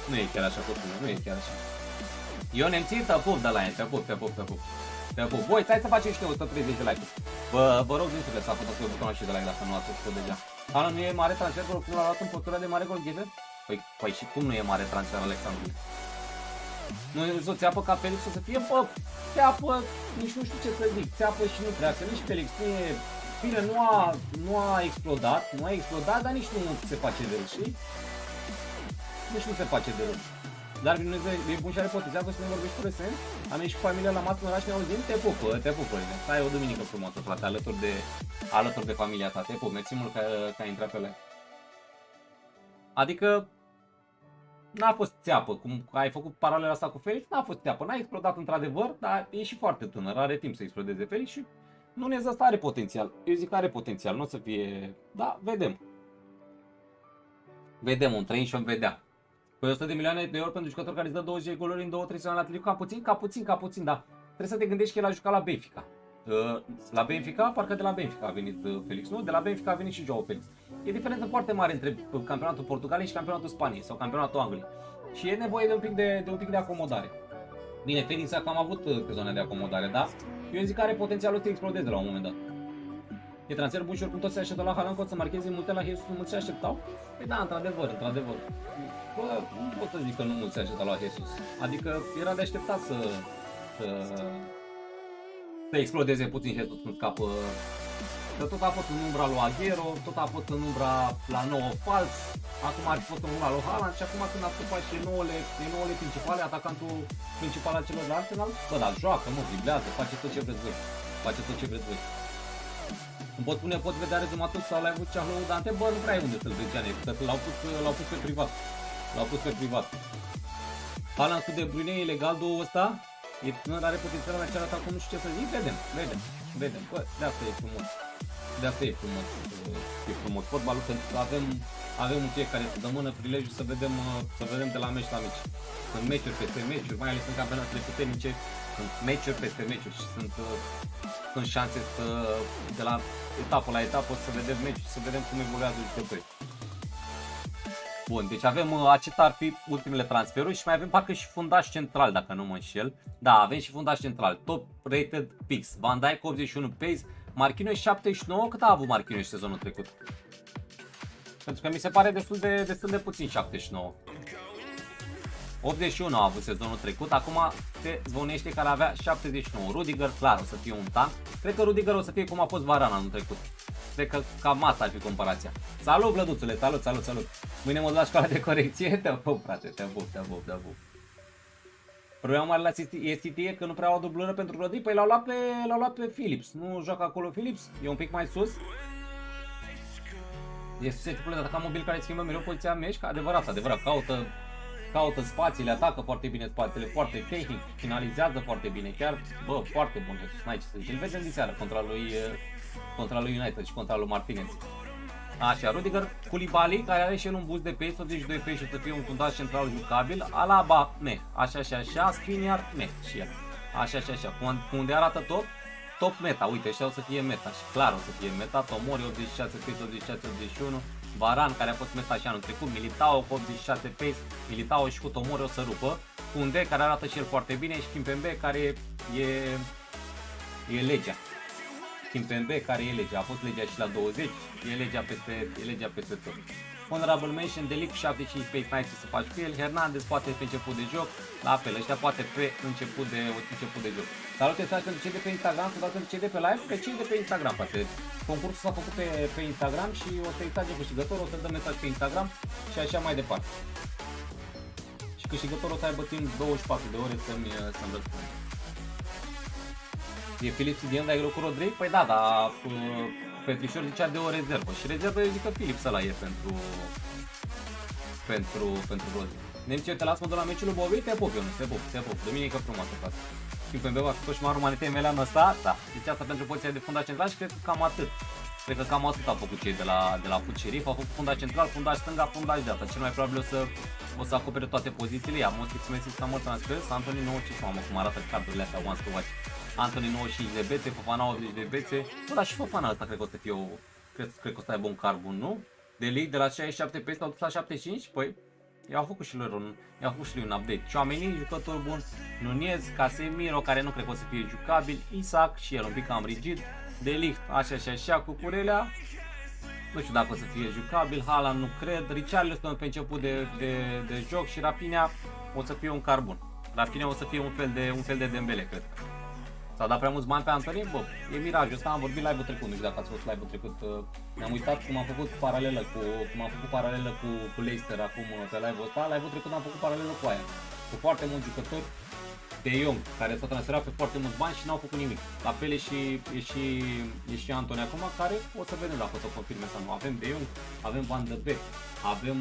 Nu e chiar așa. Eu nemții, te pup de la ei, te pup. Voi, stai să facem și noi 130 de like-uri. Vă rog, nu să apăsați pe butonul și de like dacă nu ați făcut deja. Alan, nu e mare transfer, cum l-a luat în postura de mare golghever? Păi și cum nu e mare transfer Alexandru? Nu o țeapă ca Felix o să fie? Bă, țeapă, nici nu știu ce să zic, țeapă și nu treacă, nici Felix nu e... Bine, nu a explodat, dar nici nu se face de râs, știi? Nici nu se face de râs. Dar e bun și are potențial, să ne vorbești cu recent. Am ieșit cu familia la masă în oraș, ne auzim, te pupă. Stai o duminică frumoasă, frate, alături de familia ta, te pup, mersi mult că ai intrat pe live. Adică n-a fost țeapă, cum ai făcut paralela asta cu Felix, n-a fost țeapă, n-a explodat într-adevăr, dar e și foarte tânăr, are timp să explodeze Felix și nu ne asta are potențial. Eu zic că are potențial, nu o să fie, da, vedem. Un trăim și vom vedea. Păi 100 de milioane de euro pentru jucător care îți dă 20 de goluri în 2-3 sezone la Atletico, ca puțin, da. Trebuie să te gândești că el a jucat la Benfica. La Benfica, parcă de la Benfica a venit Felix, nu? De la Benfica a venit și Joao Felix. E diferență foarte mare între campionatul Portugaliei și campionatul Spaniei sau campionatul Angliei. Și e nevoie de un pic de acomodare. Bine, Felix a cam avut sezoane de acomodare, da? Eu zic că are potențialul să explodeze la un moment dat. E transfer bun și oricum toți se așteptau la Haaland, pot să marcheze multe la Jesus, mulți se așteptau? Păi da, într-adevăr. Bă, nu pot să zic că nu mulți se așteptau la Jesus. Adică era de așteptat să explodeze puțin Jesus când scapă. Că tot a fost în umbra lui Agüero, tot a fost în umbra la 9 fals, acum ar fi fost în umbra lui Haaland și acum când a scăpat și nouăle principale, atacantul principal al celor de Arsenal, bă, dar joacă, mă, driblează, face tot ce vreți voi. Îmi pot vedea rezumatul sau l-ai avut Ceahlău Dante, bă, nu prea ai unde să-l vezi, că l-au pus pe privat. Haaland cu De Bruyne e legal duo ăsta, e tânăr, are potențial în același acum, nu știu ce să zic, vedem, bă, de asta e frumos fotbalul, pentru că avem în fiecare săptămână prilejul să vedem de la meci la meci. Sunt meciuri peste meciuri, mai ales în campionatele puternice, sunt meciuri peste meciuri și sunt șanse de la etapă la etapă să vedem meciuri și să vedem cum evoluează jucătorii. Bun, deci acestea ar fi ultimele transferuri și mai avem parcă și fundaș central, dacă nu mă înșel. Da, avem și fundaș central, top rated picks, Van Dijk 81 pace, Marquinhos 79, cât a avut Marquinhos sezonul trecut? Pentru că mi se pare destul de puțin 79. 81 a avut sezonul trecut, acum se zvonește că avea 79. Rudiger, clar, o să fie un tank. Cred că Rudiger o să fie cum a fost Varane anul trecut. Cred că cam asta ar fi comparația. Salut, Vlăduțule, salut. Mâine mă duc la școala de corecție. Te pup, frate, te pup. Problema mare la City e că nu prea au dublură pentru Rodri. Păi l-au luat pe Phillips. Nu joacă acolo Phillips? E un pic mai sus. Este tipul de atacat mobil care schimbă mereu poziția meci. Adevărat. Caută spațiile, atacă foarte bine spațiile, foarte tehnic, finalizează foarte bine, chiar, bă, foarte bun Jesus, n-ai ce să zici. Îl vedem diseară contra lui United și contra lui Martinez. Așa, Rudiger, Koulibaly, care are și el un boost de pace, 82 pace și o să fie un fundaș central jucabil, Alaba, meh, așa, Skriniar, meh, și el, așa, unde arată top meta, uite, ăștia o să fie meta și clar o să fie meta, Tomori 86 pace, 86-81, Varane, care a fost meta și anul trecut, Militao cu 86 pace, Militao și cu Tomori o să rupă, Koundé, care arată și el foarte bine, și Kimpembe, care e legea. Kimpembe, care e legea, a fost legea și la 20, e legea peste tot. Honorable mention, De Ligt 75 pace, n-ai ce să faci cu el, Hernandez poate pe început de joc, la fel, ăștia poate pe început de joc. Salut, este pentru cei de pe Instagram, sau pentru cei de pe live, pe cei de pe Instagram, poate. Concursul s-a făcut pe Instagram și o să-i trage câștigătorul, o să dăm mesaj pe Instagram și așa mai departe. Și câștigătorul o să aibă timp 24 de ore să-mi răspundă. E Philips din dar e cu Rodri? Păi da, dar Petrișor zicea de o rezervă și rezervă eu zic că Philips ăla e pentru Rodri. Nemții, te las mă duc la meciul lui Bobby, te pup, Ionuț, te pup, duminică frumoasă, frate. Kimpembe va fi coșmarul Manitei Melean ăsta, da, deci asta pentru poziția de fundaș central și cred că cam atât. Cred că cam atât au făcut cei de la Foot Sheriff, au făcut fundaș central, fundaș stânga, fundaș dreapta. Cel mai probabil o să acopere toate pozițiile. Ia, Mostrix Messi s-a mult transfer, Anthony 95, mamă cum arată cardurile astea, once to watch. Anthony 95 de bețe, Fofana 80 de bețe. Bă, dar și Fofana ăsta cred că o să fie cred că o să aibă un car bun, nu? De Ligt de la 67 pe s-au dus la 75, păi i-au făcut și lui un update. Tchouaméni, jucător bun, Nunez, Casemiro, care nu cred că o să fie jucabil, Isaac și el un pic cam rigid, De Ligt, așa, Cucurella, nu știu dacă o să fie jucabil, Haaland nu cred, Richarlison pe început de joc și Raphinha o să fie un car bun. Raphinha o să fie un fel de Dembele, cred. S-au dat prea mulți bani pe Antony? Bă, e mirajul ăsta, am vorbit live-ul trecut, nu știu dacă ați fost live-ul trecut. Mi-am uitat cum am făcut paralelă cu Leicester acum pe live-ul ăsta. Live-ul trecut am făcut paralelă cu aia. Cu foarte mulți jucători de Young, care s-au transferat pe foarte mulți bani și n-au făcut nimic. La fel e și Antony acum, care o să vedem dacă o să confirme sau nu. Avem de Young, avem Van de Beek, avem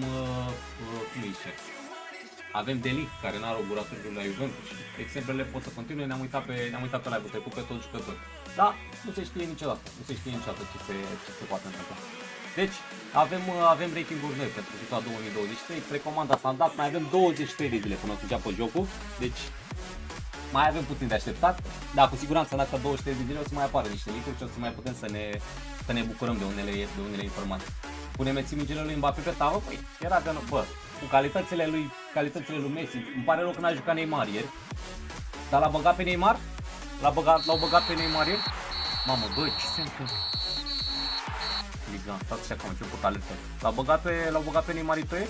avem De Ligt, care n-are o gură la Juventus și exemplele pot să continue, ne-am uitat pe live-ul trecut pe toți jucători. Dar nu se știe niciodată ce se poate întâmpla. Deci avem ratinguri noi pentru FIFA 2023, precomanda s-a dat, mai avem 23 de zile până să înceapă jocul, deci mai avem puțin de așteptat, dar cu siguranță în astea 23 de zile o să mai apară niște linkuri și o să mai putem să ne bucurăm de unele informații. Punem țimingele lui Mbappé pe tavă, păi era de bă, cu calitățile lui Messi, îmi pare rău că n-a jucat Neymar ieri, dar l-a băgat pe Neymar, l-au băgat pe Neymar ieri, mamă, bă, ce se întâmplă? Liga, stați așa că am început calete. L-au băgat pe Neymar ieri?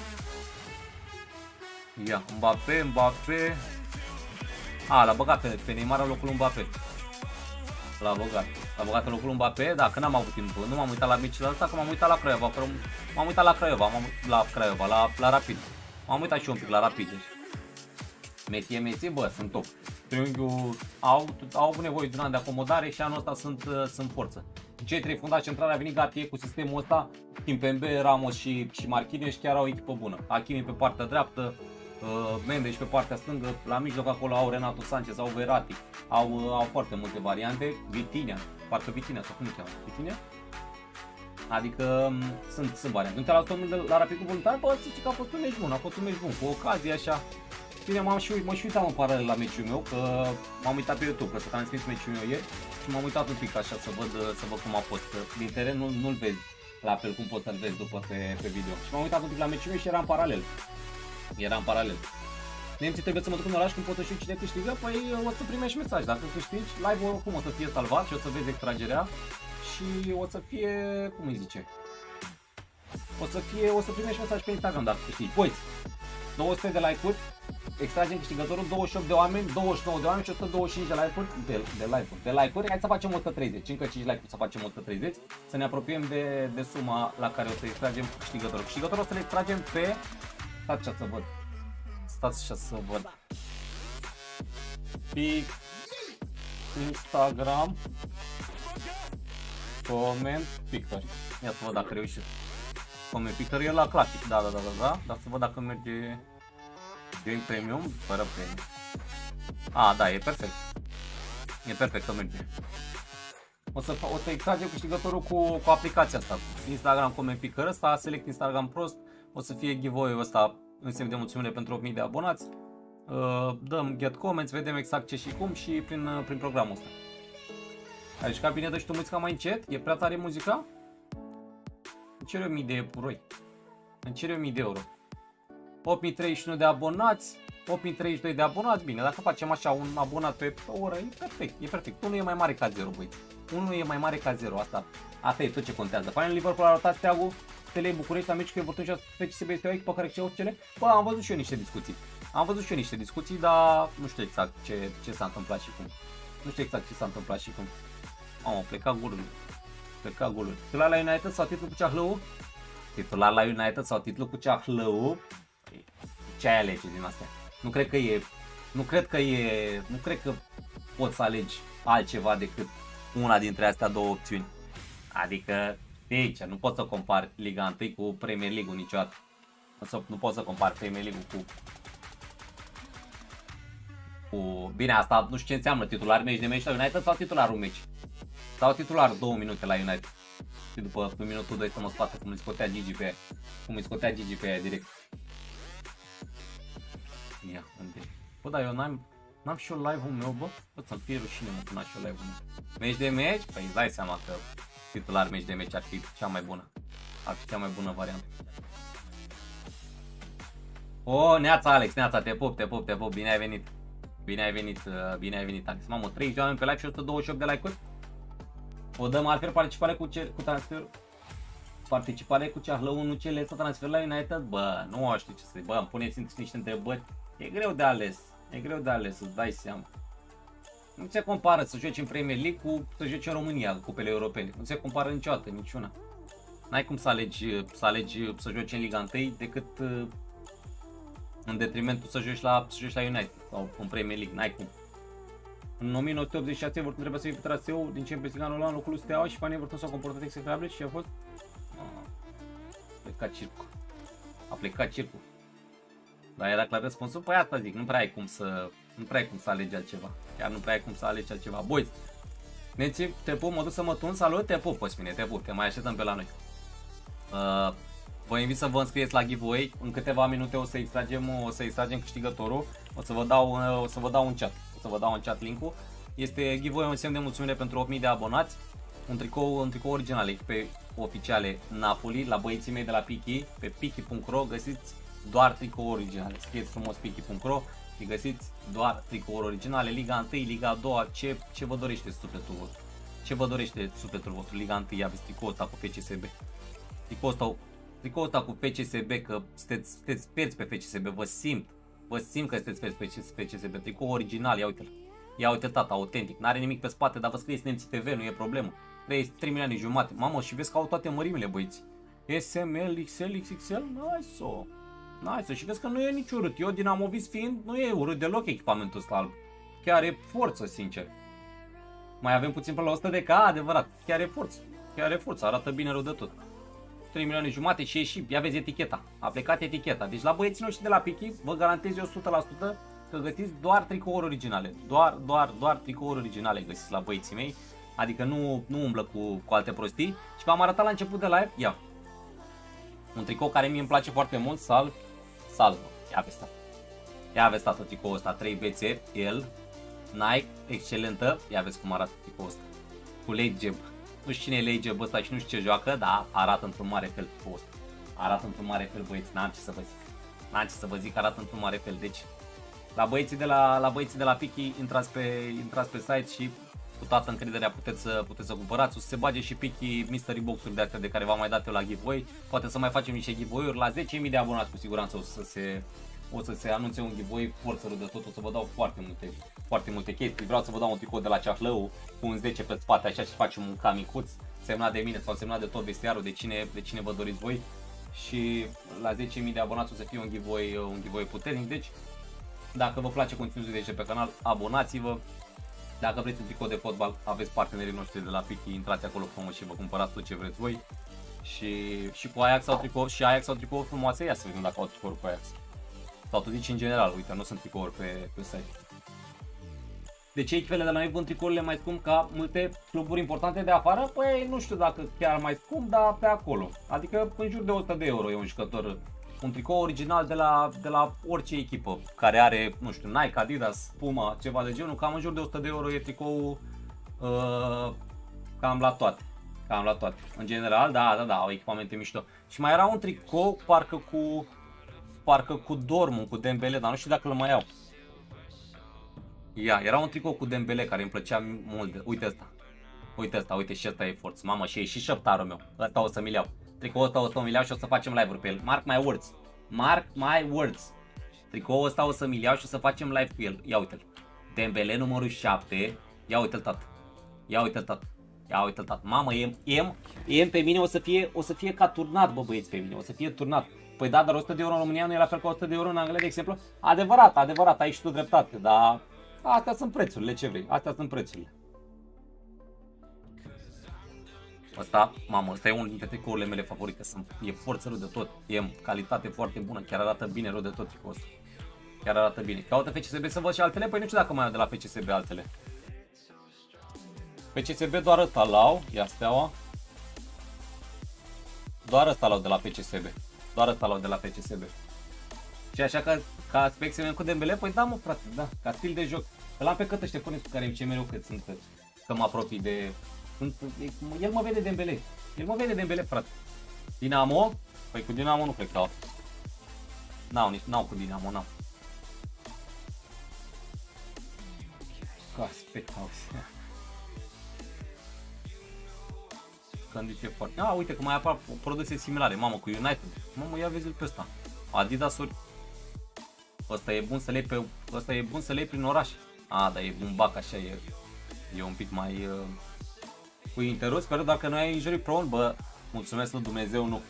Ia, Mbappé. A, l-a băgat pe Neymar în locul lui Mbappé. L-a băgat în locul lui Mbappé, da, că n-am avut timp, nu m-am uitat la meciul ăsta, că m-am uitat la Craiova, la Rapid. M-am uitat și un pic la Rapid. Messi, bă, sunt top. Triunghiul au avut nevoie de un an de acomodare și anul ăsta sunt forță. Cei trei fundași centrali a venit Gatie cu sistemul ăsta, Kimpembe, Ramos și Marquinhos chiar au o echipă bună. Hakimi pe partea dreaptă, Mendes pe partea stângă, la mijloc acolo au Renato Sanchez, au Verratti, au foarte multe variante, Vitinha, parcă Vitinha sau cum îi cheamă, Vitinha? Adică sunt variante. Nu te la Rapid cu Voluntar, bă, zice că a fost un meci bun, cu ocazie așa. Bine, mă și uitam în paralel la meciul meu, că m-am uitat pe YouTube, că s-a transmis meciul meu ieri și m-am uitat un pic așa să văd cum a fost. Din teren nu-l vezi la fel cum poți să-l vezi după pe video. Și m-am uitat un pic la meciul meu și era în paralel. Nemții trebuie să mă duc în oraș când pot să știu cine câștigă, păi o să primești mesaj. Dacă câștigi, live-ul oricum o să fie salvat și o să vezi extragerea și o să fie, cum îi zice, o să primești mesaj pe Instagram dacă câștigi. Boys, 200 de like-uri, extragem câștigătorul, 28 de oameni, 29 de oameni și 125 de like-uri, hai să facem 130, încă 5 like-uri să facem 130, să ne apropiem de suma la care o să extragem câștigătorul. Câștigătorul o să le extragem pe, stați așa să văd, pe Instagram, comment picker, ia să văd dacă reușesc. Comment picker e la clasic, da, dar să văd dacă merge Game Premium, fără premium. A, da, e perfect că merge. O să extragem câștigătorul cu aplicația asta, Instagram Comment Picker ăsta, select Instagram prost, o să fie giveaway-ul ăsta în semn de mulțumire pentru 8000 de abonați. Dăm get comments, vedem exact ce și cum și prin programul ăsta. Ai jucat bine, dă și tu muzica mai încet? E prea tare muzica? Îmi cere 1000 de euro. Îmi cere 1000 de euro. 8031 de abonați, 8032 de abonați, bine, dacă facem așa un abonat pe oră, e perfect. Unul e mai mare ca 0, băi. Unul e mai mare ca 0, asta e tot ce contează. Final Liverpool a rotat Steagu, Stelei București, la meciul cu Everton și FCSB este o echipă care ce cele. Bă, am văzut și eu niște discuții. Dar nu știu exact ce s-a întâmplat și cum. Am plecat golul. Titular la United sau titlul cu Ceahlău? Ce ai alege din astea? Nu cred că poți să alegi altceva decât una dintre astea două opțiuni. Adică de aici nu poți să compari Liga 1 cu Premier League-ul niciodată. Nu poți să compari Premier League-ul cu... Bine, asta nu știu ce înseamnă titular meci de meci la United sau titularul meci. Sau titular 2 minute la United. Și după minutul 2 să mă scoate cum îi scotea Gigi pe aia direct. Ia, unde? Bă, dar eu n-am și eu live-ul meu, bă? Bă, să-mi fie rușine, mă, când am și eu live-ul meu. Meci de meci? Păi îți dai seama că titular meci de meci ar fi cea mai bună. Ar fi cea mai bună variantă. O, neața Alex, neața, te pup, bine ai venit. Bine ai venit Alex. Mamă, 30 de oameni pe live și 128 de like-uri. O dăm altfel participare cu transfer. Participare cu Ceahlău, nu cele să transfer la United? Bă, nu știu ce să zic. Bă, îmi puneți niște întrebări. E greu de ales, îți dai seama. Nu se compară să joci în Premier League cu să joci în România, cupele europene. Nu se compară niciodată, niciuna. N-ai cum să alegi să joci în Liga 1 decât în detrimentul să joci la United sau în Premier League. N-ai cum. În 1986 Everton trebuie să fie pe traseu din Champions League anul ăla în locul lui Steaua și fanii Everton s-au comportat execrabil și a fost... A plecat circul. Dar era clar răspunsul? Păi asta zic, nu prea ai cum să alegi altceva. Chiar nu prea ai cum să alegi altceva. Boys, Nenții, te pup, mă duc să mă tun, salut, te pup, Cosmine, te pup, te mai așteptăm pe la noi. Vă invit să vă înscrieți la giveaway. În câteva minute o să extragem câștigătorul. O să vă dau un chat. O să vă dau în chat link-ul. Este giveaway un semn de mulțumire pentru 8000 de abonați. Un tricou original, echipe oficiale Napoli, la băieții mei de la Piki. Pe piki.ro găsiți doar tricouri originale. Scrieți frumos piki.ro și găsiți doar tricouri originale. Liga 1, Liga 2, ce vă dorește sufletul vostru? Ce vă dorește sufletul vostru? Liga 1, aveți tricoul ăsta cu FCSB. Tricoul ăsta cu FCSB, că sunteți perți pe FCSB, vă simt că sunteți perți pe FCSB. Tricou original, ia uite-l. Ia uite tata, autentic, n-are nimic pe spate, dar vă scrieți Nemții TV, nu e problemă. 3 milioane jumate. Mamă, și vezi că au toate mărimile, băieți. SML, XL, XXL, nice. Și vezi că nu e nici urât. Eu, dinamovist fiind, nu e urât deloc echipamentul ăsta alb. Chiar e forță, sincer. Mai avem puțin până la 100 de adevărat. Chiar e forță, arată bine rău de tot. 3 milioane jumate și e și, ia vezi eticheta. A plecat eticheta. Deci la băieții noștri de la Piki, vă garantez eu 100% că găsiți doar tricouri originale. Doar tricouri originale găsiți la băieții mei. Adică nu umblă cu alte prostii. Și v-am arătat la început de live. Ia. Un tricou care mie îmi place foarte mult. Salvo. Ia vezi tată tricoul ăsta. 3BC, el, Nike, excelentă. Ia vezi cum arată tricoul ăsta. Cu Late Jeb. Nu știu cine e Late Jeb ăsta și nu știu ce joacă, dar arată într-un mare fel tricoul ăsta. Arată într-un mare fel, băieți. N-am ce să vă zic. Arată într-un mare fel. Deci la băieții de la Piki intrați pe site și cu toată încrederea puteți să cumpărați. O să se bage și Piki mystery box-uri de astea de care v-am mai dat eu la giveaway. Poate să mai facem niște giveaway-uri. La 10.000 de abonați cu siguranță o să se anunțe un giveaway forță de tot. O să vă dau foarte multe chestii. Vreau să vă dau un tricou de la Ceahlău cu un 10 pe spate, așa, și facem un camicuț semnat de mine sau semnat de tot vestiarul, de cine vă doriți voi. Și la 10.000 de abonați o să fie un giveaway puternic. Deci dacă vă place conținutul de pe canal, abonați-vă. Dacă vreți un tricou de fotbal, aveți partenerii noștri de la Piki, intrați acolo frumos și vă cumpărați tot ce vreți voi. Și cu Ajax au tricouri frumoase, ia să vedem dacă au tricouri cu Ajax. Sau tu zici în general, uite, nu sunt tricouri pe site. De ce echipele de la noi vând tricourile mai scump ca multe cluburi importante de afară? Păi nu știu dacă chiar mai scump, dar pe acolo. Adică în jur de 100 de euro e un jucător. Un tricou original de la orice echipă care are, nu știu, Nike, Adidas, Puma, ceva de genul, cam în jur de 100 de euro e tricou cam la toate. În general, da, au echipamente mișto. Și mai era un tricou parcă cu Dortmund, cu Dembele, dar nu știu dacă îl mai au. Era un tricou cu Dembele care îmi plăcea mult. Uite și ăsta e forță. Mamă, și e și șeptarul meu. Ăsta o să mi-l iau. Tricoul ăsta o să mi-l iau și o să facem live-uri pe el. Mark my words. Tricoul ăsta o să mi-l iau și o să facem live cu el. Ia uite-l. Dembele numărul 7. Ia uite-l, tată. Mamă, EM pe mine o să fie ca turnat, bă băieți, pe mine. O să fie turnat. Păi da, dar 100 de euro în România nu e la fel ca 100 de euro în Anglia, de exemplu. Adevărat, ai și tu dreptate, dar astea sunt prețurile, ce vrei? Astea sunt prețurile. Ăsta e unul dintre tricourile mele favorite, e forță rău de tot, e calitate foarte bună, chiar arată bine rău de tot tricoul ăsta. Chiar arată bine. Caută FCSB să văd și altele, păi nu știu dacă mai au de la FCSB altele. FCSB doar ăsta l-au, ia Steaua. Doar ăsta l-au de la FCSB. Și așa ca aspect cu Dembele, păi da mă frate, da, ca stil de joc. Că l-am pe Cătă Ștefănescu care îmi ce mereu că mă apropii de... El mă vede Dembele, frate. Dinamo? Păi cu Dinamo nu cred că au. N-au cu Dinamo, n-au. Ca aspect, auzi. Condiție foarte... uite că mai apar produse similare, mamă, cu United. Mamă, ia vezi-l pe ăsta. Adidas-uri. Ăsta e bun să le iei prin oraș. Dar e un bac așa, e un pic mai... Cu Interul, sper dacă nu ai injury prone, bă, mulțumesc lui Dumnezeu, nu.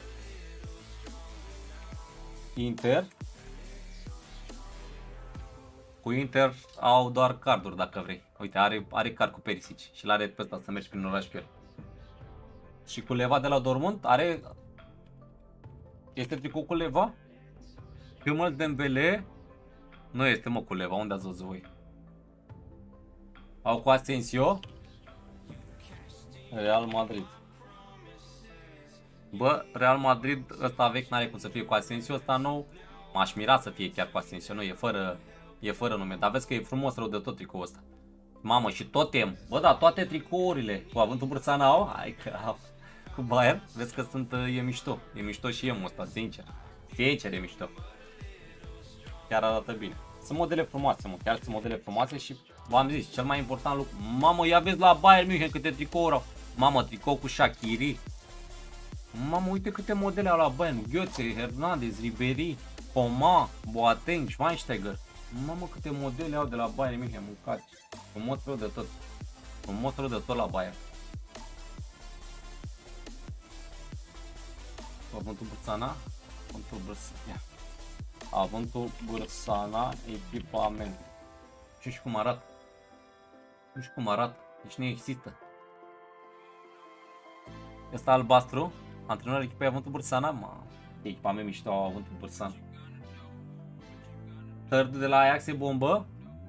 Cu Inter au doar carduri dacă vrei. Uite, are card cu Perisic și l-are pe ăsta să mergi prin oraș cu el. Și cu Leva de la Dortmund are... Este tricou cu Leva? Primul Dembele? Nu este, mă, cu Leva, unde ați văzut voi? Au cu Asensio? Real Madrid. Bă, Real Madrid, ăsta vechi n-are cum să fie cu Asensio, ăsta nou, m-aș mira să fie chiar cu Asensio, nu, e fără nume, dar vezi că e frumos rău de tot tricoul ăsta. Mamă, și totem, bă, da, toate tricourile, cu avântul Bârțana au, hai că au, cu Bayern, vezi că sunt, e mișto și emul ăsta, sincer e mișto, chiar arată bine. Sunt modele frumoase, mă, chiar sunt modele frumoase și v-am zis, cel mai important lucru, mamă, ia vezi la Bayern München câte tricouri au, mamă, tricou cu Shaqiri. Mamă, uite câte modele au la Bayern, Götze, Hernandez, Ribéry, Coman, Boateng, Schweinsteiger. Mamă, câte modele au de la Bayern München, mâncați. Frumos rău de tot. Frumos rău de tot la Bayern. Avântul Bârțana, Avântul Bârțana, echipament. Nu știu cum arată. Deci nu există. Ăsta albastru, antrenorul echipei Avântul Bârțana, echipament mișto au Avântul Bârțana. Third de la Ajax e bombă.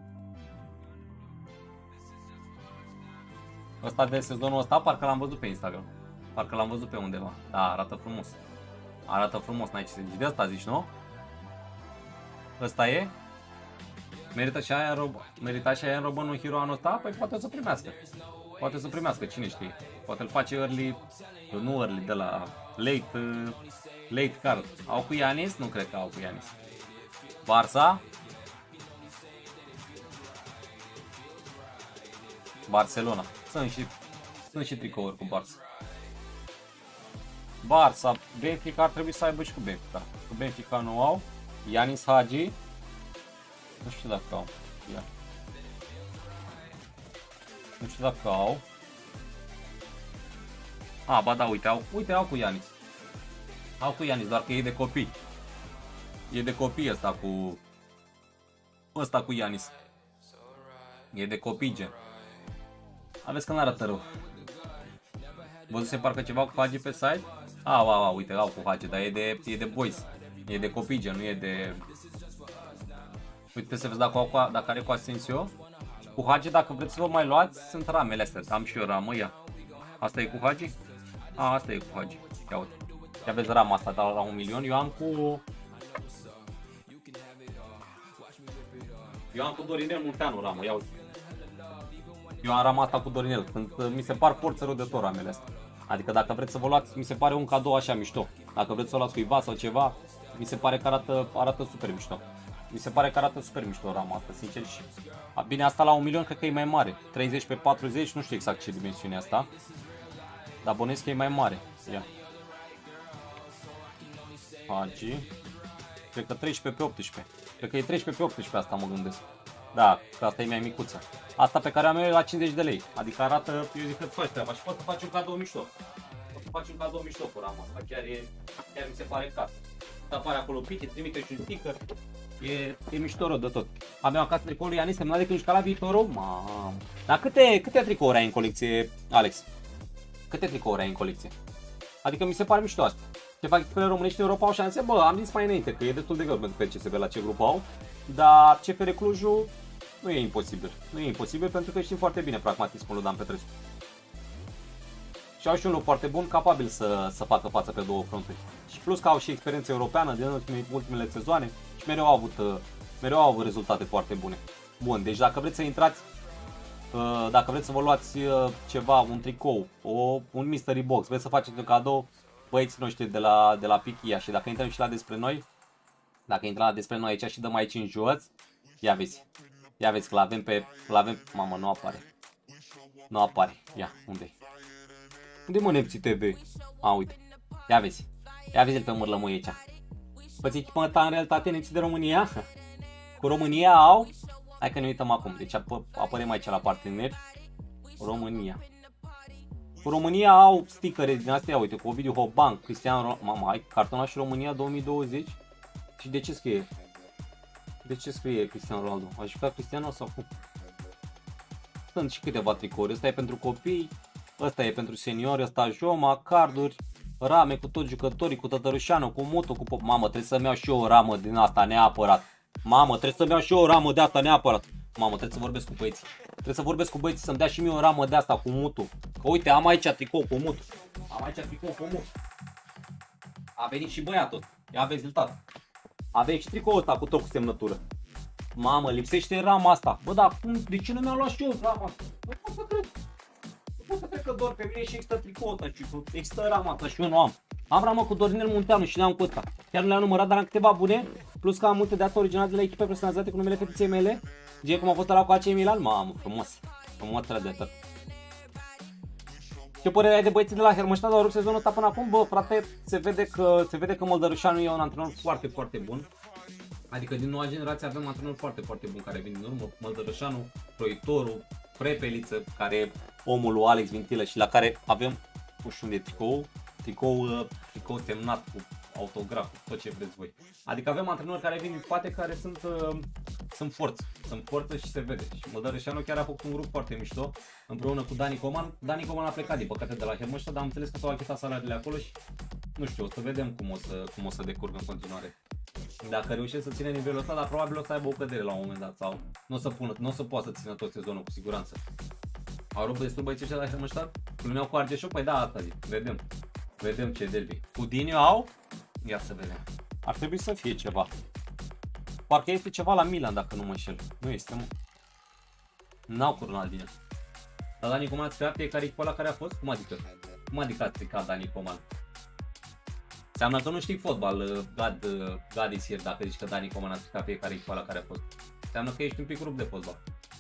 Ăsta de sezonul ăsta parcă l-am văzut pe Instagram. Parcă l-am văzut pe undeva. Da, arată frumos. Arată frumos, n-ai ce să zici. De asta zici, nu? Ăsta e? Merita și aia în Robben un hero anul ăsta? Păi poate să primească. Poate să primească, cine știe. Poate îl face early, nu early, de la late card. Au cu Ianis? Nu cred că au cu Ianis. Barça? Barcelona. Sunt și tricouri cu Barça. Benfica ar trebui să aibă și cu Benfica. Cu Benfica nu au. Ianis Hagi. Nu știu dacă au. Ia. Nu știu dacă au. Ba da, uite, au cu Ianis. Au cu Ianis, doar că e de copii. E de copii ăsta cu Ianis. E de copii, gen. Aveți că n-arată rău. Văzuse parcă ceva cu Hagi pe site? Uite, au cu Hagi, dar e de boys. E de copii, gen, nu e de... Uite să vezi dacă are cu Asensio. Cu Hagi, dacă vreți să vă mai luați, sunt ramele astea. Am și eu ramă, ia. Asta e cu Hagi? Asta e cu Hagi. Ia uite. Ia vezi rama asta, dar la 1 milion. Eu am cu Dorinel Munteanu ramă, ia uite. Eu am rama asta cu Dorinel, când mi se par porți rău de tot ramele astea. Adică dacă vreți să vă luați, mi se pare un cadou așa mișto. Dacă vreți să o luați cuiva sau ceva, mi se pare că arată super mișto. Mi se pare că arată super mișto rama asta, sincer. Și bine, asta la 1 milion cred că e mai mare. 30 pe 40, nu știu exact ce dimensiune asta. Dar bănuiesc că e mai mare. Ia. Hagi. Cred că 13 pe 18. Cred că e 13 pe 18 asta, mă gândesc. Da, că asta e mai micuță. Asta pe care am eu e la 50 de lei. Adică arată, eu zic că îți faci treaba și poți să faci un cadou mișto. Poți să faci un cadou mișto cu rama asta. Chiar mi se pare casă. Apare acolo piche, trimite și un sticker. E mișto rău de tot. Avem acasă tricoul Ianis, semnat de când la viitorul. Mamă. Dar câte tricouri ai în colecție, Alex? Câte tricouri ai în colecție? Adică mi se pare mișto asta. Ce fac echipele românești în Europa au șanse? Bă, am zis mai înainte că e destul de greu pentru CSB la ce grup au. Dar CFR Clujul nu e imposibil. Nu e imposibil pentru că știm foarte bine pragmatismul lui Dan Petrescu. Și au și un loc foarte bun, capabil să facă față pe două fronturi. Și plus că au și experiență europeană din ultimele sezoane și mereu au avut rezultate foarte bune. Bun, deci dacă vreți să intrați, dacă vreți să vă luați ceva, un tricou, un mystery box, vreți să faceți un cadou, băieții noștri de la Pichia, și dacă intrăm și la despre noi, dacă intrăm la despre noi aici și dăm aici în jos, ia vezi că l-avem, mamă, nu apare, ia, unde-i? Unde mă Nepții TV? Uite, ia vezi-l pe mârlămâie aici. Păi echipă ta în realitate Nepții de România? Cu România au? Hai că ne uităm acum, deci apărem aici la parteneri. România. Cu România au stickere din astea, uite, cu Ovidiu Hoban, Cristian Ronaldo, mama, ai cartonaș România 2020? Și de ce scrie? De ce scrie Cristian Ronaldo? A jucat Cristiano sau cum? Sunt și câteva tricouri, ăsta e pentru copii, ăsta e pentru seniori, ăsta Joma, carduri, rame cu toți jucătorii, cu Tătărușanu, cu Mutu, cu Pop. Mamă, trebuie să-mi iau și eu o ramă din asta neapărat. Mamă, trebuie să-mi iau și eu o ramă de asta neapărat. Mamă, trebuie să vorbesc cu băieții. Trebuie să vorbesc cu băieții să-mi dea și mie o ramă de asta cu Mutu. Că uite, am aici tricou cu Mutu. A venit și băiatul. Ia vezi rezultat. Avem și tricoul ăsta cu tot cu semnătură. Mamă, lipsește rama asta. Bă, dar cum, de ce nu mi-am luat și eu rama asta? Nu pot să cred. Nu pot să cred că doar pe mine și există tricoul ăsta și există rama asta și eu nu am. Am ramă cu Dorinel Munteanu și le-am cu ăsta. Chiar nu le-am numărat, dar am câteva bune. Plus că am multe de astea originale de la echipe personalizate cu numele fetiței mele. Gen cum a fost ăla cu AC Milan. Mamă, frumos. Frumos de tot. Ce părere ai de băieții de la Hermannstadt? Au rupt sezonul ăsta până acum? Bă, frate, se vede că Moldărușanu e un antrenor foarte, foarte bun. Adică din noua generație avem antrenori foarte, foarte buni care vin din urmă. Moldărușanu, Proitorul, Prepeliță, care e omul lui Alex Vintilă și la care avem, nu știu unde e tricou semnat cu autograf, cu tot ce vreți voi. Adică avem antrenori care vin din spate care sunt forță și se vede. Și Moldărușanu chiar a făcut un grup foarte mișto împreună cu Dani Coman. Dani Coman a plecat din păcate de la Hermannstadt, dar am înțeles că s-au achitat salariile acolo și nu știu, o să vedem cum o să decurgă în continuare. Dacă reușesc să ține nivelul ăsta, dar probabil o să aibă o cădere la un moment dat sau nu o să poată să țină tot sezonul cu siguranță. Au rupt destul băieții ăștia de la Hermannstadt? Glumeau cu Argeșu? Păi da, asta zic. Vedem ce derby. Cu Diniu au? Ia să vedem. Ar trebui să fie ceva. Parcă este ceva la Milan, dacă nu mă înșel. Nu este, mă. N-au cu Ronaldinho. Dar Dani Coman a stricat fiecare echipă la care a fost? Cum adică? Cum adică a stricat Dani Coman? Înseamnă că nu știi fotbal, God is here, dacă zici că Dani Coman a stricat fiecare echipă la care a fost. Înseamnă că ești un pic rupt de fotbal.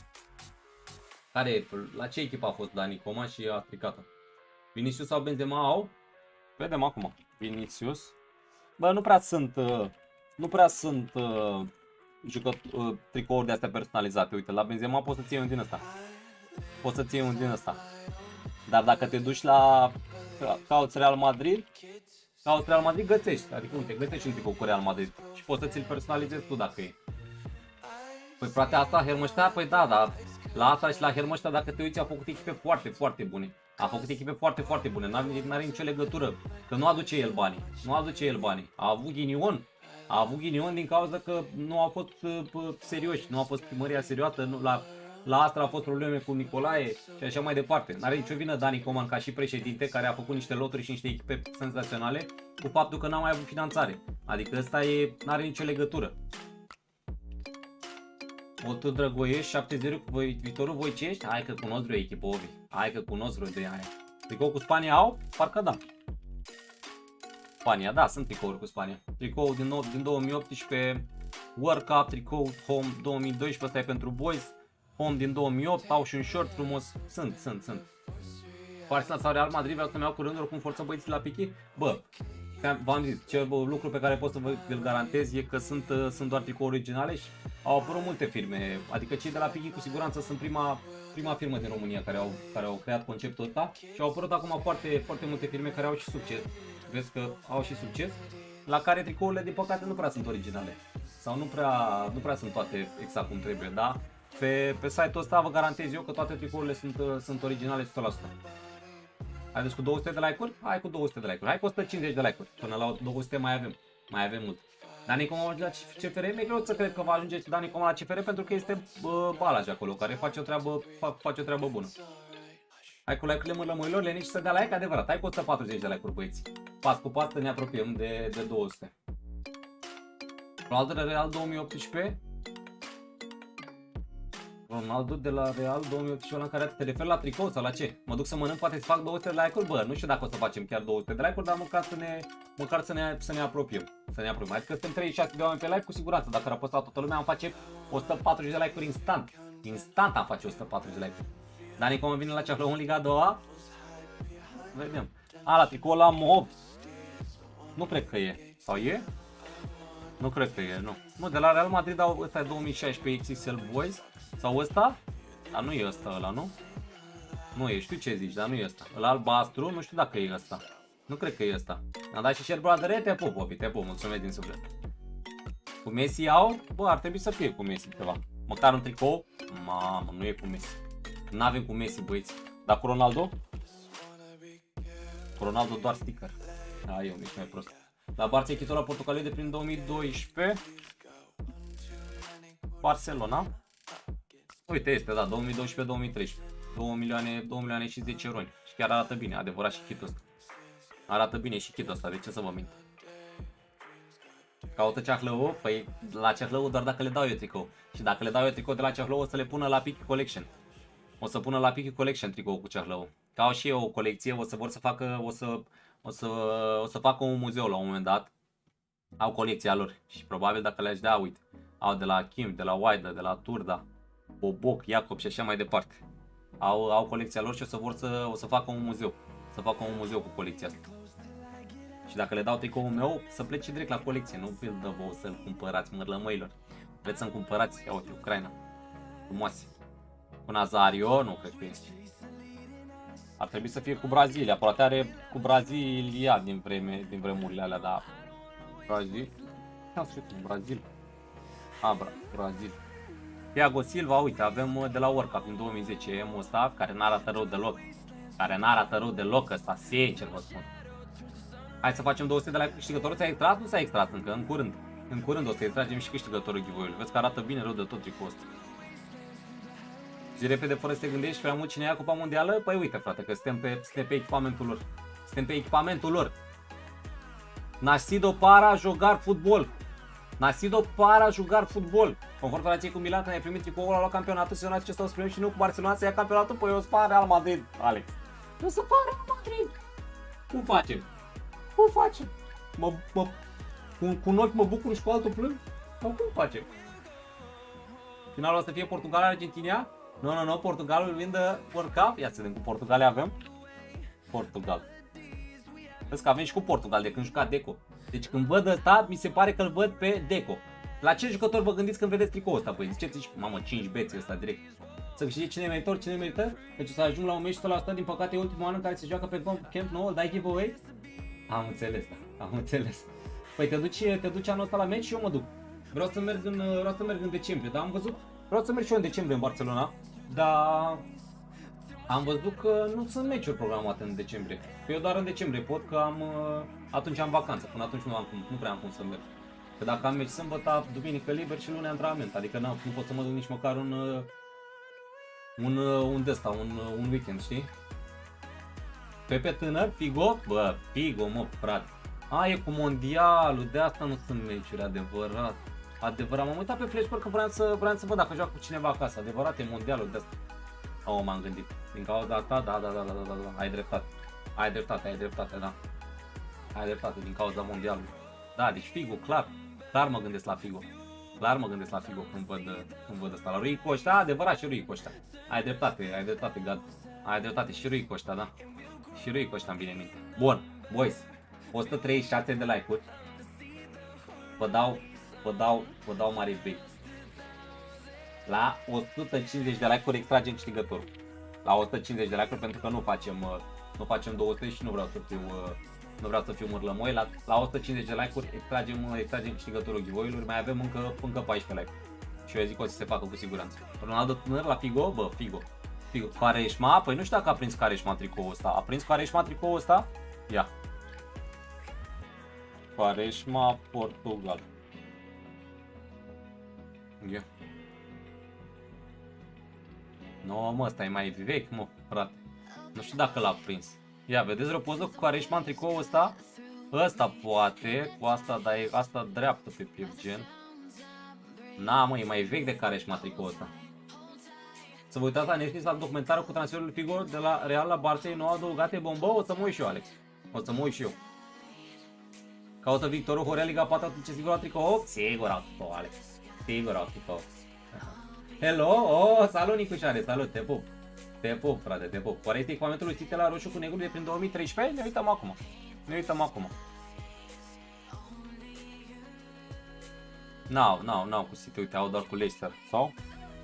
La ce echipă a fost Dani Coman și a stricat-o? Vinicius sau Benzema au? Vedem acum. Vinicius. Bă, nu prea sunt tricouri de astea personalizate. Uite, la Benzema poți să-ți iei un din ăsta. Dar dacă te duci la cauți Real Madrid, găsești. Adică uite, găsești un tricou cu Real Madrid și poți să ți-l personalizezi tu dacă e. Păi frate, asta Hermannstadt, păi da, dar la asta și la Hermannstadt, dacă te uiți, au făcut echipe foarte, foarte bune. A făcut echipe foarte, foarte bune, n-are nicio legătură, că nu aduce el banii. A avut ghinion din cauza că nu au fost serioși, nu a fost primăria serioasă, la asta a fost probleme cu Nicolae și așa mai departe. N-are nicio vină Dani Coman ca și președinte, care a făcut niște loturi și niște echipe senzaționale, cu faptul că n-a mai avut finanțare. Adică ăsta n-are nicio legătură. Otu Drăgoiești, 7-0 cu Viitorul Voicești? Hai că cunosc vreo echipă, Ovi. Hai că cunosc vreo de aia. Tricou cu Spania au? Parcă da. Spania, da, sunt tricouri cu Spania. Tricou din 2018, World Cup, tricou Home 2012, ăsta e pentru boys. Home din 2008, au și un short frumos. Sunt. Barcelona sau Real Madrid, vreau să-mi iau curând oricum forță băieții la Pichi? Bă, v-am zis, ce lucru pe care pot să vă garantez e că sunt doar tricouri originale și au apărut multe firme, adică cei de la Pichi cu siguranță sunt prima firmă din România care au creat conceptul ăsta și au apărut acum foarte, foarte multe firme care au și succes. Vezi că au și succes, la care tricourile din păcate nu prea sunt originale sau nu prea sunt toate exact cum trebuie, da? Pe site-ul ăsta vă garantez eu că toate tricourile sunt originale 100%. Haideți cu 200 de like-uri? Hai cu 200 de like-uri. Hai cu 150 de like-uri. Până la 200 mai avem mult. Dani Coman ajunge la CFR? Mi-e greu să cred că va ajunge Dani Coman la CFR pentru că este Balaj acolo, care face o treabă bună. Hai cu like-urile mălămâilor, lenici să dea like, adevărat. Hai cu 140 de like-uri, băieți. Pas cu pas ne apropiem de 200. Ronaldo de Real 2018. Ronaldo de la Real 2018, la care te referi la tricou sau la ce? Mă duc să mănânc, poate să fac 200 de like-uri? Bă, nu știu dacă o să facem chiar 200 de like-uri, dar măcar să ne apropiem. Adică suntem 36 de oameni pe live, cu siguranță, dacă ar apăsa toată lumea, am face 140 de like-uri instant. Instant am face 140 de like-uri. Dani Coman vine la Ceaflău în Liga 2? Vedem. La tricou la Mob. Nu cred că e. Sau e? Nu cred că e, nu. Nu, de la Real Madrid ăsta e 2016 XXL Boys. Sau ăsta? Dar nu e ăsta ăla, nu? Nu e, știu ce zici, dar nu e ăsta. Ăla albastru, nu știu dacă e ăsta. Nu cred că e ăsta. Am dat și share brother, te pup, Popi, te pup, mulțumesc din suflet. Cu Messi au? Bă, ar trebui să fie cu Messi ceva. Măcar un tricou? Mamă, nu e cu Messi. N-avem cu Messi, băieți. Dar cu Ronaldo? Cu Ronaldo doar sticker. Eu nici mai prost. La Barça e chitul la Portocaliu de prin 2012. Barcelona. Uite, este, da, 2012-2013. 2 milioane și 10 euroni. Și chiar arată bine, adevărat și chitul ăsta. Arată bine și chitul ăsta, de ce să vă mint? Caută ceahlăul, păi la ceahlăul doar dacă le dau eu tricou. Și dacă le dau eu tricou de la ceahlău o să le pună la Picky Collection. O să pună la Picky Collection tricou cu ceahlăul. Ca au și eu o colecție, o să vor să facă, o să facă un muzeu la un moment dat. Au colecția lor și probabil dacă le-aș da, uite, au de la Kim, de la Wydă, de la Turda, Boboc, Iacob și așa mai departe. Au colecția lor și o să facă un muzeu. Să facă un muzeu cu colecția asta. Și dacă le dau tricoul meu, să plece direct la colecție, nu vi-l dă vouă să-l cumpărați, mărlămăilor. Vreți să-mi cumpărați? Ia uite, Ucraina. Frumoase. Cu Nazario, nu cred că este. Ar trebui să fie cu Brazilia, poate are cu Brazilia din vremurile alea, dar... Brazil? Am scris cu Brazil. Brazil. Thiago Silva, uite, avem de la World Cup din 2010 emul ăsta, care n-arată rău deloc. Care n-arată rău deloc ăsta, sincer vă spun. Hai să facem 200 de like câștigătorul. Ți-a extrat? Nu s-a extrat încă, în curând. În curând o să extragem și câștigătorul giveaway-ului. Vezi că arată bine rău de tot tricoul ăsta. Zi repede fără să te gândești prea mult cine ia Cupa Mondială? Păi uite frate, că suntem pe echipamentul lor. Suntem pe echipamentul lor. Nacido para jogar fotbal. Nacido para jogar fotbal. Conform relației cu Milan, când ai primit tricoul, a luat campionatul sezonul acesta, o să primim și nu cu Barcelona să ia campionatul, păi o să fac Real Madrid, Alex. O să fac Real Madrid. Cum facem? Cum facem? Cu un ochi mă bucur și cu altul plâng? Sau cum facem? Finalul o să fie Portugalia-Argentina? Nu, Portugalul win the World Cup. Ia să vedem, cu Portugalia avem Portugal. Vezi că avem și cu Portugal de când juca Deco. Deci când văd ăsta, mi se pare că îl văd pe Deco. La ce jucător vă gândiți când vedeți tricoul ăsta? Păi ziceți, mamă, 5 beți ăsta direct. Să câștige cine meritor, cine merită? Deci o să ajung la 1100%, din păcate e ultimul an în care se joacă pe Camp Nou, îl dai giveaway? Am înțeles. Păi te duci anul ăsta la meci și eu mă duc. Vreau să merg în decembrie, dar am văzut, vreau să merg și eu în decembrie în Barcelona, dar am văzut că nu sunt meciuri programate în decembrie. Că eu doar în decembrie pot, că atunci am vacanță, până atunci nu prea am cum să merg. Că dacă am meci sâmbătă, duminică liber și luni antrenament, adică nu pot să mă duc nici măcar un weekend, știi? Pepe tânăr, Figo? Bă, Figo, mă, frate. E cu mondialul, de asta nu sunt meciuri, adevărat. M-am uitat pe Flashback că vreau să văd dacă joacă cu cineva acasă, adevărat, e mondialul, de asta. M-am gândit. Din cauza ta, da, ai dreptate, da. Ai dreptate, din cauza mondialului. Da, deci Figo, clar mă gândesc la Figo. Când văd ăsta. La Rui Costa, adevărat, și Rui Costa. Ai dreptate, Gad. Ai dreptate, și Rui Costa, da. Și Rui Costa îmi vine în minte. Bun, boys, 136 de like-uri. Vă dau mare bei. La 150 de like-uri extragem câștigătorul. La 150 de like-uri, pentru că nu facem 200 și nu vreau să fiu mârlămoi. La 150 de like-uri extragem câștigătorul giveaway-ului. Mai avem încă 14 like-uri. Și eu zic că o să se facă cu siguranță. Ronaldo tânăr la Figo? Bă, Figo. Quaresma? Păi nu știu dacă a prins Quaresma tricoul ăsta. A prins Quaresma tricoul ăsta? Ia. Quaresma, Portugal. Ia. Nu, mă, ăsta e mai vechi, mă, frate. Nu știu dacă l-a prins. Ia, vedeți o poză cu Quaresma în tricoul ăsta? Ăsta poate, cu asta, dar e asta dreaptă pe piept, gen. Na, mă, e mai vechi de Quaresma tricoul ăsta. Să vă uitați la Netflix la documentarul cu transferul lui Figo de la Real la Barça, nou adăugate bombă, o să mă uit și eu, Alex. O să mă uit și eu. Caută Victorul Horea Liga 4, atunci sigur la tricou? Sigur au tricou, Alex. Sigur au tricou. Hello, salut Nicușare, salut, te pup, frate, te pup. Oare este echipamentul lui Țite la roșu cu negru de prin 2013? Ne uităm acum. N-au cu City, uite, au doar cu Leicester, sau?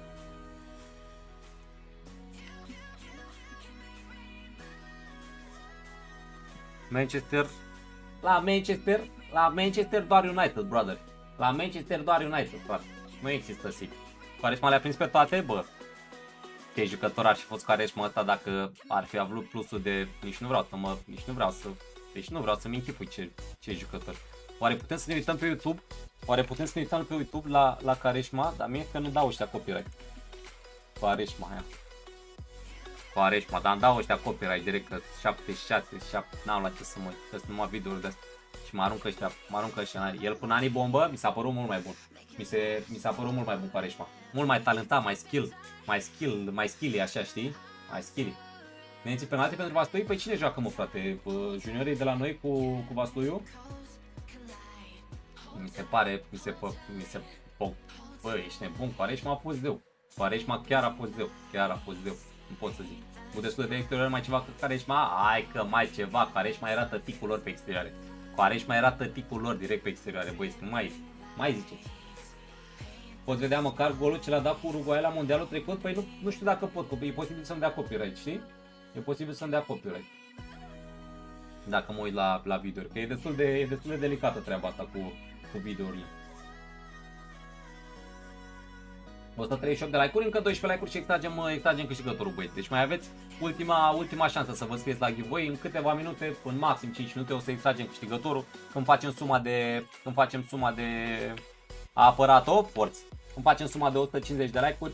La Manchester doar United, brother. La Manchester doar United, frate. Nu există City. Quaresma le-a prins pe toate, bă. Ce jucător ar fi fost Quaresma ăsta dacă ar fi avut plusul de... Nici nu vreau să-mi închipui ce jucător. Oare putem să ne uităm pe YouTube? La Quaresma, dar mie că nu dau ăștia copyright. Quaresma aia. Quaresma, dar îmi dau ăștia copyright direct că 76, n-am la ce să mă uit, că sunt numai videouri de astea. Și mă aruncă ăștia, el până anii bombă mi s-a părut mult mai bun. Mi s-a părut mult mai bun Quaresma. Mult mai talentat, mai skilly așa, știi? Mai skilly. Menții penalti pentru Vaslui? Păi cine joacă, mă, frate? Juniorii de la noi cu Vasluiu? Mi se bă, ești nebun, Quaresma a pus zeu. Quaresma chiar a pus zeu, nu pot să zic. Budescu de exterior mai ceva că Quaresma? Hai că mai ceva, Quaresma era tăticul lor pe exterioare. Quaresma era tăticul lor direct pe exterioare, băi, nu mai ziceți. Poți vedea măcar golul ce l-a dat cu Uruguay la mondialul trecut? Păi nu știu dacă pot, e posibil să-mi dea copyright, știi? E posibil să-mi dea copyright. Dacă mă uit la video, că e destul de delicată treaba asta cu videourile. 138 de like-uri, încă 12 like-uri și extragem câștigătorul, băieți. Deci mai aveți ultima șansă să vă scrieți la giveaway. În câteva minute, în maxim 5 minute, o să extragem câștigătorul când facem suma de a apărat-o, forți. Când facem suma de 150 de like-uri,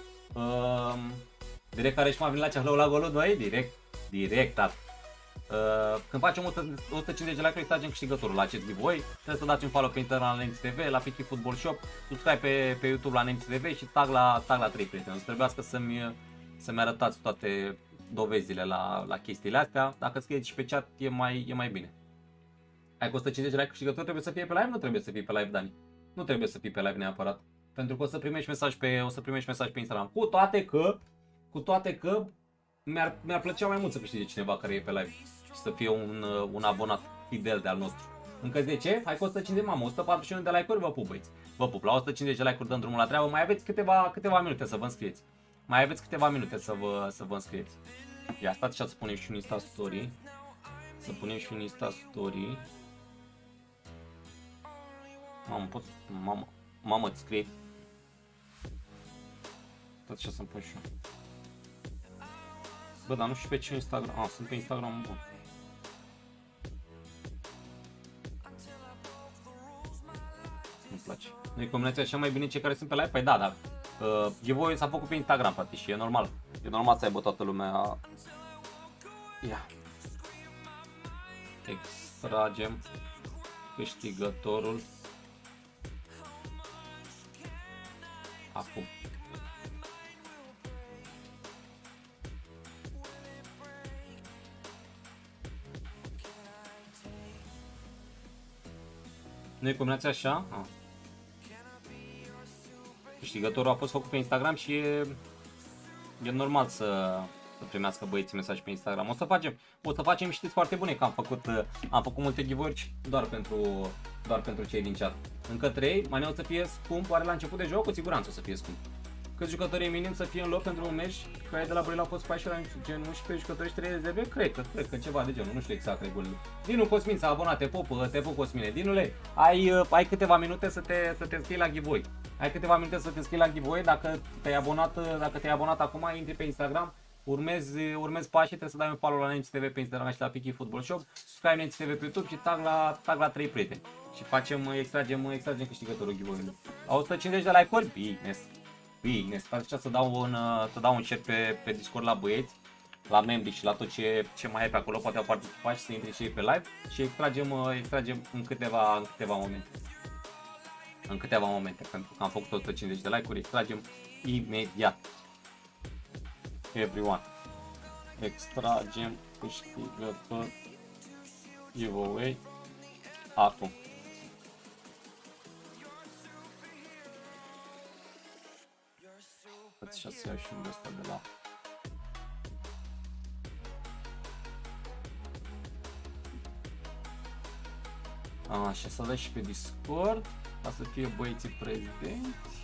direct Quaresma a venit la Ceahlău la golul 2, direct, tată. Când facem 150 de like-uri, extragem câștigătorul la acest giveaway. Trebuie să dați un follow pe Instagram la Nemții TV, la Pichi Football Shop, subscribe pe YouTube la Nemții TV și tag la 3 prieteni. O să trebuiască să-mi arătați toate dovezile la chestiile astea. Dacă scrieți și pe chat, e mai bine. Ai cu 150 de like câștigător, trebuie să fie pe live? Nu trebuie să fie pe live, Dani. Nu trebuie să fii pe live neapărat. Pentru că o să primești mesaj pe Instagram. Cu toate că mi-ar plăcea mai mult să câștige cineva care e pe live și să fie un abonat fidel de al nostru. Încă 10? Hai cu 150, mamă, 141 de like-uri, vă pup, băieți. Vă pup, la 150 de like-uri dăm drumul la treabă. Mai aveți câteva minute să vă înscrieți. Ia, stați așa să punem și un Insta Story. Mamă, îți scrie. Stați așa să-mi pun și eu. Bă, dar nu știu pe ce Instagram. Sunt pe Instagram, bun. Nu-mi place. Nu-i combinația așa mai bine cei care sunt pe live? Păi da, dar giveaway s-a făcut pe Instagram, frate, și e normal. E normal să aibă toată lumea. Ia. Extragem câștigătorul. Acum. Nu e combinația așa? Câștigătorul a fost făcut pe Instagram și e normal să primească băieții mesaj pe Instagram. O să facem știți foarte bune că am făcut multe giveaway-uri doar pentru cei din chat. Încă 3, mai o să fie scump, oare la început de joc? Cu siguranță o să fie scump. Câți jucători minim să fie în loc pentru un meci care de la Brăila a fost 14 la gen 11 jucători și 3 rezerve? Cred că ceva de genul, nu știu exact regulile. Dinu Cosmin s-a abonat, te pup Cosmine. Dinule, ai câteva minute să te înscrii la giveaway. Dacă te-ai abonat acum, intri pe Instagram, urmezi pașii, trebuie să dai un follow la Nemții TV pe Instagram și la Pichi Football Shop, subscribe Nemții TV pe YouTube și tag la 3 prieteni. Și extragem câștigătorul giveaway-ului. La 150 de like-uri? Bine, stai să dau un share pe Discord la băieți, la membri și la tot ce mai ai pe acolo, poate au participat și să intri și ei pe live și extragem în câteva momente. Pentru că am făcut 150 de like-uri, extragem imediat. Everyone. Extragem câștigător giveaway acum. Așa să iau și un ăsta de la așa, să dai și pe Discord ca să fie băieții prezenți.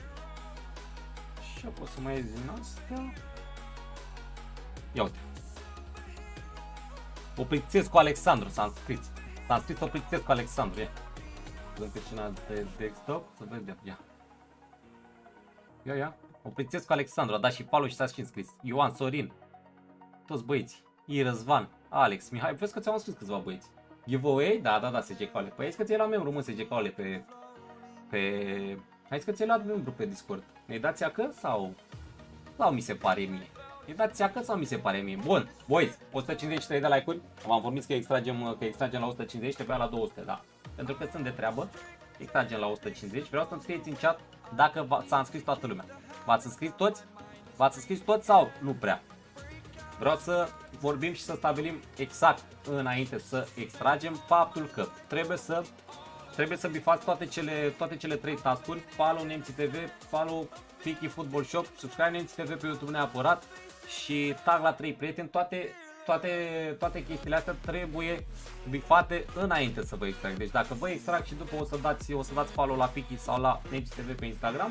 Și pot să mai ies din astea. Ia uite. Oprițescu Alexandru s-a înscris Oprițescu Alexandru, ia. Dăm pe cina de desktop să vedem, ia. Oprițescu Alexandru a dat și follow și s-a și înscris. Ioan Sorin. Toți băieții. Răzvan, Alex, Mihai. Vezi că ți-am înscris câțiva băieți. Giveaway? Da, SGK-ule. Păi hai că ți-ai luat membru, mă, SGK-ule hai că ți-ai luat membru pe Discord. Ne dați acă sau mi se pare mie? îi dați seacă sau mi se pare mie? Bun, boys, 153 de like-uri. V-am promis că extragem la 150, trebuia la 200, da. Pentru că sunt de treabă, extragem la 150. Vreau să-mi scrieți în chat dacă s-a înscris toată lumea. V-ați înscris toți? V-ați înscris toți sau nu prea? Vreau să vorbim și să stabilim exact înainte să extragem faptul că trebuie să bifați toate cele 3 task-uri, follow Nemții TV, follow Fiki Football Shop, subscribe Nemții TV pe YouTube neapărat și tag la 3 prieteni, toate chestiile astea trebuie bifate înainte să vă extrag. Deci dacă vă extrag și după o să dați follow la Fiki sau la Nemții TV pe Instagram,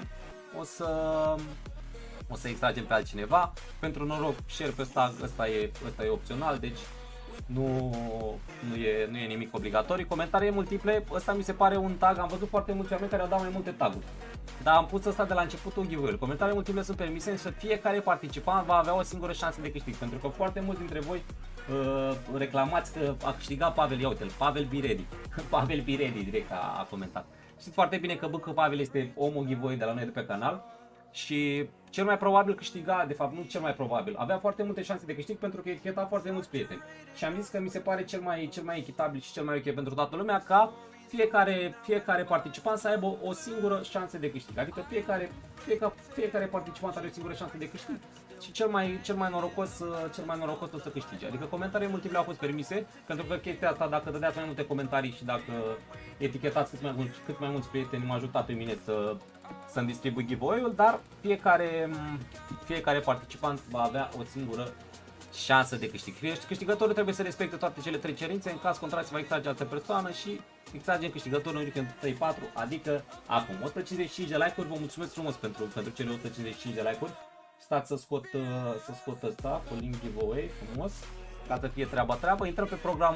o să extragem pe altcineva. Pentru noroc, share pe ăsta e opțional, deci nu e nimic obligatoriu. Comentarii multiple, ăsta mi se pare un tag, am văzut foarte mulți oameni care au dat mai multe taguri. Dar am pus ăsta de la începutul giveaway-ului. Comentarii multiple sunt permise, însă fiecare participant va avea o singură șansă de câștig. Pentru că foarte mulți dintre voi reclamați că a câștigat Pavel, ia uite-l, Pavel Biredi. Pavel Biredi direct a comentat. Știți foarte bine că Bâcă Pavel este omul giveaway de la noi de pe canal. Și cel mai probabil câștiga, de fapt nu cel mai probabil, avea foarte multe șanse de câștig pentru că eticheta foarte mulți prieteni. Și am zis că mi se pare cel mai echitabil și cel mai ok pentru toată lumea ca fiecare participant să aibă o singură șansă de câștig. Adică fiecare participant are o singură șansă de câștig și cel mai norocos o să câștige. Adică comentarii multiple au fost permise, pentru că chestia asta, dacă dădeați mai multe comentarii și dacă etichetați cât mai mulți prieteni, m-a ajutat pe mine să-mi distribui giveaway-ul, dar fiecare participant va avea o singură șansă de câștig. Câștigătorul trebuie să respecte toate cele 3 cerințe, în caz contrar se va extrage altă persoană și extragem câștigătorul în weekend 3-4, adică acum. 155 de like-uri, vă mulțumesc frumos pentru cele 155 de like-uri. Stați să scot ăsta, cu link giveaway, frumos, ca să fie treaba. Intrăm pe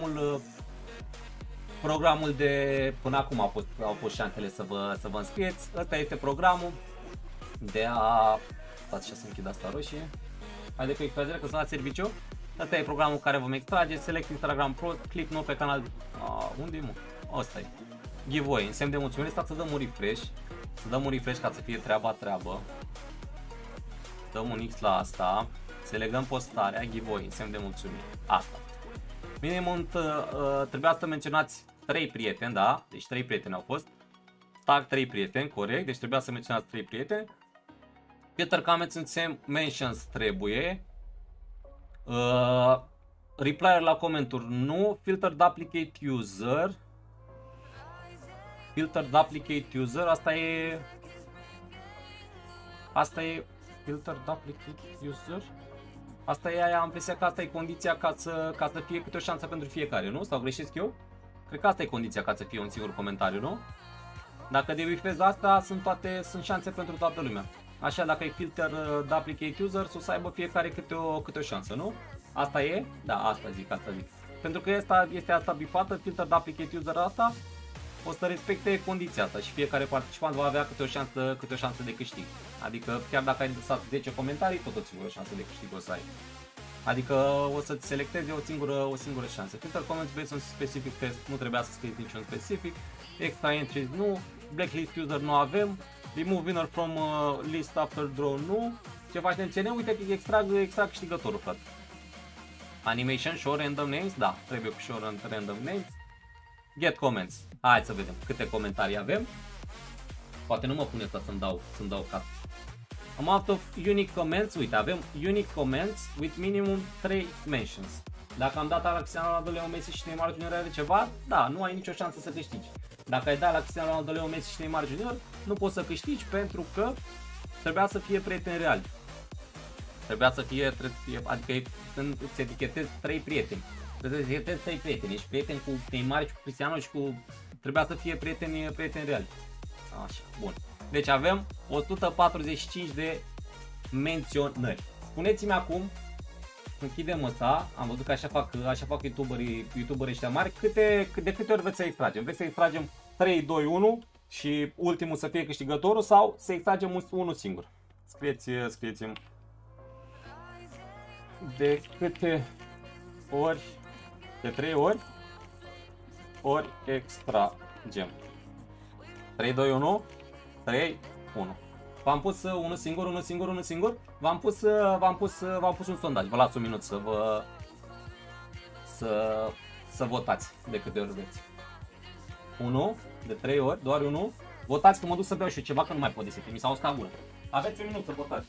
programul de până acum au fost șansele să vă înscrieți. Ăsta este programul de a... Stați și să închid asta roșie. Haide cu extragere, că sunt la serviciu. Ăsta e programul care vom extrage. Select Instagram Pro, click nou pe canal. Unde e, mă? Ăsta e. Giveaway, în semn de mulțumire. Stați să dăm un refresh. Să dăm un refresh ca să fie treabă. Dăm un X la asta. Selegăm postarea, giveaway, în semn de mulțumire. Asta. Minimum trebuia să menționați 3 prieteni, da? Deci 3 prieteni au fost. Tag 3 prieteni, corect. Deci trebuia să menționați 3 prieteni. Filter comments în semn mentions trebuie. Reply la comenturi nu. Filter duplicate user. Asta e filter duplicate user. Asta e aia, am impresia că asta e condiția ca să fie câte o șansă pentru fiecare, nu? Sau greșesc eu? Cred că asta e condiția ca să fie un singur comentariu, nu? Dacă debifezi asta, sunt șanse pentru toată lumea. Așa, dacă e filter duplicate user, o să aibă fiecare câte o șansă, nu? Asta e? Da, asta zic. Pentru că este asta bifată, filter duplicate user asta, o să respecte condiția asta și fiecare participant va avea câte o șansă de câștig. Adică chiar dacă ai lăsat 10 comentarii, tot o singură șansă de câștig o să ai. Adică o să-ți selectezi o singură șansă. Filter comments based on specific test, nu trebuia să scrieți niciun specific. Extra entries nu. Blacklist user nu avem. Remove winner from list after draw nu. Ce faci nemțene? Uite că extrag câștigătorul, frate. Animation show random names, da, trebuie cu show random names. Get comments. Hai să vedem câte comentarii avem. Poate nu mă pune asta să-mi dau cut. Amount of unique comments, uite, avem unique comments with minimum 3 mentions. Dacă am dat la Cristiano Ronaldo, Leo Messi și Neymar Junior are ceva, da, nu ai nicio șansă să câștigi. Dacă ai dat la Cristiano Ronaldo, Leo Messi și Neymar Junior, nu poți să câștigi pentru că trebuia să fie prieteni reali. Adică îți etichetezi 3 prieteni. Trebuie să etichetezi 3 prieteni. Ești prieten cu Neymar și cu Cristiano și trebuia să fie prieteni reali. Așa, bun. Deci avem 145 de menționări. Spuneți-mi acum, închidem ăsta, am văzut că așa fac youtuberii ăștia mari, de câte ori vreți să extragem? Vreți să extragem 3, 2, 1 și ultimul să fie câștigătorul sau să extragem unul singur? Scrieți-mi de câte ori, de 3 ori extragem. 3, 2, 1, 3, 1. V-am pus unul singur. V-am pus un sondaj. Vă las un minut să vă să votați de câte ori vreți. 1 de 3 ori, doar 1. Votați că mă duc să beau și ceva, că nu mai pot de sete. Mi s-a uscat gura. Aveți un minut să votați.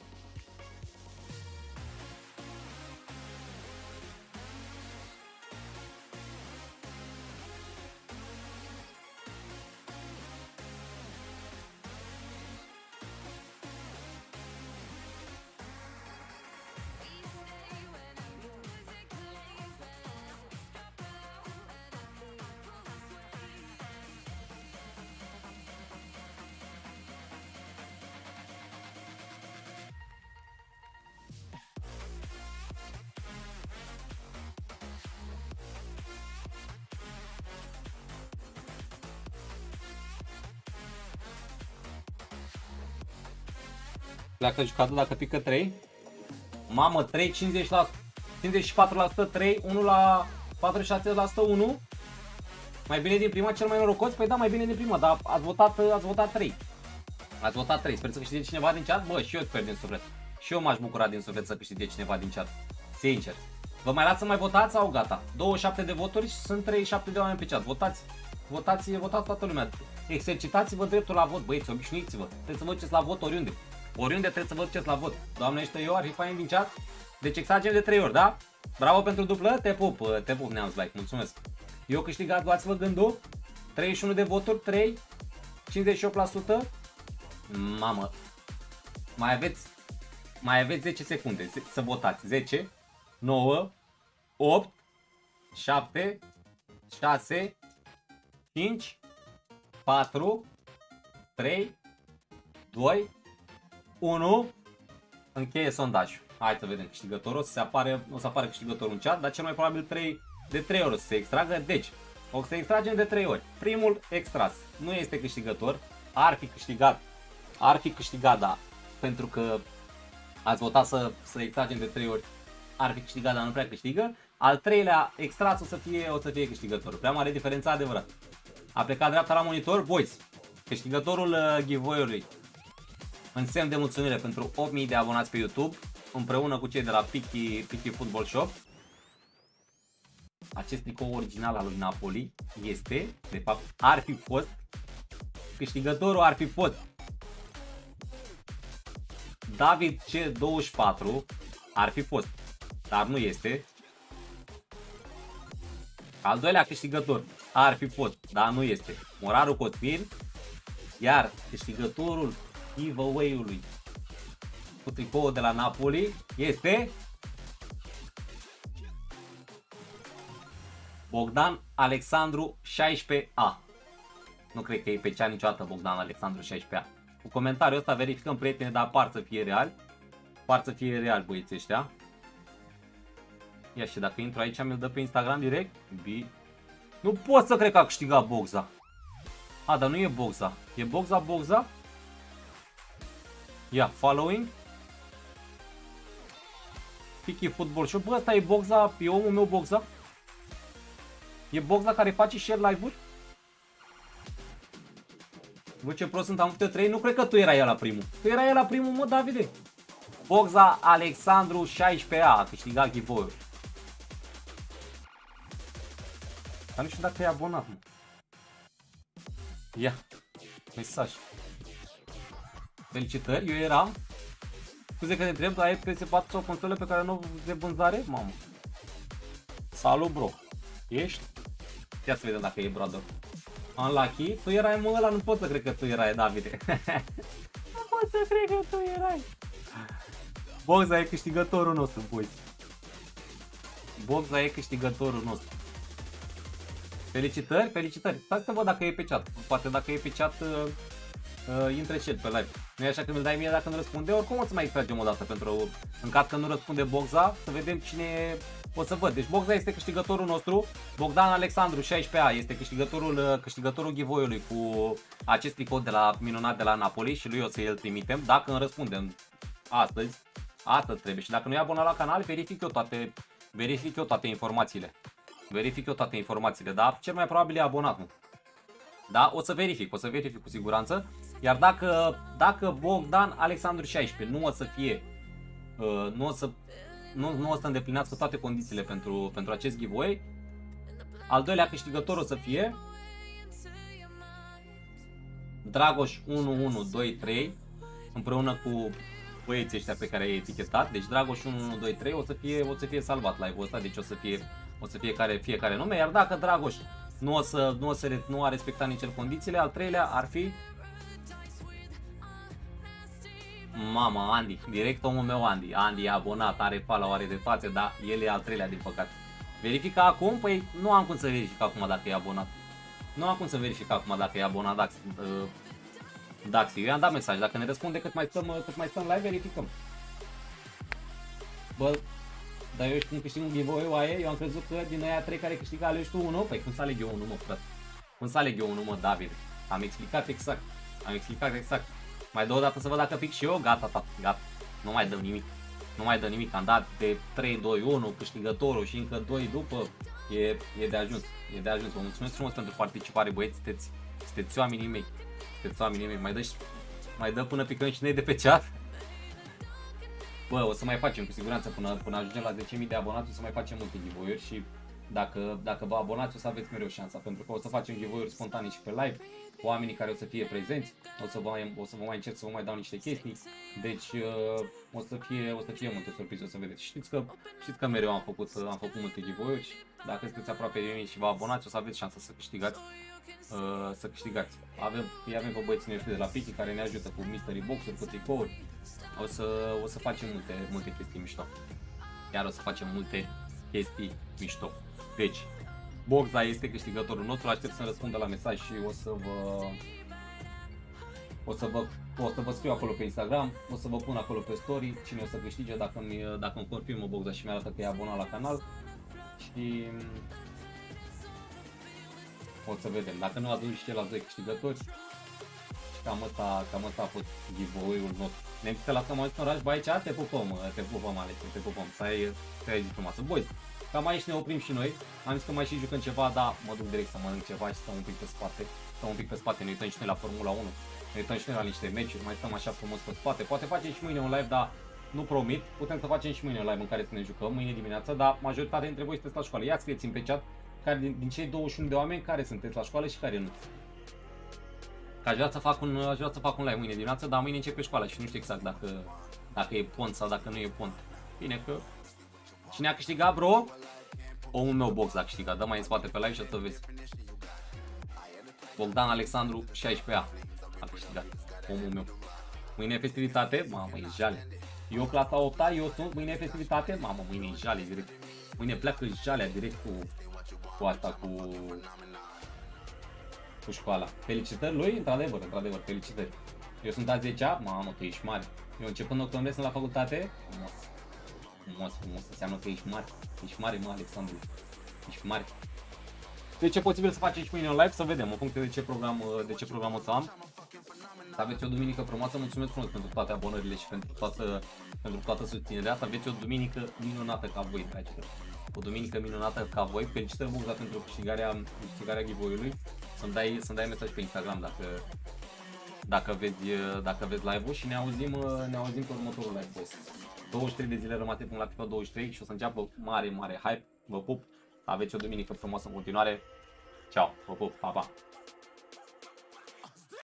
Pleacă jucatul dacă pică 3. Mamă, 3, 50%, 54%, 3, 1 la 46%, 1. Mai bine din prima, cel mai norocos? Păi da, mai bine din prima, dar ați votat 3. Ați votat 3, sper să câștige cineva din chat. Bă, și eu sper din suflet. Și eu m-aș bucura din suflet să câștige cineva din chat. Sincer. Vă mai las să mai votați sau gata? 27 de voturi și sunt 37 de oameni pe chat. Votați toată lumea. Exercitați-vă dreptul la vot, băieți, obișnuiți-vă. Trebuie să vă duceți la vot oriunde. Oriunde trebuie să vă duceți la vot. Doamnește, eu ar fi fain din chat. Deci exagerăm de 3 ori, da? Bravo pentru dublă, te pup Neamț Like, mulțumesc. Eu câștigat, luați-vă gândul. 31 de voturi, 3, 58%. Mamă. Mai aveți 10 secunde să votați. 10, 9, 8, 7, 6, 5, 4, 3, 2, 1. Încheie sondajul. Hai să vedem câștigătorul. O să apară câștigătorul în chat, dar cel mai probabil de 3 ori o să se extragă. Deci, o să se extragem de 3 ori. Primul extras nu este câștigător. Ar fi câștigat, da. Pentru că ați votat să extragem de 3 ori. Ar fi câștigat, dar nu prea câștigă. Al treilea extras o să fie câștigător. Prea mare diferență, adevărat. A plecat dreapta la monitor. Boys, câștigătorul giveaway-ului în semn de mulțumire pentru 8000 de abonați pe YouTube, împreună cu cei de la Picky Football Shop. Acest tricou original al lui Napoli este, de fapt, câștigătorul ar fi fost David C24, ar fi fost, dar nu este. Al doilea câștigător ar fi fost, dar nu este, Moraru Cosmin, iar câștigătorul giveaway-ului cu tricoul de la Napoli este Bogdan Alexandru 16A. Nu cred că e pe cea niciodată Bogdan Alexandru 16A. Cu comentariul ăsta verificăm, prieteni, dar par să fie real. Par să fie real, băieții ăștia. Ia și dacă intru aici mi-l dă pe Instagram direct. Nu pot să cred că a câștigat Bogza. A, dar nu e Bogza. E Bogza. Ia, following. Picky Football Shop. Bă, ăsta e Bogza, e omul meu Bogza. E Bogza care face share live-uri. Bă, ce prost sunt, am făcut 3. Nu cred că tu erai la primul. Tu erai la primul, mă, Davide. Bogza Alexandru 16A a câștigat giveaway-ul. Dar nu știu dacă e abonat, mă. Ia, mesaj. Felicitări, eu eram. Scuze că te întreb, ai PS4 sau o consolă pe care nu de vânzare? Mamă. Salut, bro. Ești? Ia să vedem dacă e brother. Unlucky, tu erai, mă, ăla, nu pot să cred că tu erai, Davide. Nu pot să cred că tu erai. Bogza e câștigătorul nostru, boys. Bogza e câștigătorul nostru. Felicitări. Stai să văd dacă e pe chat. Poate dacă e pe chat, intre și el pe live. Nu e așa că mi-l dai mie dacă nu răspunde? Oricum o să mai extragem o dată pentru, în caz că nu răspunde Bogza, să vedem cine o să văd. Deci Bogza este câștigătorul nostru. Bogdan Alexandru 16A este câștigătorul giveaway-ului cu acest tricou de la minunat de la Napoli și lui o să îl trimitem. Dacă îmi răspundem astăzi trebuie. Și dacă nu e abonat la canal, verific eu toate informațiile. Dar cel mai probabil e abonat, nu? Da? O să verific cu siguranță. Iar dacă Bogdan Alexandru 16 nu o să fie, nu o să îndeplinească toate condițiile pentru acest giveaway, al doilea câștigător o să fie Dragoș 1123 împreună cu băieții ăștia pe care i-ai etichetat. Deci Dragoș 1123 o să fie salvat live-ul ăsta, deci o să fie fiecare nume, iar dacă Dragoș nu a respectat nici el condițiile, al treilea ar fi mama Andy, direct omul meu Andy. Andy e abonat, are follow, are de toate, dar el e al treilea din păcate. Verifică acum? Păi nu am cum să verific acum dacă e abonat. Nu am cum să verific acum dacă e abonat Daxi. Eu i-am dat mesaj, dacă ne răspunde cât mai stăm live, verificăm. Bă, dar eu cum câștig un giveaway-ul aia, eu am crezut că din aia 3 care câștigă alegi tu unul. Păi cum să aleg eu unul, mă, frate? Cum să aleg eu unul, mă, David? Am explicat exact. Mai dă o dată să văd dacă pic și eu, gata. Nu mai dăm nimic. Am dat de 3, 2, 1 câștigătorul și încă 2 după. E de ajuns. Vă mulțumesc frumos pentru participare, băieți. Sunteți oamenii mei. Mai dă până picăm și noi de pe chat. Bă, o să mai facem cu siguranță până ajungem la 10.000 de abonați, o să mai facem multe giveaway-uri și dacă vă abonați o să aveți mereu șansa, pentru că o să facem giveaway-uri spontane și pe live, oamenii care o să fie prezenți, o să vă mai încerc să vă mai dau niște chestii, deci o să fie multe surprize, o să vedeți. Știți că mereu am făcut multe giveaway-uri și dacă sunteți aproape de mine și vă abonați, o să aveți șansa să câștigați. Avem pe băieții noștri de la Piki care ne ajută cu mystery box-uri, cu tricouri. O să facem multe chestii mișto. Iar o să facem multe chestii mișto. Deci, Boxa este câștigătorul nostru, aștept să-mi răspundă la mesaj și o să vă scriu acolo pe Instagram, o să vă pun acolo pe story cine o să câștige dacă îmi confirmă Boxa și mi-arată că e abonat la canal. Și o să vedem. Dacă nu aduc și ceilalți 2 câștigători, cam asta a fost giveaway-ul nostru. Ne invite la Cămăuți în oraș, bă, aici te pupăm, Alex, te pupăm, să ai zi frumoasă. Băi, cam aici ne oprim și noi, am zis că mai și jucăm ceva, dar mă duc direct să mănânc ceva și stăm un pic pe spate, ne uităm și noi la Formula 1, ne uităm și noi la niște meciuri, mai stăm așa frumos pe spate, poate facem și mâine un live, dar nu promit, putem să facem și mâine un live în care să ne jucăm, mâine dimineața, dar majoritatea dintre voi sunteți la școală, ia scrieți-mi pe chat, care din cei 21 de oameni, care sunteți la școală și care nu. Că aș vrea să fac un live mâine dimineață, dar mâine începe școala și nu știu exact dacă e pont sau dacă nu e pont. Bine că... Cine a câștigat, bro? Omul meu Box a câștigat, dă mai în spate pe live și o să vezi. Bogdan Alexandru 16A a câștigat, omul meu. Mâine e festivitate, mamă, e jale. Eu clasa 8-a, eu sunt, mâine e festivitate, mamă, mâine e jale direct. Mâine pleacă jalea direct cu școala. Felicitări lui, într-adevăr, felicitări. Eu sunt a 10-a, mamă, că ești mare. Eu începând octombrie sunt la facultate, frumos, înseamnă că ești mare. Ești mare, mă, Alexandru, ești mare. Deci e posibil să facem și mâine un live, să vedem în funcție de ce program o să am. Să aveți o duminică frumoasă, mulțumesc frumos pentru toate abonările și pentru toată susținerea. Să aveți o duminică minunată ca voi, dragilor. O duminică minunată ca voi. Felicitări, Boxa, pentru câștigarea giveaway-ului. Să-mi dai mesaj pe Instagram dacă vezi live-ul și ne auzim pe următorul live, boys. 23 de zile rămase până la FIFA 23 și o să înceapă mare hype. Vă pup, aveți o duminică frumoasă în continuare. Ciao, vă pup, pa, pa!